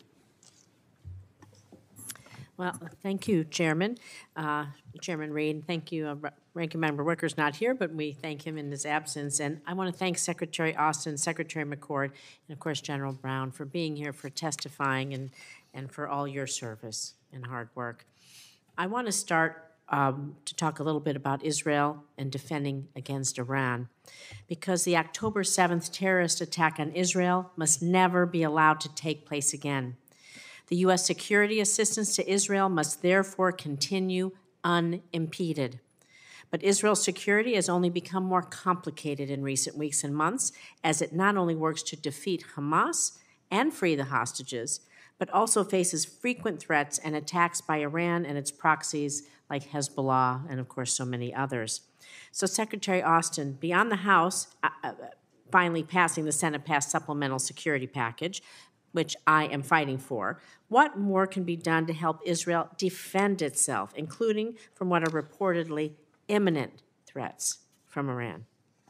Well, thank you, Chairman. Chairman Reed, thank you. Ranking Member Wicker's not here, but we thank him in his absence. And I want to thank Secretary Austin, Secretary McCord, and of course General Brown for being here, for testifying, and for all your service and hard work. I want to start to talk a little bit about Israel and defending against Iran, because the October 7th terrorist attack on Israel must never be allowed to take place again. The U.S. security assistance to Israel must therefore continue unimpeded. But Israel's security has only become more complicated in recent weeks and months, as it not only works to defeat Hamas and free the hostages, but also faces frequent threats and attacks by Iran and its proxies like Hezbollah and, of course, so many others. So, Secretary Austin, beyond the House finally passing the Senate-passed supplemental security package, which I am fighting for, what more can be done to help Israel defend itself, including from what are reportedly imminent threats from Iran?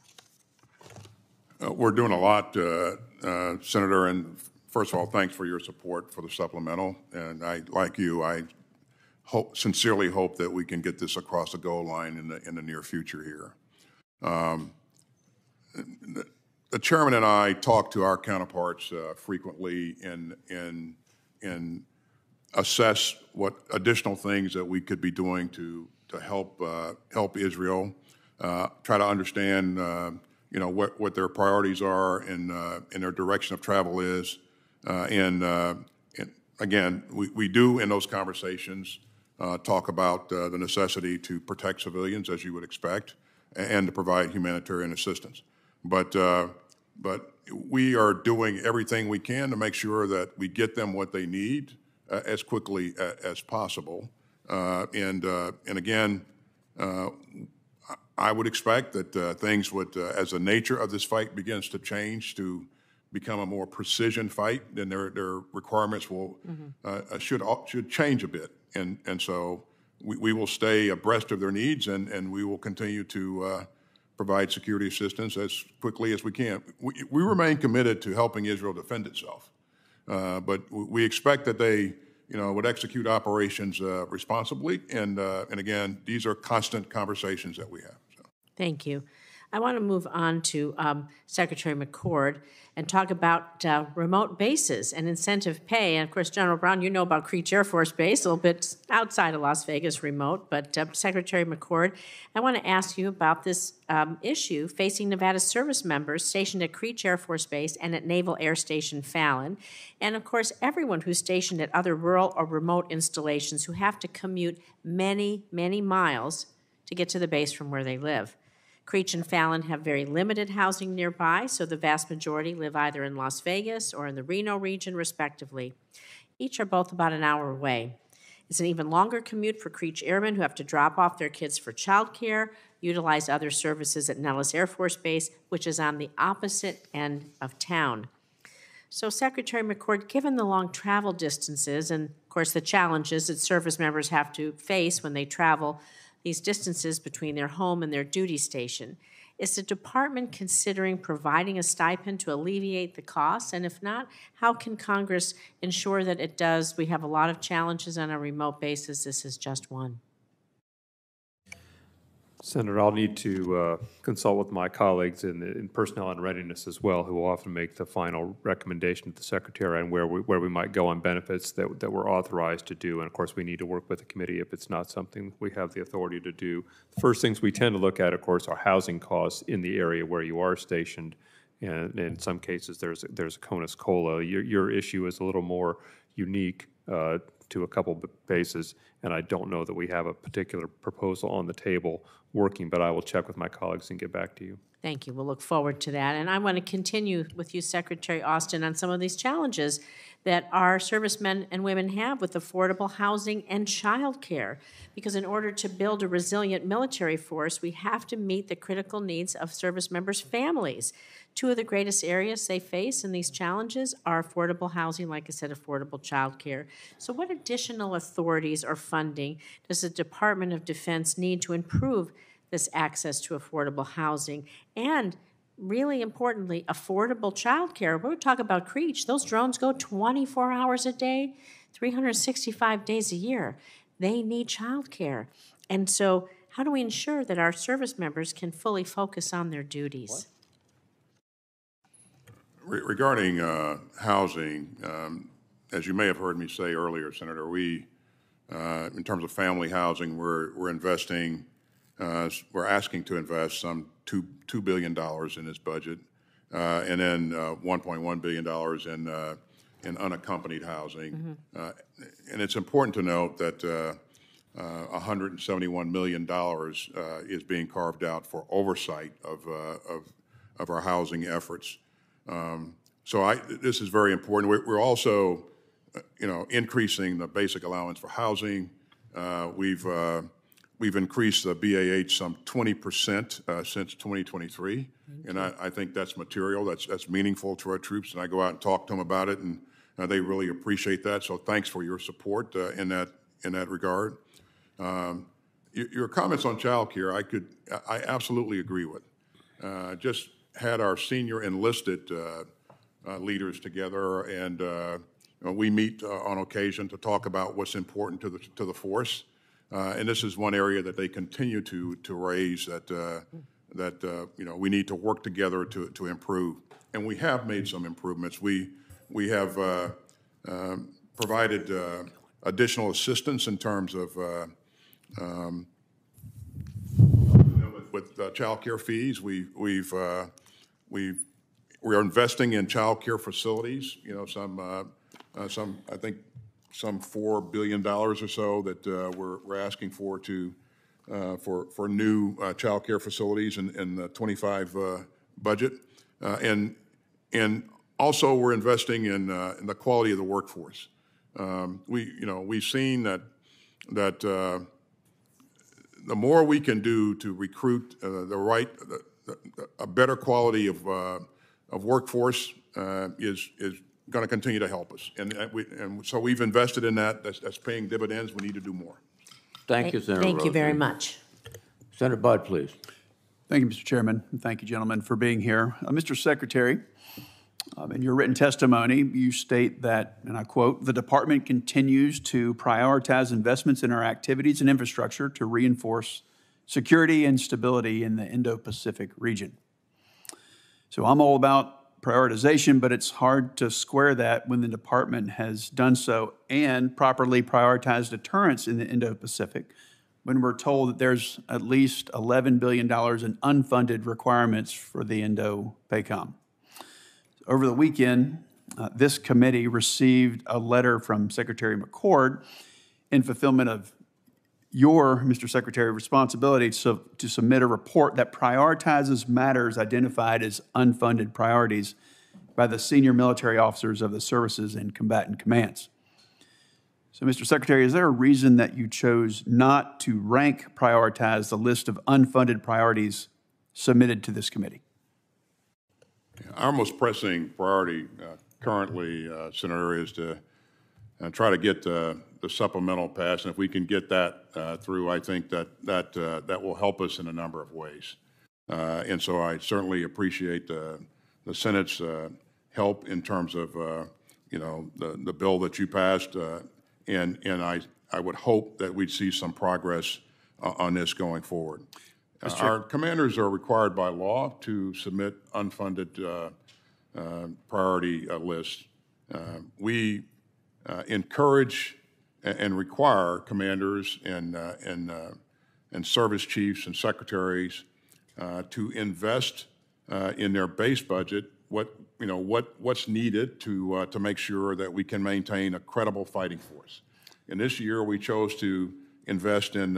We're doing a lot, Senator, and first of all, thanks for your support for the supplemental. And like you, I sincerely hope that we can get this across the goal line in the near future here. The chairman and I talk to our counterparts frequently and assess what additional things that we could be doing to help Israel. Try to understand what their priorities are and their direction of travel is. And again, we do in those conversations talk about the necessity to protect civilians, as you would expect, and to provide humanitarian assistance. But we are doing everything we can to make sure that we get them what they need as quickly as possible. And again, I would expect that things would, as the nature of this fight begins to change to become a more precision fight, then their requirements will should change a bit. And so we will stay abreast of their needs, and we will continue to provide security assistance as quickly as we can. We remain committed to helping Israel defend itself, but we expect that they would execute operations responsibly. And again, these are constant conversations that we have. So. Thank you. I want to move on to Secretary McCord and talk about remote bases and incentive pay. And of course, General Brown, you know about Creech Air Force Base, a little bit outside of Las Vegas, remote. But Secretary McCord, I want to ask you about this issue facing Nevada service members stationed at Creech Air Force Base and at Naval Air Station Fallon. And of course, everyone who's stationed at other rural or remote installations who have to commute many, many miles to get to the base from where they live. Creech and Fallon have very limited housing nearby, so the vast majority live either in Las Vegas or in the Reno region, respectively. Each are both about an hour away. It's an even longer commute for Creech airmen who have to drop off their kids for childcare, utilize other services at Nellis Air Force Base, which is on the opposite end of town. So, Secretary McCord, given the long travel distances and, of course, the challenges that service members have to face when they travel these distances between their home and their duty station, is the department considering providing a stipend to alleviate the costs? And if not, how can Congress ensure that it does? We have a lot of challenges on a remote basis. This is just one. Senator, I'll need to consult with my colleagues in personnel and readiness as well, who will often make the final recommendation to the Secretary on where we might go on benefits that we're authorized to do. And of course, we need to work with the committee if it's not something we have the authority to do. The first things we tend to look at, of course, are housing costs in the area where you are stationed. And in some cases, there's a CONUS COLA. Your issue is a little more unique to a couple bases, and I don't know that we have a particular proposal on the table working, but I will check with my colleagues and get back to you. Thank you. We'll look forward to that. And I want to continue with you, Secretary Austin, on some of these challenges that our servicemen and women have with affordable housing and child care. Because in order to build a resilient military force, we have to meet the critical needs of service members' families. Two of the greatest areas they face in these challenges are affordable housing, like I said, affordable child care. So what additional authorities or funding does the Department of Defense need to improve this access to affordable housing? And really importantly, affordable child care. We're talking about Creech. Those drones go 24 hours a day, 365 days a year. They need child care. And so how do we ensure that our service members can fully focus on their duties? Regarding housing, as you may have heard me say earlier, Senator, we, in terms of family housing, we're investing, we're asking to invest some $2 billion in this budget, and then $1.1 billion in unaccompanied housing. And it's important to note that $171 million is being carved out for oversight of our housing efforts. So this is very important. We're also, increasing the basic allowance for housing. We've increased the BAH some 20% since 2023, and I think that's material. That's meaningful to our troops, and I go out and talk to them about it, and they really appreciate that. So thanks for your support in that regard. Your comments on child care, I absolutely agree with. Just had our senior enlisted leaders together, and we meet on occasion to talk about what's important to the force. And this is one area that they continue to raise that we need to work together to improve. And we have made some improvements. We have provided additional assistance in terms of with child care fees. We are investing in child care facilities. You know, I think some $4 billion or so that we're asking for new child care facilities in the 25 budget, and also we're investing in the quality of the workforce. We've seen that the more we can do to recruit a better quality of workforce is going to continue to help us, and so we've invested in that. That's paying dividends. We need to do more. Thank you, Senator Thank you very Rosen. much. Senator Budd, please. Thank you, Mr. Chairman, and thank you, gentlemen, for being here. Mr. Secretary, in your written testimony, you state that, and I quote, "The department continues to prioritize investments in our activities and infrastructure to reinforce security and stability in the Indo-Pacific region." So I'm all about prioritization, but it's hard to square that when the department has done so and properly prioritized deterrence in the Indo-Pacific, when we're told that there's at least $11 billion in unfunded requirements for the Indo-PACOM. Over the weekend, this committee received a letter from Secretary McCord in fulfillment of your, Mr. Secretary, responsibility to submit a report that prioritizes matters identified as unfunded priorities by the senior military officers of the services and combatant commands. So, Mr. Secretary, is there a reason that you chose not to prioritize the list of unfunded priorities submitted to this committee? Our most pressing priority currently, Senator, is to try to get the supplemental passed. And if we can get that through, I think that will help us in a number of ways. And so I certainly appreciate the Senate's help in terms of the bill that you passed. And I would hope that we'd see some progress on this going forward. Our commanders are required by law to submit unfunded priority lists. We encourage and require commanders and service chiefs and secretaries to invest in their base budget what's needed to make sure that we can maintain a credible fighting force. And this year we chose to invest in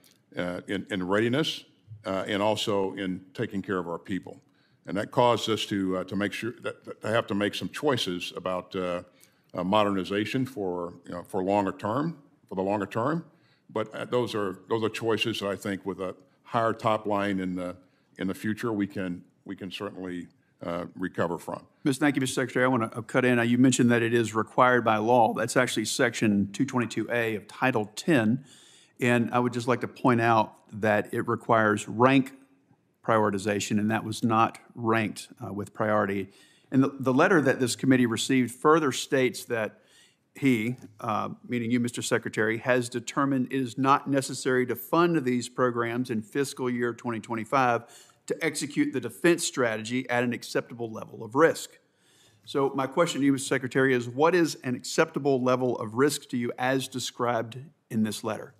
readiness. And also in taking care of our people, and that caused us to make sure that to have to make some choices about modernization for the longer term. But those are choices that I think with a higher top line in the future we can certainly recover from. Thank you, Mr. Secretary. I want to cut in. You mentioned that it is required by law. That's actually Section 222A of Title 10. And I would just like to point out that it requires rank prioritization, and that was not ranked with priority. And the letter that this committee received further states that he, meaning you, Mr. Secretary, has determined it is not necessary to fund these programs in fiscal year 2025 to execute the defense strategy at an acceptable level of risk. So my question to you, Mr. Secretary, is what is an acceptable level of risk to you as described in this letter?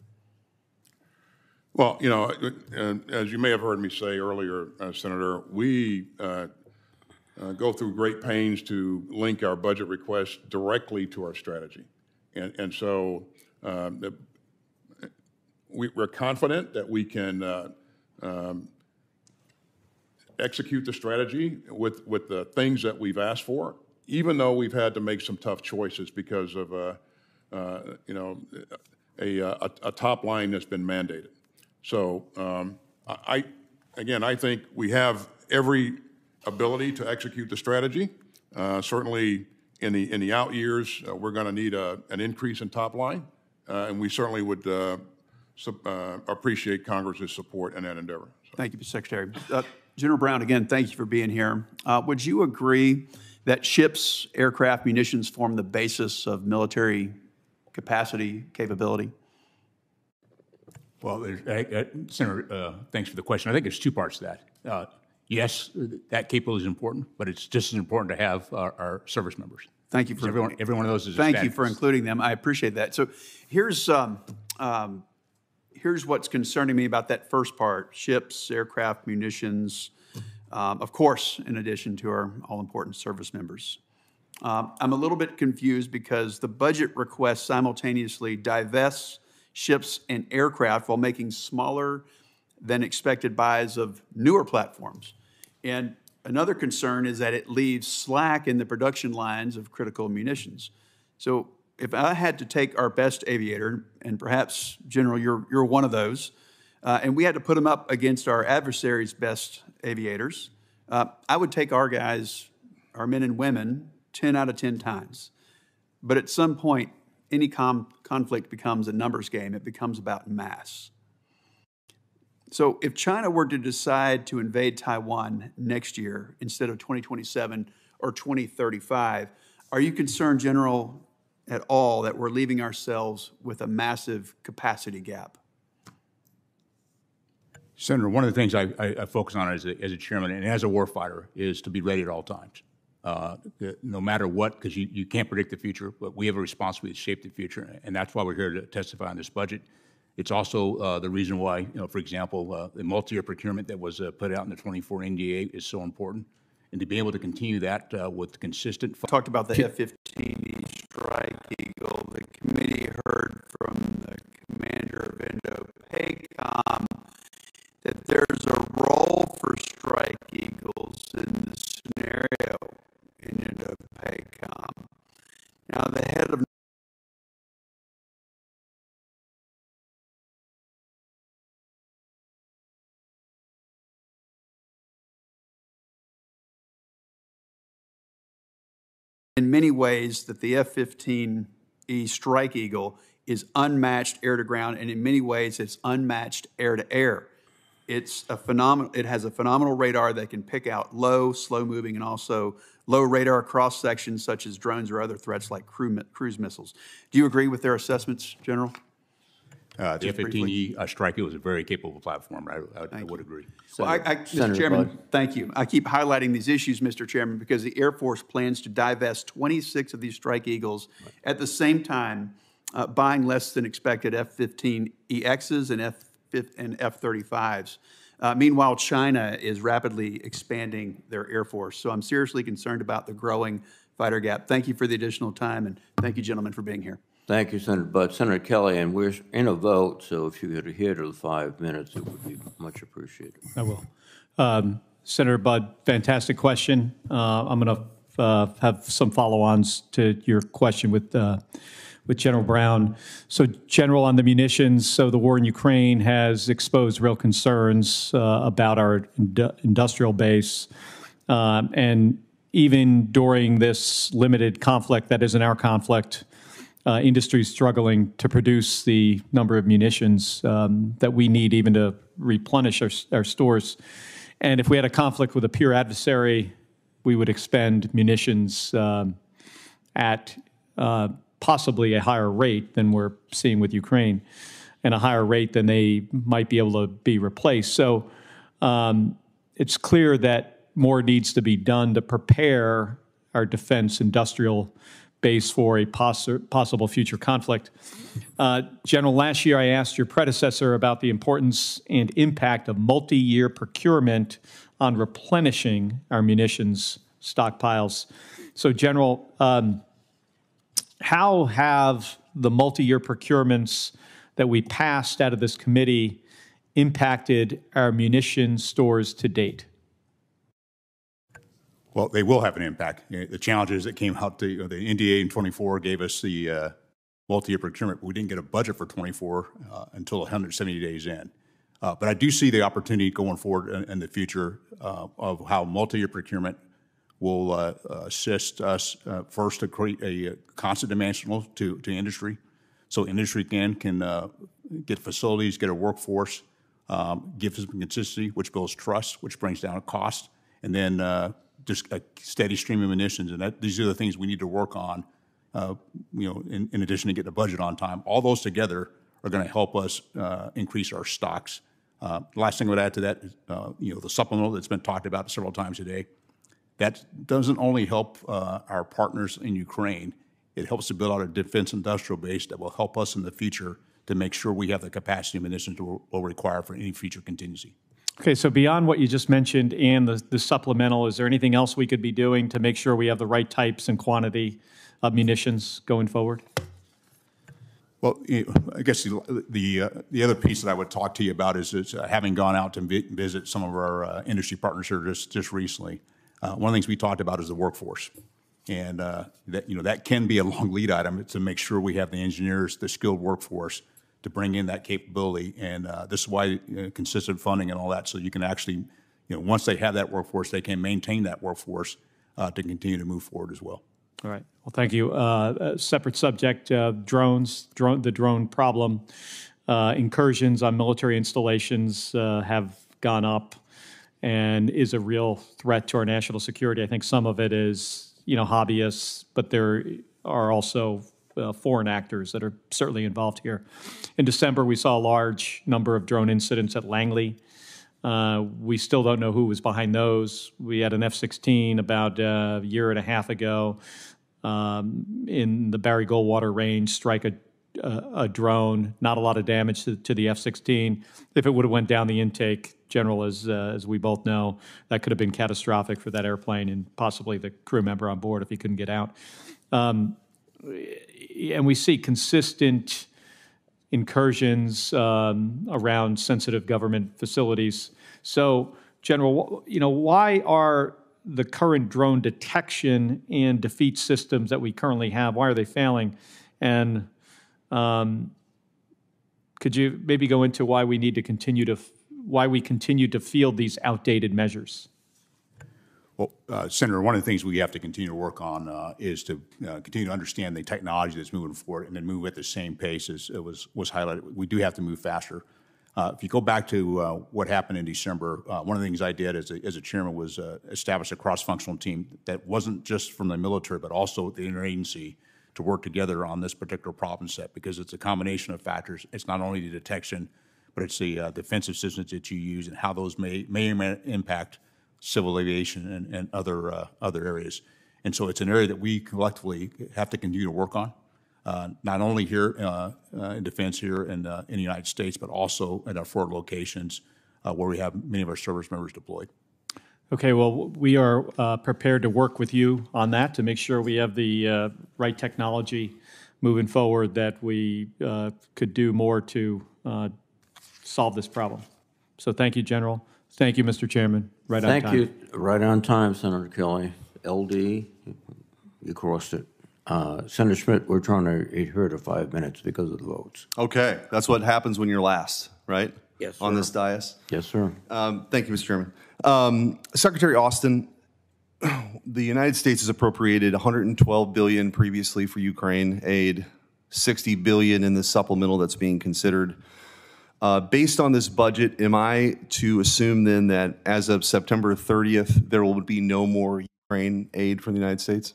Well, as you may have heard me say earlier, Senator, we go through great pains to link our budget requests directly to our strategy. And so we're confident that we can execute the strategy with the things that we've asked for, even though we've had to make some tough choices because of a top line that's been mandated. So I think we have every ability to execute the strategy. Certainly in the out years, we're going to need an increase in top line, and we certainly would appreciate Congress's support in that endeavor. So. Thank you, Mr. Secretary. General Brown, again, thank you for being here. Would you agree that ships, aircraft, munitions form the basis of military capacity, capability? Well, Senator, thanks for the question. I think there's two parts to that. Yes, that capability is important, but it's just as important to have our service members. Thank you for every one of those is. Thank you for including them. I appreciate that. So here's here's what's concerning me about that first part: ships, aircraft, munitions. Of course, in addition to our all-important service members. I'm a little bit confused because the budget request simultaneously divests ships and aircraft while making smaller than expected buys of newer platforms. And another concern is that it leaves slack in the production lines of critical munitions. So if I had to take our best aviator, and perhaps, General, you're one of those, and we had to put them up against our adversary's best aviators, I would take our guys, our men and women, 10 out of 10 times. But at some point, any conflict becomes a numbers game. It becomes about mass. So if China were to decide to invade Taiwan next year instead of 2027 or 2035, are you concerned, General, at all that we're leaving ourselves with a massive capacity gap? Senator, one of the things I focus on as a chairman and as a warfighter is to be ready at all times. No matter what, because you can't predict the future, but we have a responsibility to shape the future, and that's why we're here to testify on this budget. It's also the reason why, for example, the multi-year procurement that was put out in the 24 NDA is so important, and to be able to continue that with consistent. Talked about the F-15E Strike Eagle. The committee heard from the commander of INDOPACOM that there's a role for Strike Eagles in the scenario in INDOPACOM. Now, the head of in many ways that the F-15E Strike Eagle is unmatched air-to-ground, and in many ways it's unmatched air-to-air. It's a phenomenal. It has a phenomenal radar that can pick out low, slow-moving, and also low radar cross-sections such as drones or other threats like cruise missiles. Do you agree with their assessments, General? The F-15E Strike Eagle is a very capable platform. I would agree. Well, Mr. Chairman, thank you. I keep highlighting these issues, Mr. Chairman, because the Air Force plans to divest 26 of these Strike Eagles at the same time buying less than expected F-15EXs and F-35s. Meanwhile, China is rapidly expanding their Air Force. So I'm seriously concerned about the growing fighter gap. Thank you for the additional time, and thank you, gentlemen, for being here. Thank you, Senator Budd. Senator Kelly, and we're in a vote, so if you could adhere to the 5 minutes, it would be much appreciated. I will. Senator Budd, fantastic question. I'm going to have some follow-ons to your question with General Brown. So, General, on the munitions, so the war in Ukraine has exposed real concerns about our industrial base. And even during this limited conflict that isn't our conflict, industry is struggling to produce the number of munitions that we need even to replenish our stores. And if we had a conflict with a peer adversary, we would expend munitions at possibly a higher rate than we're seeing with Ukraine, and a higher rate than they might be able to be replaced. So it's clear that more needs to be done to prepare our defense industrial base for a possible future conflict. General, last year I asked your predecessor about the importance and impact of multi-year procurement on replenishing our munitions stockpiles. So, General, how have the multi-year procurements that we passed out of this committee impacted our munition stores to date? Well, they will have an impact. The challenges that came out, the NDA in 24 gave us the multi-year procurement. We didn't get a budget for 24 until 170 days in. But I do see the opportunity going forward in the future of how multi-year procurement will assist us first to create a constant demand signal to industry, so industry can get facilities, get a workforce, give us consistency, which builds trust, which brings down cost, and then just a steady stream of munitions. And these are the things we need to work on, in addition to getting the budget on time. All those together are going to help us increase our stocks. The last thing I would add to that is, the supplemental that's been talked about several times today. That doesn't only help our partners in Ukraine, it helps to build out a defense industrial base that will help us in the future to make sure we have the capacity and munitions we'll require for any future contingency. Okay, so beyond what you just mentioned and the supplemental, is there anything else we could be doing to make sure we have the right types and quantity of munitions going forward? Well, I guess the other piece that I would talk to you about is having gone out to visit some of our industry partners here just recently. One of the things we talked about is the workforce, and that can be a long lead item to make sure we have the engineers, the skilled workforce to bring in that capability. And this is why consistent funding and all that, so you can actually, once they have that workforce, they can maintain that workforce to continue to move forward as well. All right. Well, thank you. Separate subject, drones, the drone problem. Incursions on military installations have gone up and is a real threat to our national security. I think some of it is, hobbyists, but there are also foreign actors that are certainly involved here. In December, we saw a large number of drone incidents at Langley. We still don't know who was behind those. We had an F-16 about a year and a half ago in the Barry Goldwater range strike a drone. Not a lot of damage to the F-16. If it would have went down the intake, General, as we both know, that could have been catastrophic for that airplane and possibly the crew member on board if he couldn't get out. And we see consistent incursions around sensitive government facilities. So, General, why are the current drone detection and defeat systems that we currently have, why are they failing? And could you maybe go into why we need to continue to field these outdated measures? Well, Senator, one of the things we have to continue to work on is to continue to understand the technology that's moving forward and then move at the same pace as it was highlighted. We do have to move faster. If you go back to what happened in December, one of the things I did as a chairman was establish a cross-functional team that wasn't just from the military, but also the interagency to work together on this particular problem set, because it's a combination of factors. It's not only the detection, but it's the defensive systems that you use and how those may impact civil aviation and other areas. And so it's an area that we collectively have to continue to work on, not only here in defense here in the United States, but also at our forward locations where we have many of our service members deployed. Okay, well, we are prepared to work with you on that to make sure we have the right technology moving forward, that we could do more to solve this problem. So thank you, General. Thank you, Mr. Chairman. Right on time. Thank you. Right on time, Senator Kelly. LD, you crossed it. Senator Schmidt, we're trying to adhere to 5 minutes because of the votes. Okay, that's what happens when you're last, right? Yes, sir. On this dais? Yes, sir. Thank you, Mr. Chairman. Secretary Austin, the United States has appropriated $112 billion previously for Ukraine aid, $60 billion in the supplemental that's being considered. Based on this budget, am I to assume then that as of September 30th, there will be no more Ukraine aid from the United States?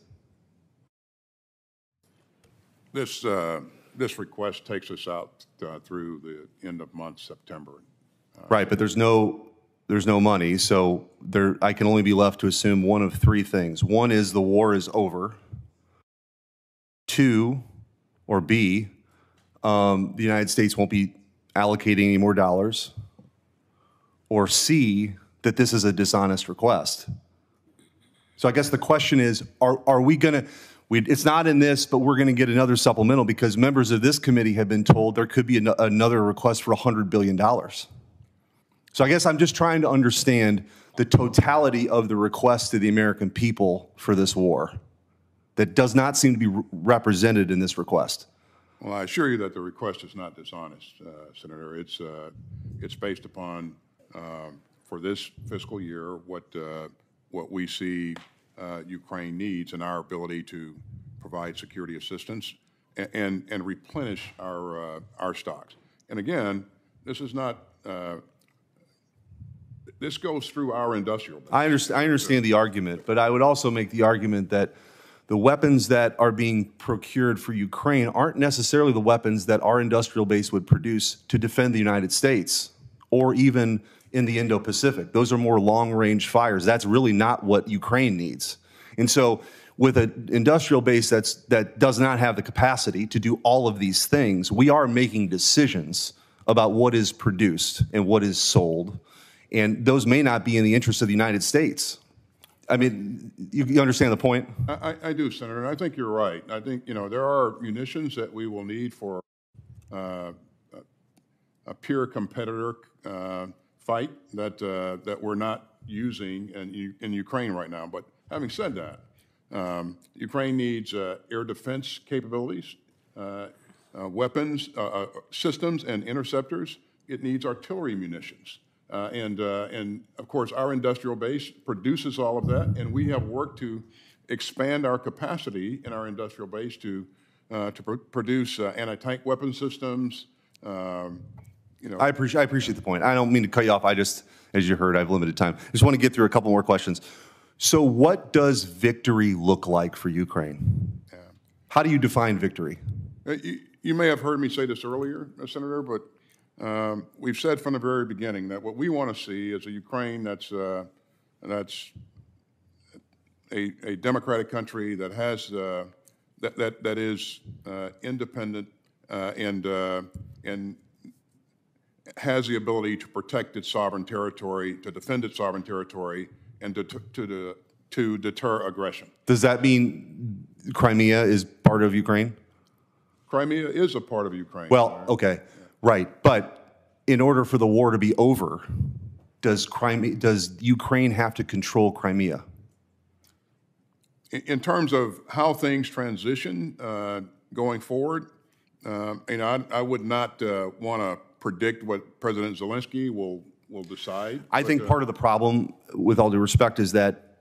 This request takes us out through the end of month September. Right, but there's no money, so I can only be left to assume one of three things. One is the war is over. Two, or B, the United States won't be allocating any more dollars. Or C, that this is a dishonest request. So I guess the question is, are we going to, it's not in this, but we're going to get another supplemental because members of this committee have been told there could be another request for $100 billion. So I guess I'm just trying to understand the totality of the request to the American people for this war that does not seem to be represented in this request. Well, I assure you that the request is not dishonest, Senator. It's based upon, for this fiscal year, what we see Ukraine needs and our ability to provide security assistance and replenish our stocks. And again, this is not. This goes through our industrial base. I understand the argument, but I would also make the argument that the weapons that are being procured for Ukraine aren't necessarily the weapons that our industrial base would produce to defend the United States or even in the Indo-Pacific. Those are more long-range fires. That's really not what Ukraine needs. And so with an industrial base that does not have the capacity to do all of these things, we are making decisions about what is produced and what is sold, and those may not be in the interest of the United States. I mean, you understand the point? I do, Senator, and I think you're right. I think, there are munitions that we will need for a peer competitor fight that we're not using in Ukraine right now. But having said that, Ukraine needs air defense capabilities, weapons, systems, and interceptors. It needs artillery munitions. And of course, our industrial base produces all of that, and we have worked to expand our capacity in our industrial base to produce anti-tank weapon systems. I appreciate the point. I don't mean to cut you off. I just, as you heard, I have limited time. I just want to get through a couple more questions. So what does victory look like for Ukraine? How do you define victory? You may have heard me say this earlier, Senator, but we've said from the very beginning that what we want to see is a Ukraine that's a democratic country that has that is independent and has the ability to protect its sovereign territory, to defend its sovereign territory, and to deter aggression. Does that mean Crimea is part of Ukraine? Crimea is a part of Ukraine. Well, okay, right. But in order for the war to be over, does Ukraine have to control Crimea? In terms of how things transition going forward, I would not want to predict what President Zelensky will decide. I think part of the problem, with all due respect, is that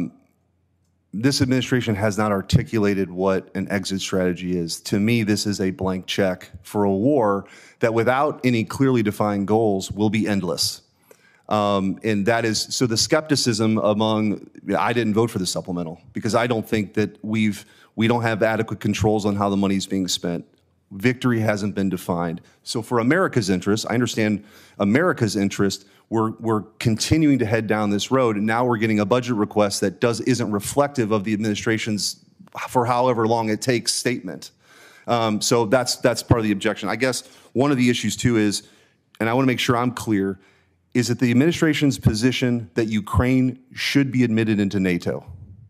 this administration has not articulated what an exit strategy is. To me, this is a blank check for a war that, without any clearly defined goals, will be endless. And that is, so the skepticism among, I didn't vote for the supplemental because I don't think that we don't have adequate controls on how the money is being spent. Victory hasn't been defined. So for America's interest, I understand America's interest, we're continuing to head down this road, and now we're getting a budget request that isn't reflective of the administration's, for however long it takes, statement. So that's part of the objection. I guess one of the issues too is, and I want to make sure I'm clear, is it the administration's position that Ukraine should be admitted into NATO?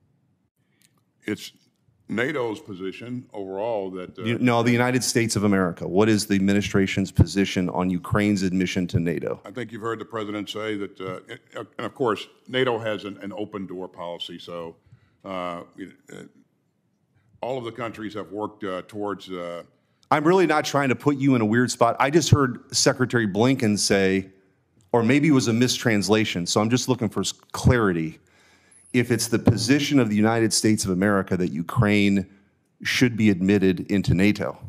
It's NATO's position overall that... No, the United States of America. What is the administration's position on Ukraine's admission to NATO? I think you've heard the president say that, and of course, NATO has an open door policy, so all of the countries have worked towards... I'm really not trying to put you in a weird spot. I just heard Secretary Blinken say, or maybe it was a mistranslation, so I'm just looking for clarity. If it's the position of the United States of America that Ukraine should be admitted into NATO.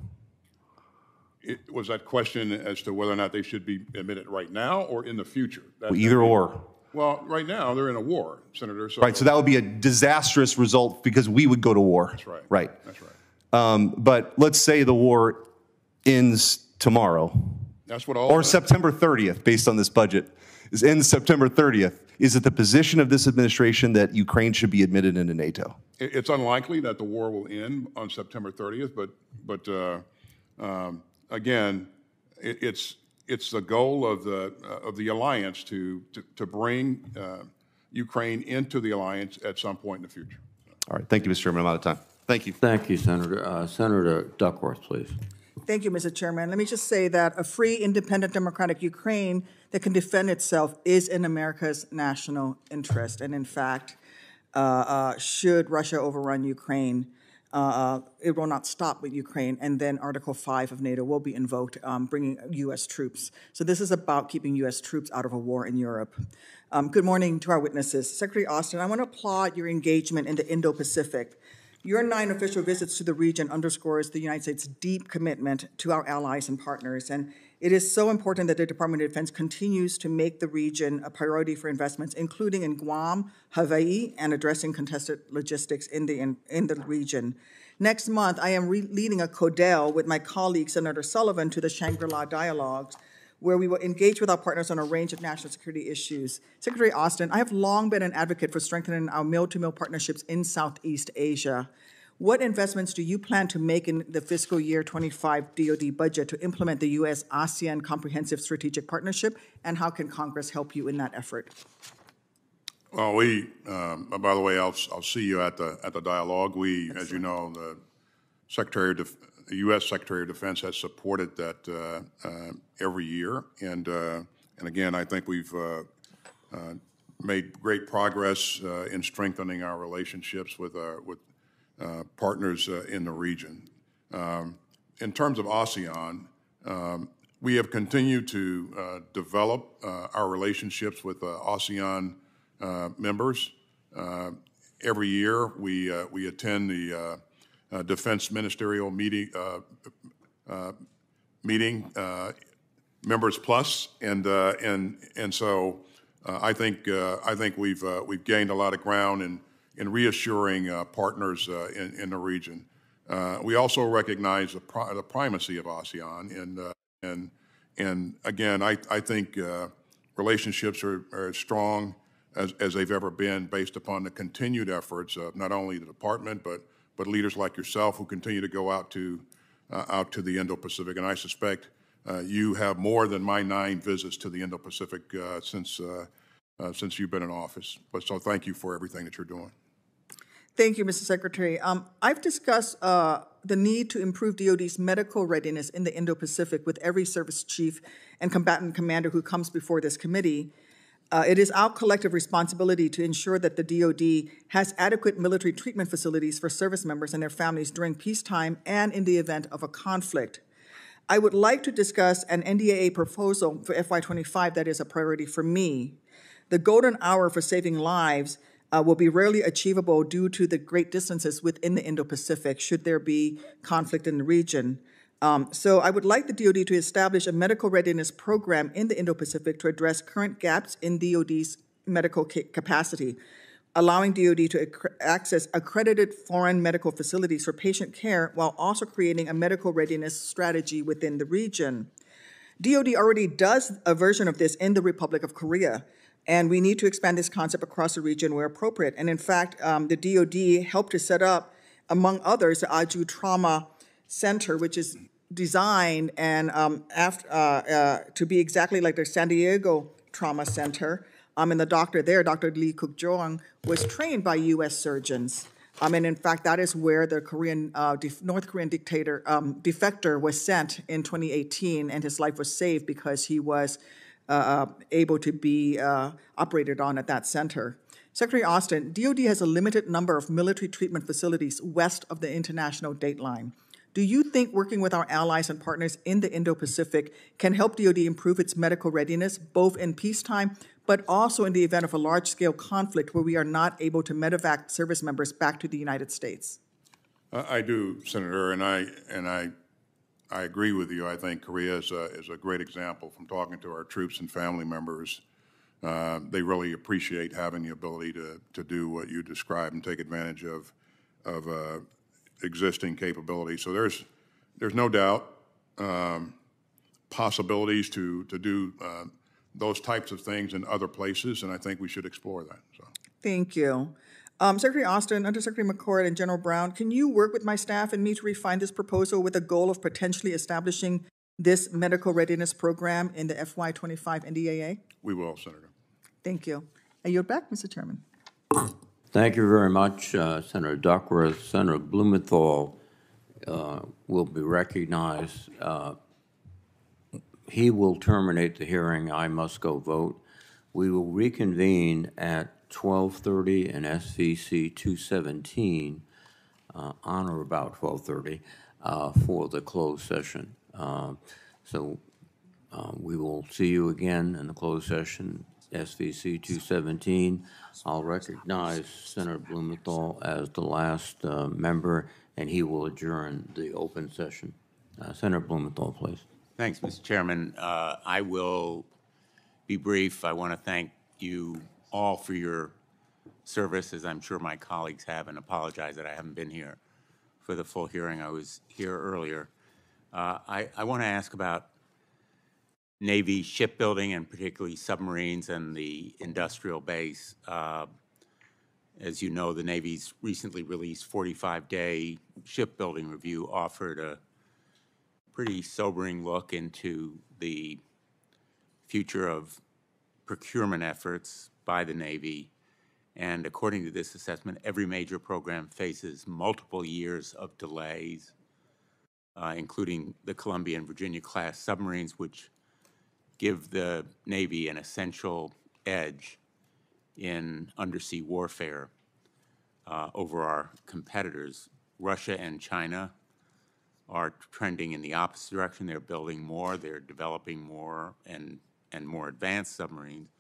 Was that question as to whether or not they should be admitted right now or in the future? Either or. Well, right now they're in a war, Senator. So right, so that would be a disastrous result because we would go to war. That's right. Right. That's right. But let's say the war ends tomorrow. That's what all. Or September 30th, based on this budget, ends September 30th. Is it the position of this administration that Ukraine should be admitted into NATO? It's unlikely that the war will end on September 30th, but again, it's the goal of the alliance to bring Ukraine into the alliance at some point in the future. All right, thank you, Mr. Chairman. I'm out of time. Thank you. Thank you, Senator. Senator Duckworth, please. Thank you, Mr. Chairman. Let me just say that a free, independent, democratic Ukraine that can defend itself is in America's national interest. And in fact, should Russia overrun Ukraine, it will not stop with Ukraine. And then Article 5 of NATO will be invoked, bringing U.S. troops. So this is about keeping U.S. troops out of a war in Europe. Good morning to our witnesses. Secretary Austin, I want to applaud your engagement in the Indo-Pacific. Your 9 official visits to the region underscores the United States' deep commitment to our allies and partners, and it is so important that the Department of Defense continues to make the region a priority for investments, including in Guam, Hawaii, and addressing contested logistics in the region. Next month, I am leading a CODEL with my colleague, Senator Sullivan, to the Shangri-La Dialogues, where we will engage with our partners on a range of national security issues. Secretary Austin, I have long been an advocate for strengthening our mill-to-mill partnerships in Southeast Asia. What investments do you plan to make in the fiscal year 25 DoD budget to implement the U.S.-ASEAN Comprehensive Strategic Partnership, and how can Congress help you in that effort? Well, by the way, I'll see you at the dialogue. As you know, the U.S. Secretary of Defense has supported that every year, and again, I think we've made great progress in strengthening our relationships with partners in the region. In terms of ASEAN, we have continued to develop our relationships with ASEAN members. Every year, we attend the Defense Ministerial meeting, Members Plus, and so I think we've gained a lot of ground in reassuring partners in the region. We also recognize the primacy of ASEAN, and again, I think relationships are as strong as they've ever been, based upon the continued efforts of not only the department but leaders like yourself who continue to go out to the Indo-Pacific. And I suspect you have more than my 9 visits to the Indo-Pacific since you've been in office. But so thank you for everything that you're doing. Thank you, Mr. Secretary. I've discussed the need to improve DoD's medical readiness in the Indo-Pacific with every service chief and combatant commander who comes before this committee. It is our collective responsibility to ensure that the DoD has adequate military treatment facilities for service members and their families during peacetime and in the event of a conflict. I would like to discuss an NDAA proposal for FY25 that is a priority for me. The golden hour for saving lives will be rarely achievable due to the great distances within the Indo-Pacific should there be conflict in the region. So I would like the DoD to establish a medical readiness program in the Indo-Pacific to address current gaps in DoD's medical capacity, allowing DoD to access accredited foreign medical facilities for patient care while also creating a medical readiness strategy within the region. DoD already does a version of this in the Republic of Korea, and we need to expand this concept across the region where appropriate. And in fact, the DoD helped to set up, among others, the Aju Trauma Center, which is designed and to be exactly like the San Diego Trauma Center. And the doctor there, Dr. Lee Kuk-jong, was trained by U.S. surgeons. And in fact, that is where the North Korean defector was sent in 2018, and his life was saved because he was able to be operated on at that center. Secretary Austin, DoD has a limited number of military treatment facilities west of the international date line. Do you think working with our allies and partners in the Indo-Pacific can help DoD improve its medical readiness, both in peacetime, but also in the event of a large-scale conflict where we are not able to medevac service members back to the United States? I do, Senator, and I agree with you. I think Korea is a great example. From talking to our troops and family members, they really appreciate having the ability to do what you described and take advantage of existing capabilities. So there's no doubt possibilities to do those types of things in other places, and I think we should explore that. So. Thank you. Secretary Austin, Undersecretary McCord, and General Brown, can you work with my staff and me to refine this proposal with a goal of potentially establishing this medical readiness program in the FY25 NDAA? We will, Senator. Thank you. I yield back, Mr. Chairman. Thank you very much, Senator Duckworth. Senator Blumenthal will be recognized. He will terminate the hearing. I must go vote. We will reconvene at 12:30 in SVC 217 on or about 12:30 for the closed session. So we will see you again in the closed session, SVC 217. I'll recognize Senator Blumenthal as the last member, and he will adjourn the open session. Senator Blumenthal, please. Thanks, Mr. Chairman. I will be brief. I want to thank you all for your service, as I'm sure my colleagues have, and apologize that I haven't been here for the full hearing. I was here earlier. I want to ask about Navy shipbuilding, and particularly submarines and the industrial base. As you know, the Navy's recently released 45-day shipbuilding review offered a pretty sobering look into the future of procurement efforts by the Navy. And according to this assessment, every major program faces multiple years of delays, including the Columbia and Virginia class submarines, which give the Navy an essential edge in undersea warfare over our competitors. Russia and China are trending in the opposite direction. They're building more, they're developing more and more advanced submarines.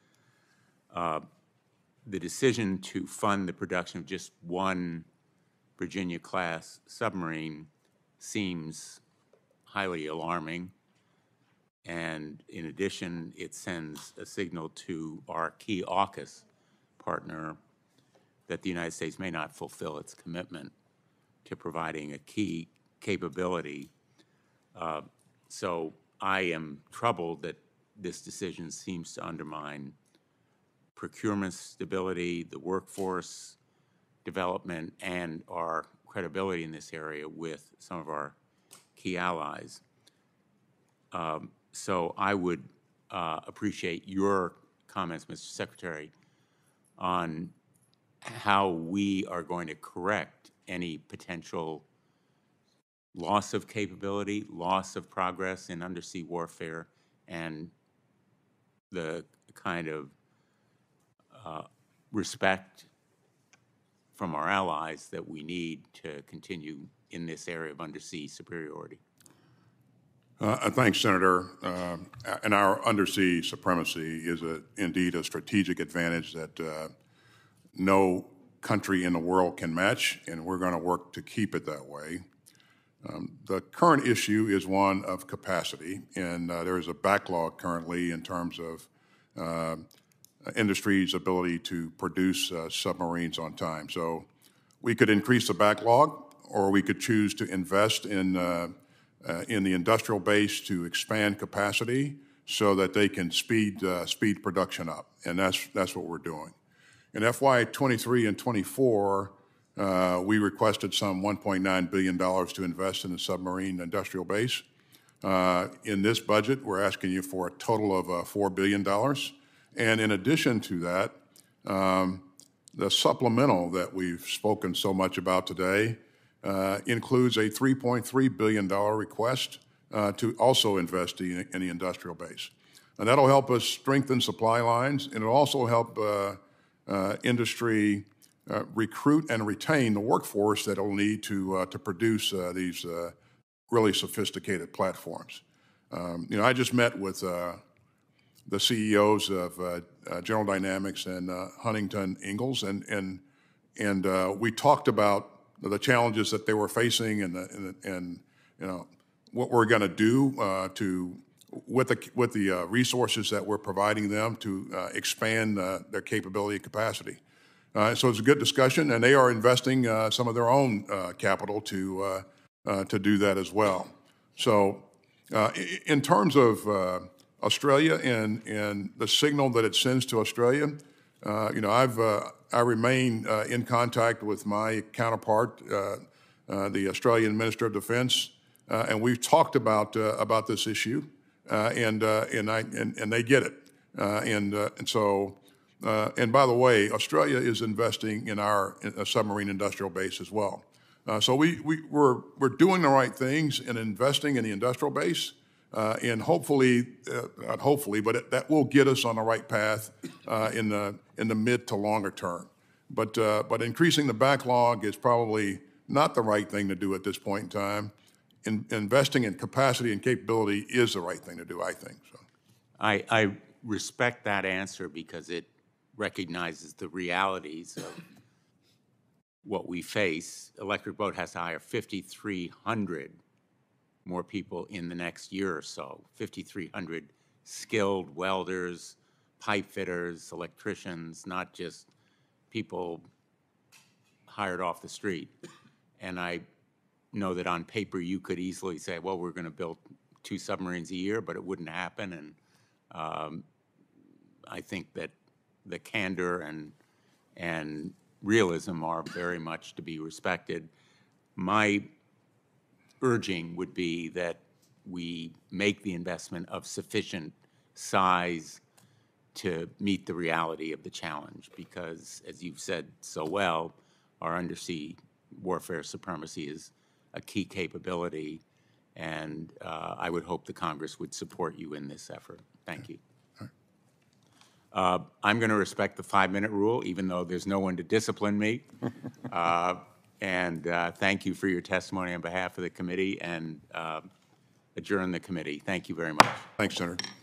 The decision to fund the production of just one Virginia-class submarine seems highly alarming. And in addition, it sends a signal to our key AUKUS partner that the United States may not fulfill its commitment to providing a key capability. So I am troubled that this decision seems to undermine procurement stability, the workforce development, and our credibility in this area with some of our key allies. So I would appreciate your comments, Mr. Secretary, on how we are going to correct any potential loss of capability, loss of progress in undersea warfare, and the kind of respect from our allies that we need to continue in this area of undersea superiority. Thanks, Senator. And our undersea supremacy is indeed a strategic advantage that no country in the world can match, and we're going to work to keep it that way. The current issue is one of capacity, and there is a backlog currently in terms of industry's ability to produce submarines on time. So we could increase the backlog, or we could choose to invest in the industrial base to expand capacity so that they can speed production up, and that's what we're doing. In FY23 and 24, we requested some $1.9 billion to invest in the submarine industrial base. In this budget, we're asking you for a total of $4 billion. And in addition to that, the supplemental that we've spoken so much about today includes a $3.3 billion request to also invest in the industrial base. And that'll help us strengthen supply lines, and it'll also help industry recruit and retain the workforce that it'll need to produce these really sophisticated platforms. I just met with the CEOs of General Dynamics and Huntington Ingalls, and we talked about the challenges that they were facing and what we're going to do with the resources that we're providing them to expand their capability and capacity. So it's a good discussion, and they are investing some of their own capital to do that as well. So in terms of Australia and the signal that it sends to Australia, I remain in contact with my counterpart, the Australian Minister of Defence, and we've talked about this issue, and they get it, and so. And by the way, Australia is investing in our submarine industrial base as well. So we're doing the right things and investing in the industrial base, and hopefully, not hopefully, but that will get us on the right path in the mid to longer term. But increasing the backlog is probably not the right thing to do at this point in time. Investing in capacity and capability is the right thing to do, I think. So. I respect that answer because it recognizes the realities of what we face. Electric Boat has to hire 5,300 more people in the next year or so, 5,300 skilled welders, pipe fitters, electricians, not just people hired off the street. And I know that on paper you could easily say, well, we're going to build 2 submarines a year, but it wouldn't happen. And I think that the candor and realism are very much to be respected. My urging would be that we make the investment of sufficient size to meet the reality of the challenge, because, as you've said so well, our undersea warfare supremacy is a key capability, and I would hope the Congress would support you in this effort. Thank you. I'm going to respect the 5-minute rule, even though there's no one to discipline me. And thank you for your testimony on behalf of the committee, and adjourn the committee. Thank you very much. Thanks, Senator.